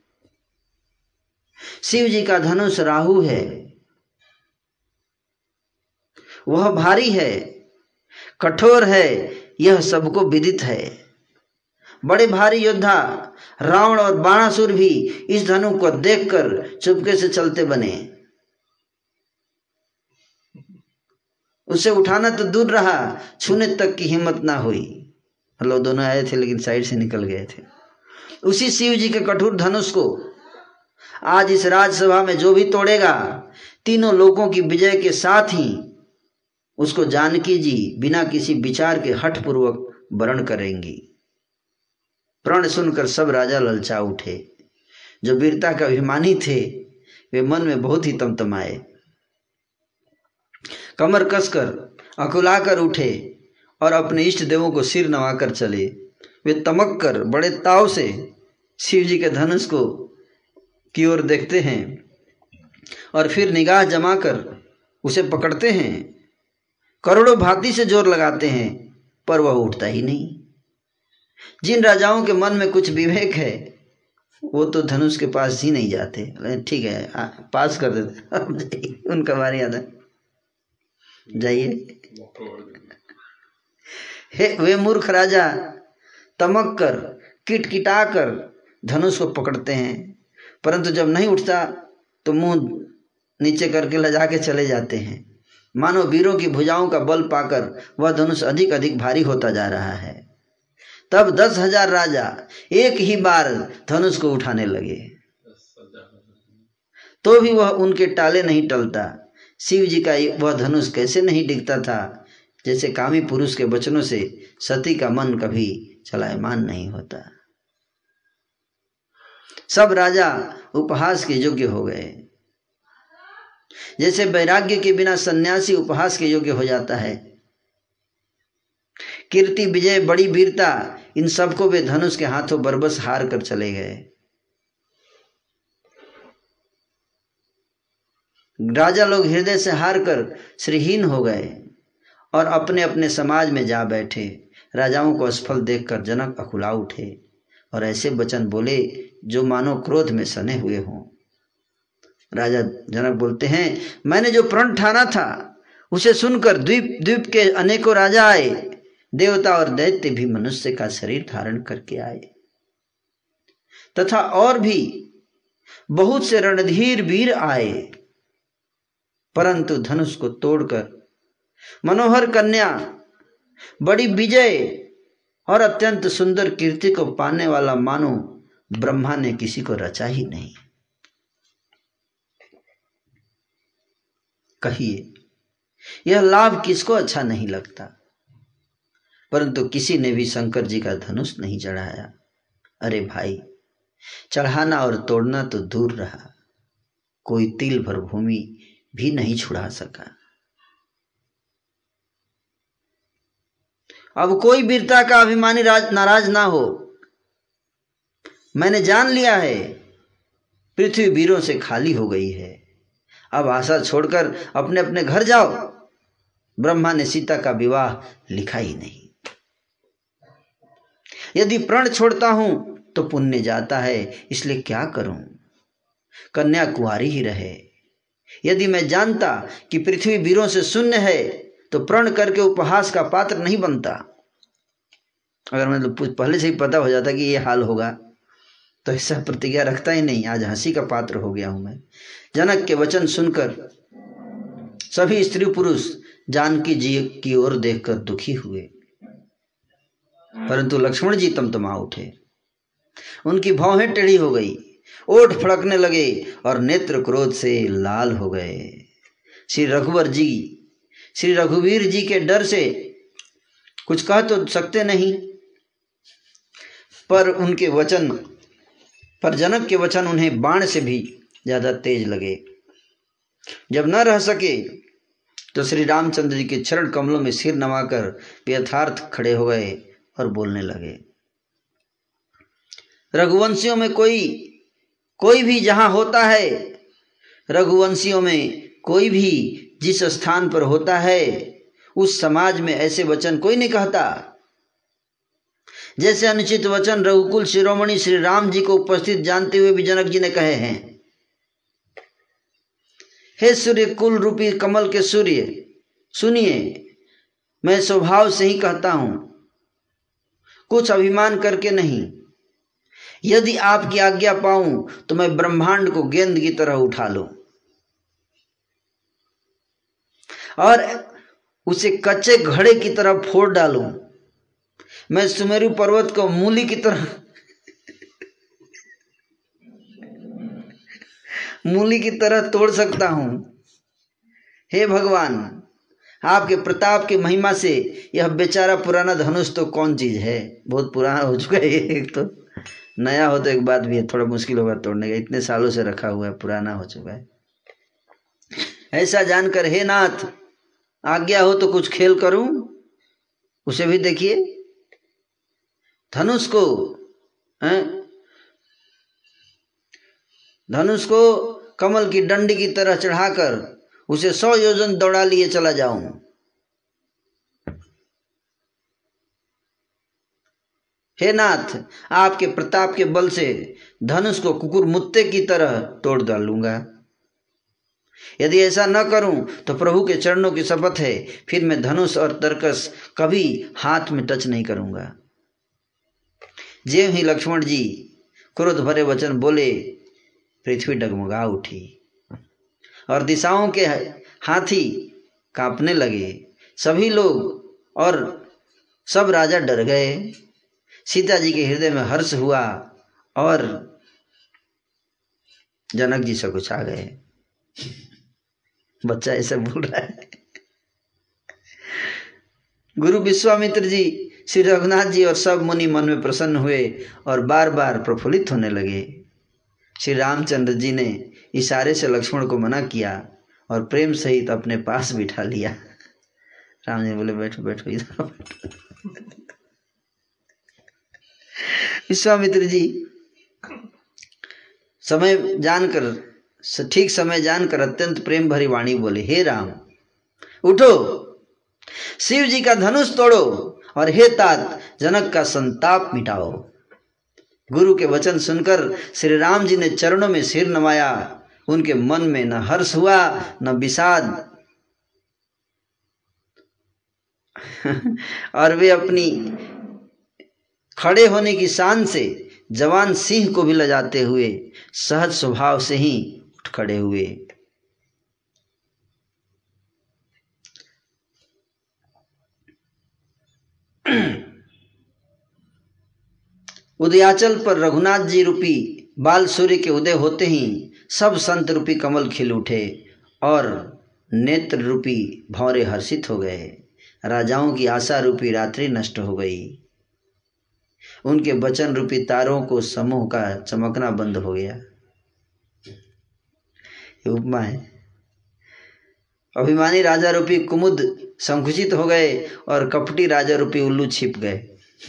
शिव जी का धनुष राहु है, वह भारी है, कठोर है, यह सबको विदित है। बड़े भारी योद्धा रावण और बाणासुर भी इस धनु को देखकर चुपके से चलते बने। उसे उठाना तो दूर रहा, छूने तक की हिम्मत ना हुई। मतलब दोनों आए थे लेकिन साइड से निकल गए थे। उसी शिव जी के कठोर धनुष को आज इस राजसभा में जो भी तोड़ेगा, तीनों लोकों की विजय के साथ ही उसको जानकी जी बिना किसी विचार के हठ पूर्वक वरण करेंगी। प्रण सुनकर सब राजा ललचा उठे। जो वीरता के अभिमानी थे वे मन में बहुत ही तमतमाए, कमर कसकर अकुलाकर उठे और अपने इष्ट देवों को सिर नवाकर चले। वे तमक कर बड़े ताव से शिव जी के धनुष को की ओर देखते हैं और फिर निगाह जमाकर उसे पकड़ते हैं। करोड़ों भांति से जोर लगाते हैं पर वह उठता ही नहीं। जिन राजाओं के मन में कुछ विवेक है वो तो धनुष के पास ही नहीं जाते। ठीक है, आ, पास कर देते उनका बारी आता है, जाइए। हे वे मूर्ख राजा तमक कर किटकिटा कर धनुष को पकड़ते हैं, परंतु जब नहीं उठता तो मुंह नीचे करके लजा के चले जाते हैं। मानो वीरों की भुजाओं का बल पाकर वह धनुष अधिक अधिक भारी होता जा रहा है। तब दस हजार राजा एक ही बार धनुष को उठाने लगे, तो भी वह उनके टाले नहीं टलता। शिव जी का वह धनुष कैसे नहीं डिगता था, जैसे कामी पुरुष के वचनों से सती का मन कभी चलायमान नहीं होता। सब राजा उपहास के योग्य हो गए। जैसे वैराग्य के बिना सन्यासी उपहास के योग्य हो जाता है। कीर्ति, विजय, बड़ी वीरता, इन सबको वे धनुष के हाथों बरबस हार कर चले गए। राजा लोग हृदय से हार कर श्रीहीन हो गए और अपने अपने समाज में जा बैठे। राजाओं को असफल देखकर जनक अकुला उठे और ऐसे वचन बोले जो मानो क्रोध में सने हुए हों। राजा जनक बोलते हैं, मैंने जो प्रण ठाना था उसे सुनकर द्वीप द्वीप के अनेकों राजा आए। देवता और दैत्य भी मनुष्य का शरीर धारण करके आए तथा और भी बहुत से रणधीर वीर आए, परंतु धनुष को तोड़कर मनोहर कन्या, बड़ी विजय और अत्यंत सुंदर कीर्ति को पाने वाला मानो ब्रह्मा ने किसी को रचा ही नहीं। कहिए यह लाभ किसको अच्छा नहीं लगता, परंतु किसी ने भी शंकर जी का धनुष नहीं चढ़ाया। अरे भाई, चढ़ाना और तोड़ना तो दूर रहा, कोई तिल भर भूमि भी नहीं छुड़ा सका। अब कोई वीरता का अभिमानी राज नाराज ना हो। मैंने जान लिया है पृथ्वी वीरों से खाली हो गई है। अब आशा छोड़कर अपने अपने घर जाओ। ब्रह्मा ने सीता का विवाह लिखा ही नहीं। यदि प्रण छोड़ता हूं तो पुण्य जाता है, इसलिए क्या करूं, कन्या कुंवारी ही रहे। यदि मैं जानता कि पृथ्वी वीरों से शून्य है तो प्रण करके उपहास का पात्र नहीं बनता। अगर मतलब पहले से ही पता हो जाता कि ये हाल होगा तो ऐसा प्रतिज्ञा रखता ही नहीं। आज हंसी का पात्र हो गया हूं मैं। जनक के वचन सुनकर सभी स्त्री पुरुष जानकी जी की ओर देखकर दुखी हुए, परंतु लक्ष्मण जी तमतमा उठे। उनकी भौहें टेढ़ी हो गई, ओठ फड़कने लगे और नेत्र क्रोध से लाल हो गए। श्री रघुवर जी श्री रघुवीर जी के डर से कुछ कह तो सकते नहीं, पर उनके वचन पर जनक के वचन उन्हें बाण से भी ज्यादा तेज लगे। जब न रह सके तो श्री रामचंद्र जी के चरण कमलों में सिर नवाकर यथार्थ खड़े हो गए और बोलने लगे। रघुवंशियों में कोई कोई भी जहां होता है, रघुवंशियों में कोई भी जिस स्थान पर होता है, उस समाज में ऐसे वचन कोई नहीं कहता जैसे अनुचित वचन रघुकुल शिरोमणि श्री राम जी को उपस्थित जानते हुए भी जनक जी ने कहे हैं। हे सूर्य कुल रूपी कमल के सूर्य, सुनिए, मैं स्वभाव से ही कहता हूं, कुछ अभिमान करके नहीं। यदि आपकी आज्ञा पाऊं तो मैं ब्रह्मांड को गेंद की तरह उठा लूं और उसे कच्चे घड़े की तरह फोड़ डालूं। मैं सुमेरु पर्वत को मूली की तरह मूली की तरह तोड़ सकता हूं। हे भगवान, आपके प्रताप की महिमा से यह बेचारा पुराना धनुष तो कौन चीज है, बहुत पुराना हो चुका है। एक तो नया हो तो एक बात भी है, थोड़ा मुश्किल होगा तोड़ने का, इतने सालों से रखा हुआ है, पुराना हो चुका है। ऐसा जानकर हे नाथ, आज्ञा हो तो कुछ खेल करूं, उसे भी देखिए। धनुष को हैं धनुष को कमल की डंडी की तरह चढ़ाकर उसे सौ योजन दौड़ा लिए चला जाऊं। हे नाथ, आपके प्रताप के बल से धनुष को कुकुर मुत्ते की तरह तोड़ डालूंगा। यदि ऐसा न करूं तो प्रभु के चरणों की शपथ है, फिर मैं धनुष और तरकस कभी हाथ में टच नहीं करूंगा। ज्यों ही लक्ष्मण जी क्रोध भरे वचन बोले, पृथ्वी डगमगा उठी और दिशाओं के हाथी कांपने लगे। सभी लोग और सब राजा डर गए। सीता जी के हृदय में हर्ष हुआ और जनक जी सकुचा गए। बच्चा ऐसा बोल रहा है। गुरु विश्वामित्र जी, श्री रघुनाथ जी और सब मुनि मन में प्रसन्न हुए और बार बार प्रफुल्लित होने लगे। श्री रामचंद्र जी ने इशारे से लक्ष्मण को मना किया और प्रेम सहित अपने पास बिठा लिया। राम जी बोले, बैठो बैठो इधर बैठो। विश्वामित्र जी समय जानकर ठीक समय जानकर अत्यंत प्रेम भरी वाणी बोले, हे राम, उठो, शिव जी का धनुष तोड़ो और हे तात, जनक का संताप मिटाओ। गुरु के वचन सुनकर श्री राम जी ने चरणों में सिर नवाया। उनके मन में न हर्ष हुआ न विषाद और वे अपनी खड़े होने की शान से जवान सिंह को भी लजाते हुए सहज स्वभाव से ही उठ खड़े हुए। उदयाचल पर रघुनाथ जी रूपी बाल सूर्य के उदय होते ही सब संत रूपी कमल खिल उठे और नेत्र रूपी भौरे हर्षित हो गए। राजाओं की आशा रूपी रात्रि नष्ट हो गई। उनके वचन रूपी तारों को समूह का चमकना बंद हो गया। ये उपमा है। अभिमानी राजा रूपी कुमुद संकुचित हो गए और कपटी राजा रूपी उल्लू छिप गए।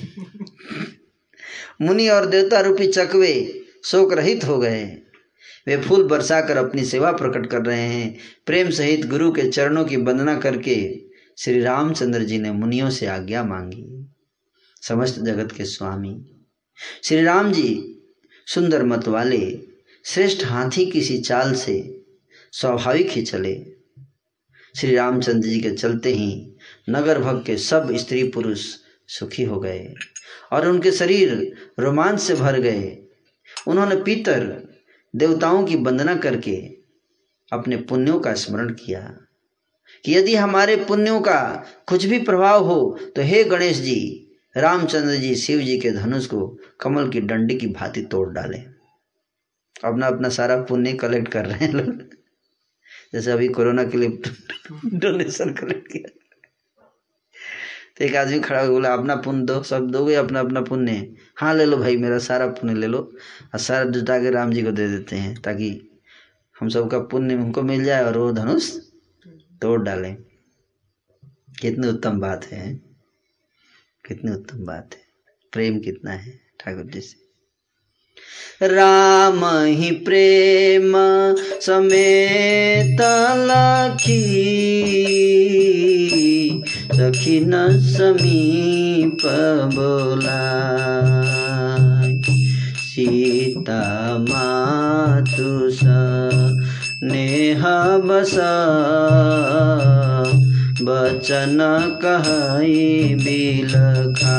मुनि और देवता रूपी चकवे शोक रहित हो गए। वे फूल बरसाकर अपनी सेवा प्रकट कर रहे हैं। प्रेम सहित गुरु के चरणों की वंदना करके श्री रामचंद्र जी ने मुनियों से आज्ञा मांगी। समस्त जगत के स्वामी श्री राम जी सुंदर मत वाले श्रेष्ठ हाथी किसी चाल से स्वाभाविक ही चले। श्री रामचंद्र जी के चलते ही नगर भग के सब स्त्री पुरुष सुखी हो गए और उनके शरीर रोमांच से भर गए। उन्होंने पितर देवताओं की वंदना करके अपने पुण्यों का स्मरण किया कि यदि हमारे पुण्यों का कुछ भी प्रभाव हो तो हे गणेश जी, रामचंद्र जी शिव जी के धनुष को कमल की डंडी की भांति तोड़ डालें। अपना अपना सारा पुण्य कलेक्ट कर रहे हैं लोग, जैसे अभी कोरोना के लिए डोनेशन कलेक्ट किया। तो एक आदमी खड़ा हो बोला अपना पुण्य दो, सब दोगे अपना अपना पुण्य? हाँ ले लो भाई, मेरा सारा पुण्य ले लो और सारा जुटा के राम जी को दे देते हैं ताकि हम सबका पुण्य उनको मिल जाए और वो धनुष तोड़ डालें। कितनी उत्तम बात है, कितनी उत्तम बात है, प्रेम कितना है ठाकुर जी से। राम ही प्रेम समेत लखी, सखी न समीप बोलाई। सीता मातु स्नेह बस, बचन कहई बिलखा।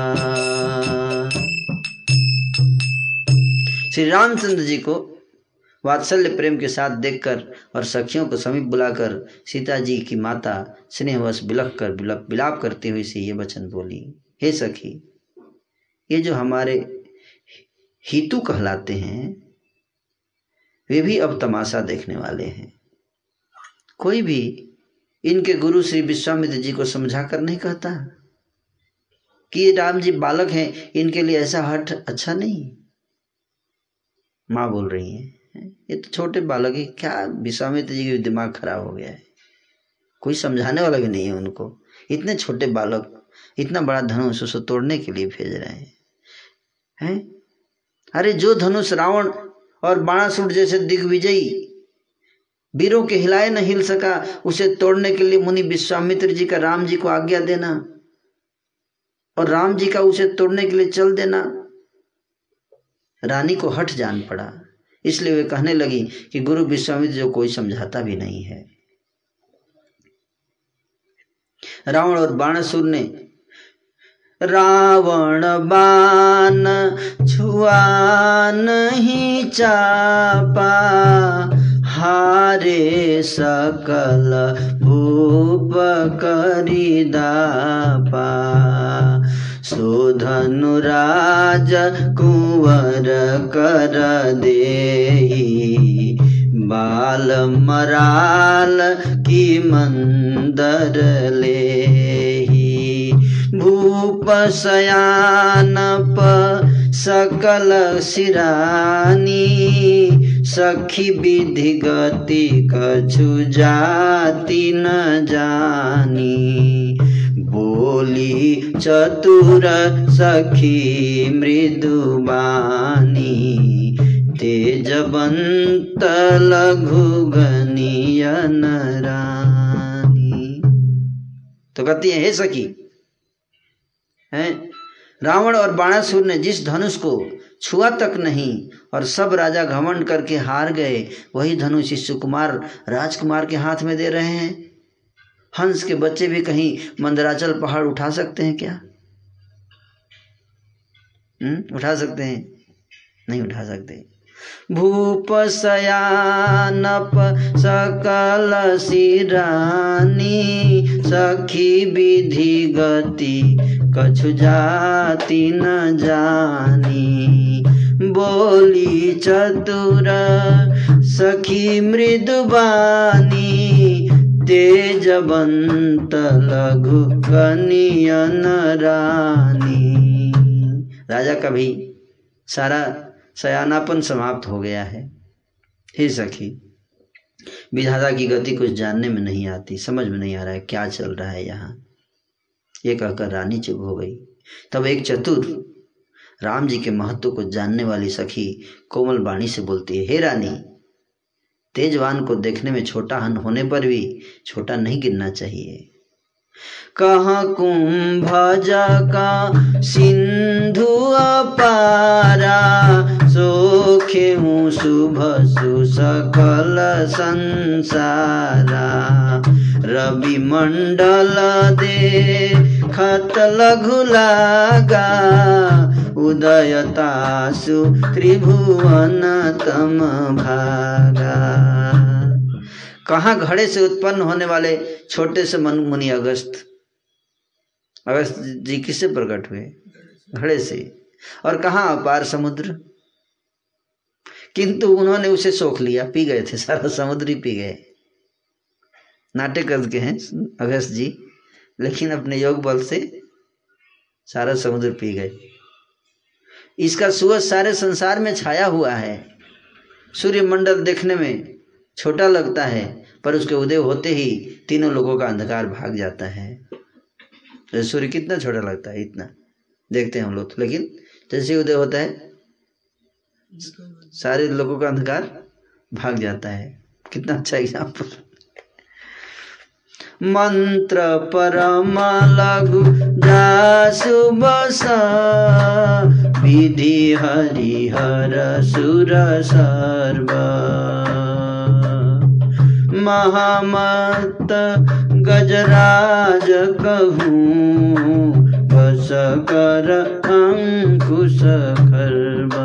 श्री रामचंद्र जी को वात्सल्य प्रेम के साथ देखकर और सखियों को समीप बुलाकर सीता जी की माता स्नेहवश बिलख कर बिलप बिलाप करते हुए से ये वचन बोली, हे सखी, ये जो हमारे हितु कहलाते हैं वे भी अब तमाशा देखने वाले हैं। कोई भी इनके गुरु श्री विश्वामित्र जी को समझा कर नहीं कहता कि ये राम जी बालक हैं, इनके लिए ऐसा हठ अच्छा नहीं। माँ बोल रही है ये तो छोटे बालक है, क्या विश्वामित्र जी का दिमाग खराब हो गया है, कोई समझाने वाला भी नहीं है उनको। इतने छोटे बालक इतना बड़ा धनुष उसको तोड़ने के लिए भेज रहे हैं हैं? अरे जो धनुष रावण और बाणासुर जैसे दिग्विजयी वीरों के हिलाए न हिल सका, उसे तोड़ने के लिए मुनि विश्वामित्र जी का राम जी को आज्ञा देना और राम जी का उसे तोड़ने के लिए चल देना। रानी को हठ जान पड़ा, इसलिए वे कहने लगी कि गुरु विश्वामित्र जो कोई समझाता भी नहीं है। रावण और बाणासुर ने रावण बाण छुआ नहीं चापा, हारे सकल भूप करी दापा। सो धनुराज कुंवर कर देहि, बाल मराल की मंदर लेहि। भूप शयानप सकल सिरानी, सखी विधि गति कछु जाति न जानी। बोली चतुर सखी मृदुबानी, तेजवंत लघु गनियन रानी। तो कहती है हे सखी, हैं रावण और बाणासुर ने जिस धनुष को छुआ तक नहीं और सब राजा घमंड करके हार गए, वही धनुष इस सुकुमार राजकुमार के हाथ में दे रहे हैं। हंस के बच्चे भी कहीं मंदराचल पहाड़ उठा सकते हैं क्या? हम्म उठा सकते हैं? नहीं उठा सकते। भूप शयानप सकल सिरानी, सखी विधि गति कछु जाति न जानी। बोली चतुर सखी मृदुबानी, तेजवंत लघु कनियन रानी। राजा का भी सारा सयानापन समाप्त हो गया है। हे सखी, विधाता की गति कुछ जानने में नहीं आती, समझ में नहीं आ रहा है क्या चल रहा है यहाँ। ये कहकर रानी चुप हो गई। तब एक चतुर राम जी के महत्व को जानने वाली सखी कोमल वाणी से बोलती है, हे रानी, तेजवान को देखने में छोटा हन होने पर भी छोटा नहीं गिनना चाहिए। कहाँ कुंभज का सिंधु अपारा, सोखे हूँ शुभ सुसकल संसारा। रवि मंडल दे खत लघु लागा, उदयतासु त्रिभुवन तम भागा। कहाँ घड़े से उत्पन्न होने वाले छोटे से मन मुनि अगस्त, अगस्त जी किससे प्रकट हुए? घड़े से। और कहाँ अपार समुद्र, किंतु उन्होंने उसे सोख लिया, पी गए थे, सारा समुद्र ही पी गए। नाट्य करके हैं अगस्त जी, लेकिन अपने योग बल से सारा समुद्र पी गए। इसका सूरज सारे संसार में छाया हुआ है। सूर्य मंडल देखने में छोटा लगता है, पर उसके उदय होते ही तीनों लोगों का अंधकार भाग जाता है। सूर्य कितना छोटा लगता है, इतना देखते हैं हम लोग, लेकिन जैसे उदय होता है सारे लोगों का अंधकार भाग जाता है। कितना अच्छा एग्जाम्पल। मंत्र परम लघु जासु बस, विधि हरिहर सुर सर्व। महामत गजराज कहूँ, बस कर अंकुश खर्वा।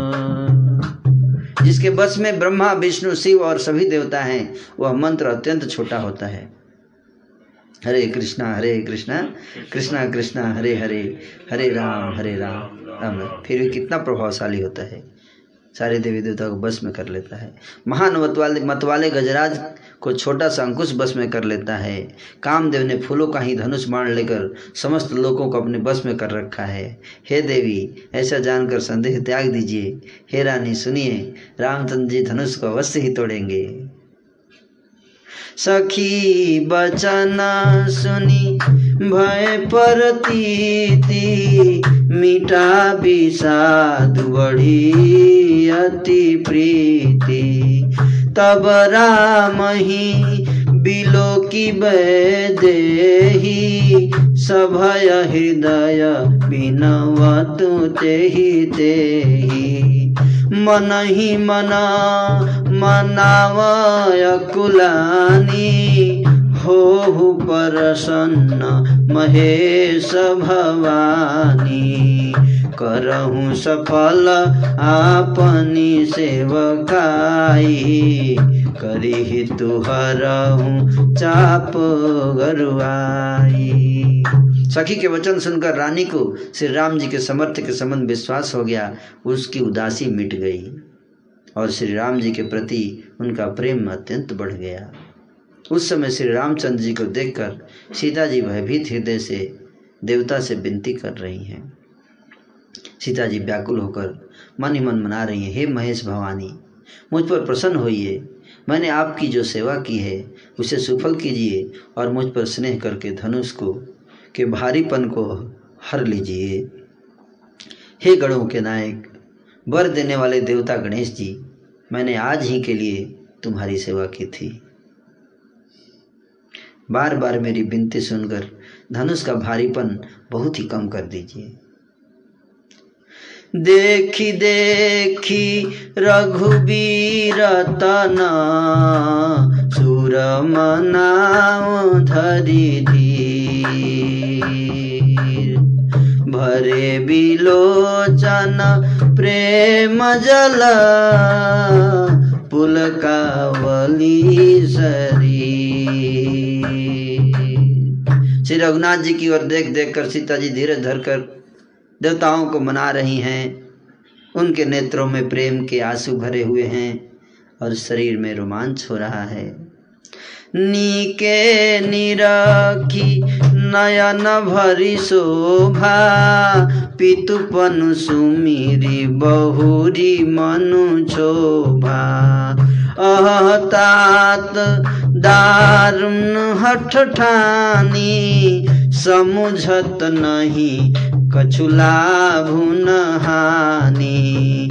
जिसके बस में ब्रह्मा विष्णु शिव और सभी देवता हैं, वह मंत्र अत्यंत छोटा होता है। हरे कृष्णा हरे कृष्णा कृष्णा कृष्णा हरे हरे, हरे राम हरे राम राम राम। फिर भी कितना प्रभावशाली होता है, सारे देवी देवता को बस में कर लेता है। महान मतवाले मतवाले गजराज को छोटा सा अंकुश बस में कर लेता है। कामदेव ने फूलों का ही धनुष बाण लेकर समस्त लोगों को अपने बस में कर रखा है। हे देवी, ऐसा जानकर संदेह त्याग दीजिए। हे रानी सुनिए, रामचंद्र जी धनुष को अवश्य ही तोड़ेंगे। सखी बचन सुनी भय परतीति, मीठा विषाद बढ़ी अति प्रीति। तब राम ही बिलोकी वैदेही, सभय हृदय बिनवतु तेहि तेहि। मन ही मना मनावय कुलानी, हो प्रसन्न महेश भवानी। करहूँ सफल आपनी सेवकाई, करी तुहरहूँ चाप गरुआई। सखी के वचन सुनकर रानी को श्री राम जी के समर्थ के संबंध विश्वास हो गया। उसकी उदासी मिट गई और श्री राम जी के प्रति उनका प्रेम अत्यंत बढ़ गया। उस समय श्री रामचंद्र जी को देखकर सीता जी भयभीत हृदय से देवता से विनती कर रही हैं। सीता जी व्याकुल होकर मन ही मन मना रही हैं, हे महेश भवानी, मुझ पर प्रसन्न होइए। मैंने आपकी जो सेवा की है उसे सुफल कीजिए और मुझ पर स्नेह करके धनुष को के भारीपन को हर लीजिए। हे गणों के नायक, वर देने वाले देवता गणेश जी, मैंने आज ही के लिए तुम्हारी सेवा की थी। बार बार मेरी विनती सुनकर धनुष का भारीपन बहुत ही कम कर दीजिए। देखी देखी रघुबीर तना, सुर मनाओ धरि धीर। भरे बिलोचन प्रेम जल, पुलकावली शरीर। श्री रघुनाथ जी की ओर देख देख कर सीता जी धीरज धरकर देवताओं को मना रही हैं। उनके नेत्रों में प्रेम के आंसू भरे हुए हैं और शरीर में रोमांच हो रहा है। नीके निरखी नयन भरी शोभा, पितुपनु सुमिरी बहुरी मनु क्षोभा। अहतात दारुण हठ ठानी, समुझत नहीं कछु लाभु न हानि।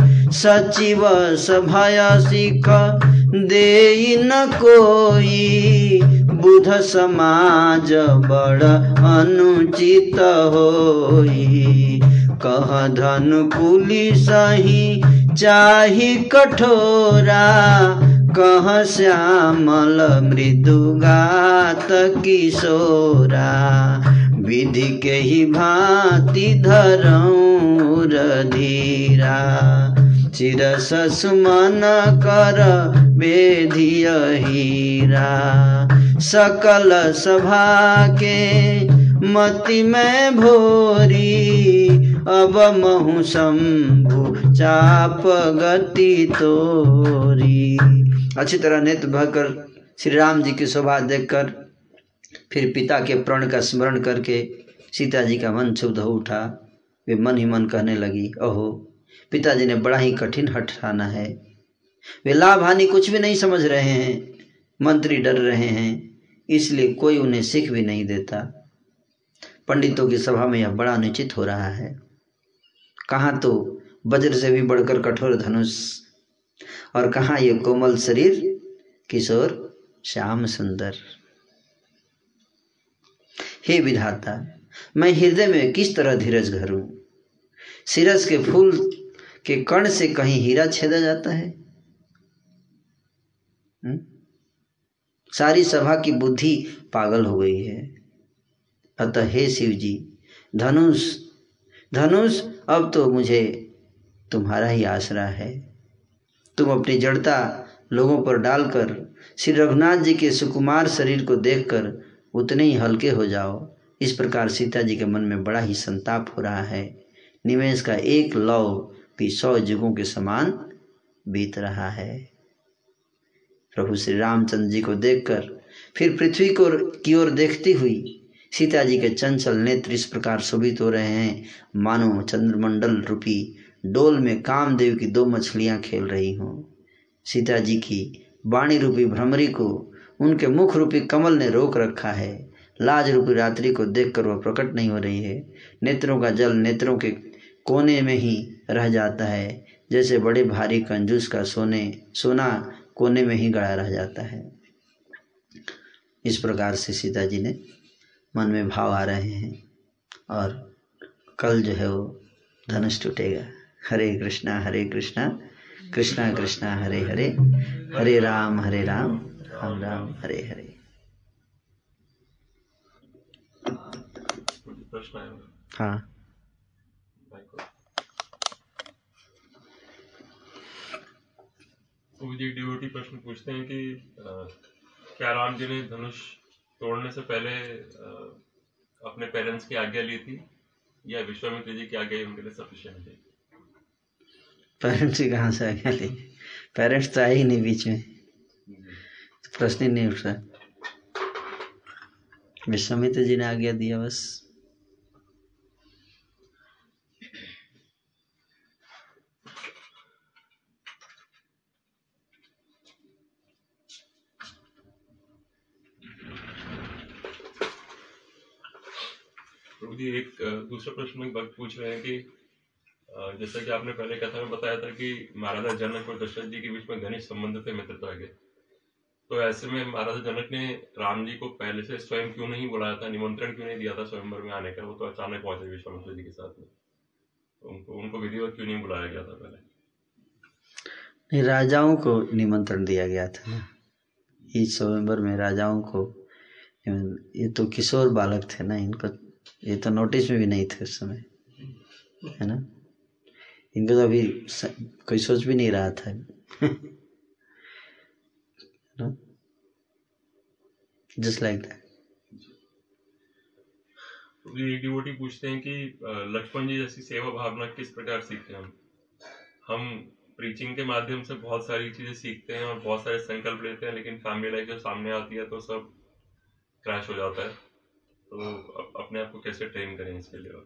सचिव सभय सिख देई न कोई, बुध समाज बड़ अनुचित होई। कह धन पुलिस ही चाही कठोरा, कह श्यामल मृदुगात किशोरा। विधि के ही भांति धरऊं धीरा, शिरस सुमन कर बेधिय हीरा। सकल सभा के मति में भोरी, अब महु शंभु चाप गति तोरी। अच्छी तरह नेत्र भरकर श्री राम जी की शोभा देखकर फिर पिता के प्रण का स्मरण करके सीता जी का मन क्षुब्ध हो उठा। वे मन ही मन कहने लगी, ओहो पिताजी ने बड़ा ही कठिन हठ ठाना है। वे लाभ हानि कुछ भी नहीं समझ रहे हैं, मंत्री डर रहे हैं, इसलिए कोई उन्हें सीख भी नहीं देता। पंडितों की सभा में यह बड़ा अनुचित हो रहा है। कहाँ तो वज्र से भी बढ़कर कठोर धनुष, और कहाँ ये कोमल शरीर किशोर श्याम सुंदर। हे विधाता, मैं हृदय में किस तरह धीरज धरूं। सिरस के फूल के कण से कहीं हीरा छेदा जाता है। हुँ? सारी सभा की बुद्धि पागल हो गई है। अतः हे शिव जी, धनुष धनुष अब तो मुझे तुम्हारा ही आसरा है। तुम अपनी जड़ता लोगों पर डालकर श्री रघुनाथ जी के सुकुमार शरीर को देखकर उतने ही हल्के हो जाओ। इस प्रकार सीता जी के मन में बड़ा ही संताप हो रहा है। निमेष का एक लौ भी सौ युगों के समान बीत रहा है। प्रभु श्री रामचंद्र जी को देखकर फिर पृथ्वी को की ओर देखती हुई सीता जी के चंचल नेत्र इस प्रकार शोभित हो रहे हैं, मानो चंद्रमंडल रूपी डोल में कामदेव की दो मछलियां खेल रही हों। सीता जी की वाणी रूपी भ्रमरी को उनके मुख रूपी कमल ने रोक रखा है। लाज रूपी रात्रि को देखकर वह प्रकट नहीं हो रही है। नेत्रों का जल नेत्रों के कोने में ही रह जाता है, जैसे बड़े भारी कंजूस का सोने सोना कोने में ही गड़ा रह जाता है। इस प्रकार से सीता जी ने मन में भाव आ रहे हैं और कल जो है वो धनुष टूटेगा। हरे कृष्णा हरे कृष्णा कृष्णा कृष्णा हरे हरे, हरे राम हरे राम राम राम हरे हरे। प्रश्न है? हाँ, तो मुझे डिवोटी प्रश्न पूछते हैं कि आ, क्या राम जी ने धनुष तोड़ने से पहले आ, अपने पेरेंट्स की आज्ञा ली थी या विश्वामित्र जी की आज्ञा उनके लिए सफिशिएंट थी? पेरेंट्स की कहाँ से आज्ञा ली? पेरेंट्स तो आए ही नहीं बीच में, तो प्रश्न ही नहीं उठ रहा। विश्वामित्र जी ने आज्ञा दिया बस। प्रभु जी एक दूसरा प्रश्न एक बात पूछ रहे हैं कि जैसा कि आपने पहले कथा में बताया था कि महाराजा जनक और दशरथ जी के बीच में घनिष्ठ संबंध थे, मित्रता के, तो ऐसे में महाराजा जनक ने राम जी को पहले से स्वयं क्यों नहीं बुलाया था, निमंत्रण क्यों नहीं दिया था स्वयंवर में आने का? वो तो अचानक पहुंचे विश्वामित्र जी के साथ में, तो उनको उनको विधिवत क्यों नहीं बुलाया गया था पहले? नहीं, राजाओं को निमंत्रण दिया गया था ना इस स्वयंवर में। राजाओं को, ये तो किशोर बालक थे ना, इनको ये तो नोटिस में भी नहीं थे उस समय, है ना। इनको तो अभी कोई सोच भी नहीं रहा था जस्ट लाइक दैट। ये डिवोटी पूछते हैं कि लक्ष्मण जी जैसी सेवा भावना किस प्रकार सीखते हैं हम? हम प्रीचिंग के माध्यम से बहुत सारी चीजें सीखते हैं और बहुत सारे संकल्प लेते हैं, लेकिन फैमिली लाइफ जब सामने आती है तो सब क्रैश हो जाता है। तो अपने आप को कैसे ट्रेन करें इसके लिए?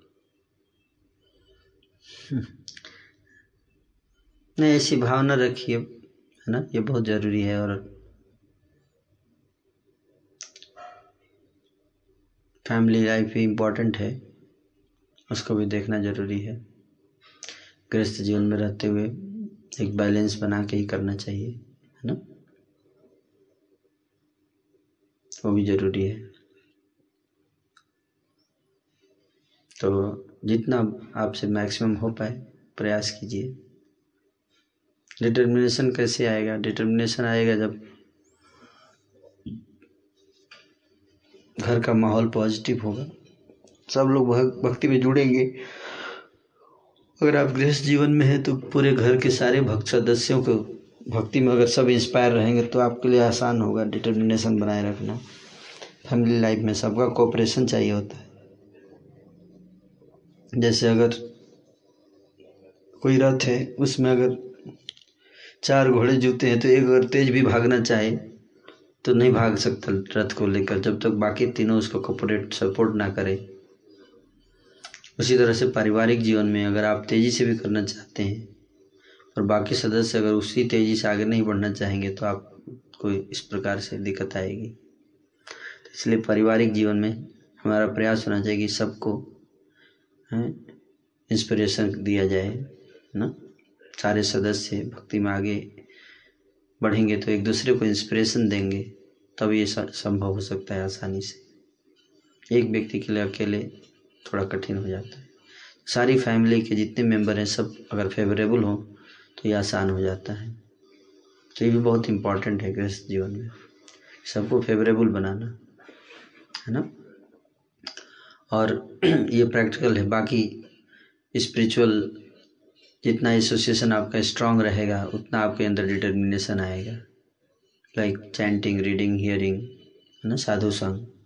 नहीं, ऐसी भावना रखिए, है ना, ये बहुत जरूरी है। और फैमिली लाइफ भी इम्पोर्टेंट है, उसको भी देखना जरूरी है। गृहस्थ जीवन में रहते हुए एक बैलेंस बना के ही करना चाहिए, है ना। वो भी ज़रूरी है। तो जितना आपसे मैक्सिमम हो पाए प्रयास कीजिए। डिटर्मिनेशन कैसे आएगा? डिटर्मिनेशन आएगा जब घर का माहौल पॉजिटिव होगा, सब लोग भक्ति में जुड़ेंगे। अगर आप गृहस्थ जीवन में हैं तो पूरे घर के सारे भक्त सदस्यों को भक्ति में अगर सब इंस्पायर रहेंगे तो आपके लिए आसान होगा डिटर्मिनेशन बनाए रखना। फैमिली लाइफ में सबका कोऑपरेशन चाहिए होता है। जैसे अगर कोई रथ है, उसमें अगर चार घोड़े जुते हैं तो एक अगर तेज भी भागना चाहे तो नहीं भाग सकता रथ को लेकर, जब तक बाकी तीनों उसको कोऑपरेट सपोर्ट ना करें। उसी तरह से पारिवारिक जीवन में अगर आप तेज़ी से भी करना चाहते हैं और बाकी सदस्य अगर उसी तेज़ी से आगे नहीं बढ़ना चाहेंगे तो आपको इस प्रकार से दिक्कत आएगी। तो इसलिए पारिवारिक जीवन में हमारा प्रयास होना चाहिए कि सबको इंस्पिरेशन दिया जाए ना। सारे सदस्य भक्ति में आगे बढ़ेंगे तो एक दूसरे को इंस्पिरेशन देंगे, तब ये संभव हो सकता है आसानी से। एक व्यक्ति के लिए अकेले थोड़ा कठिन हो जाता है। सारी फैमिली के जितने मेंबर हैं सब अगर फेवरेबल हो तो ये आसान हो जाता है। तो ये भी बहुत इम्पॉर्टेंट है गृहस्थ जीवन में, सबको फेवरेबल बनाना, है ना। और ये प्रैक्टिकल है। बाकी स्पिरिचुअल जितना एसोसिएशन आपका स्ट्रांग रहेगा उतना आपके अंदर डिटर्मिनेशन आएगा। लाइक चैंटिंग, रीडिंग, हियरिंग, है ना, साधु संग।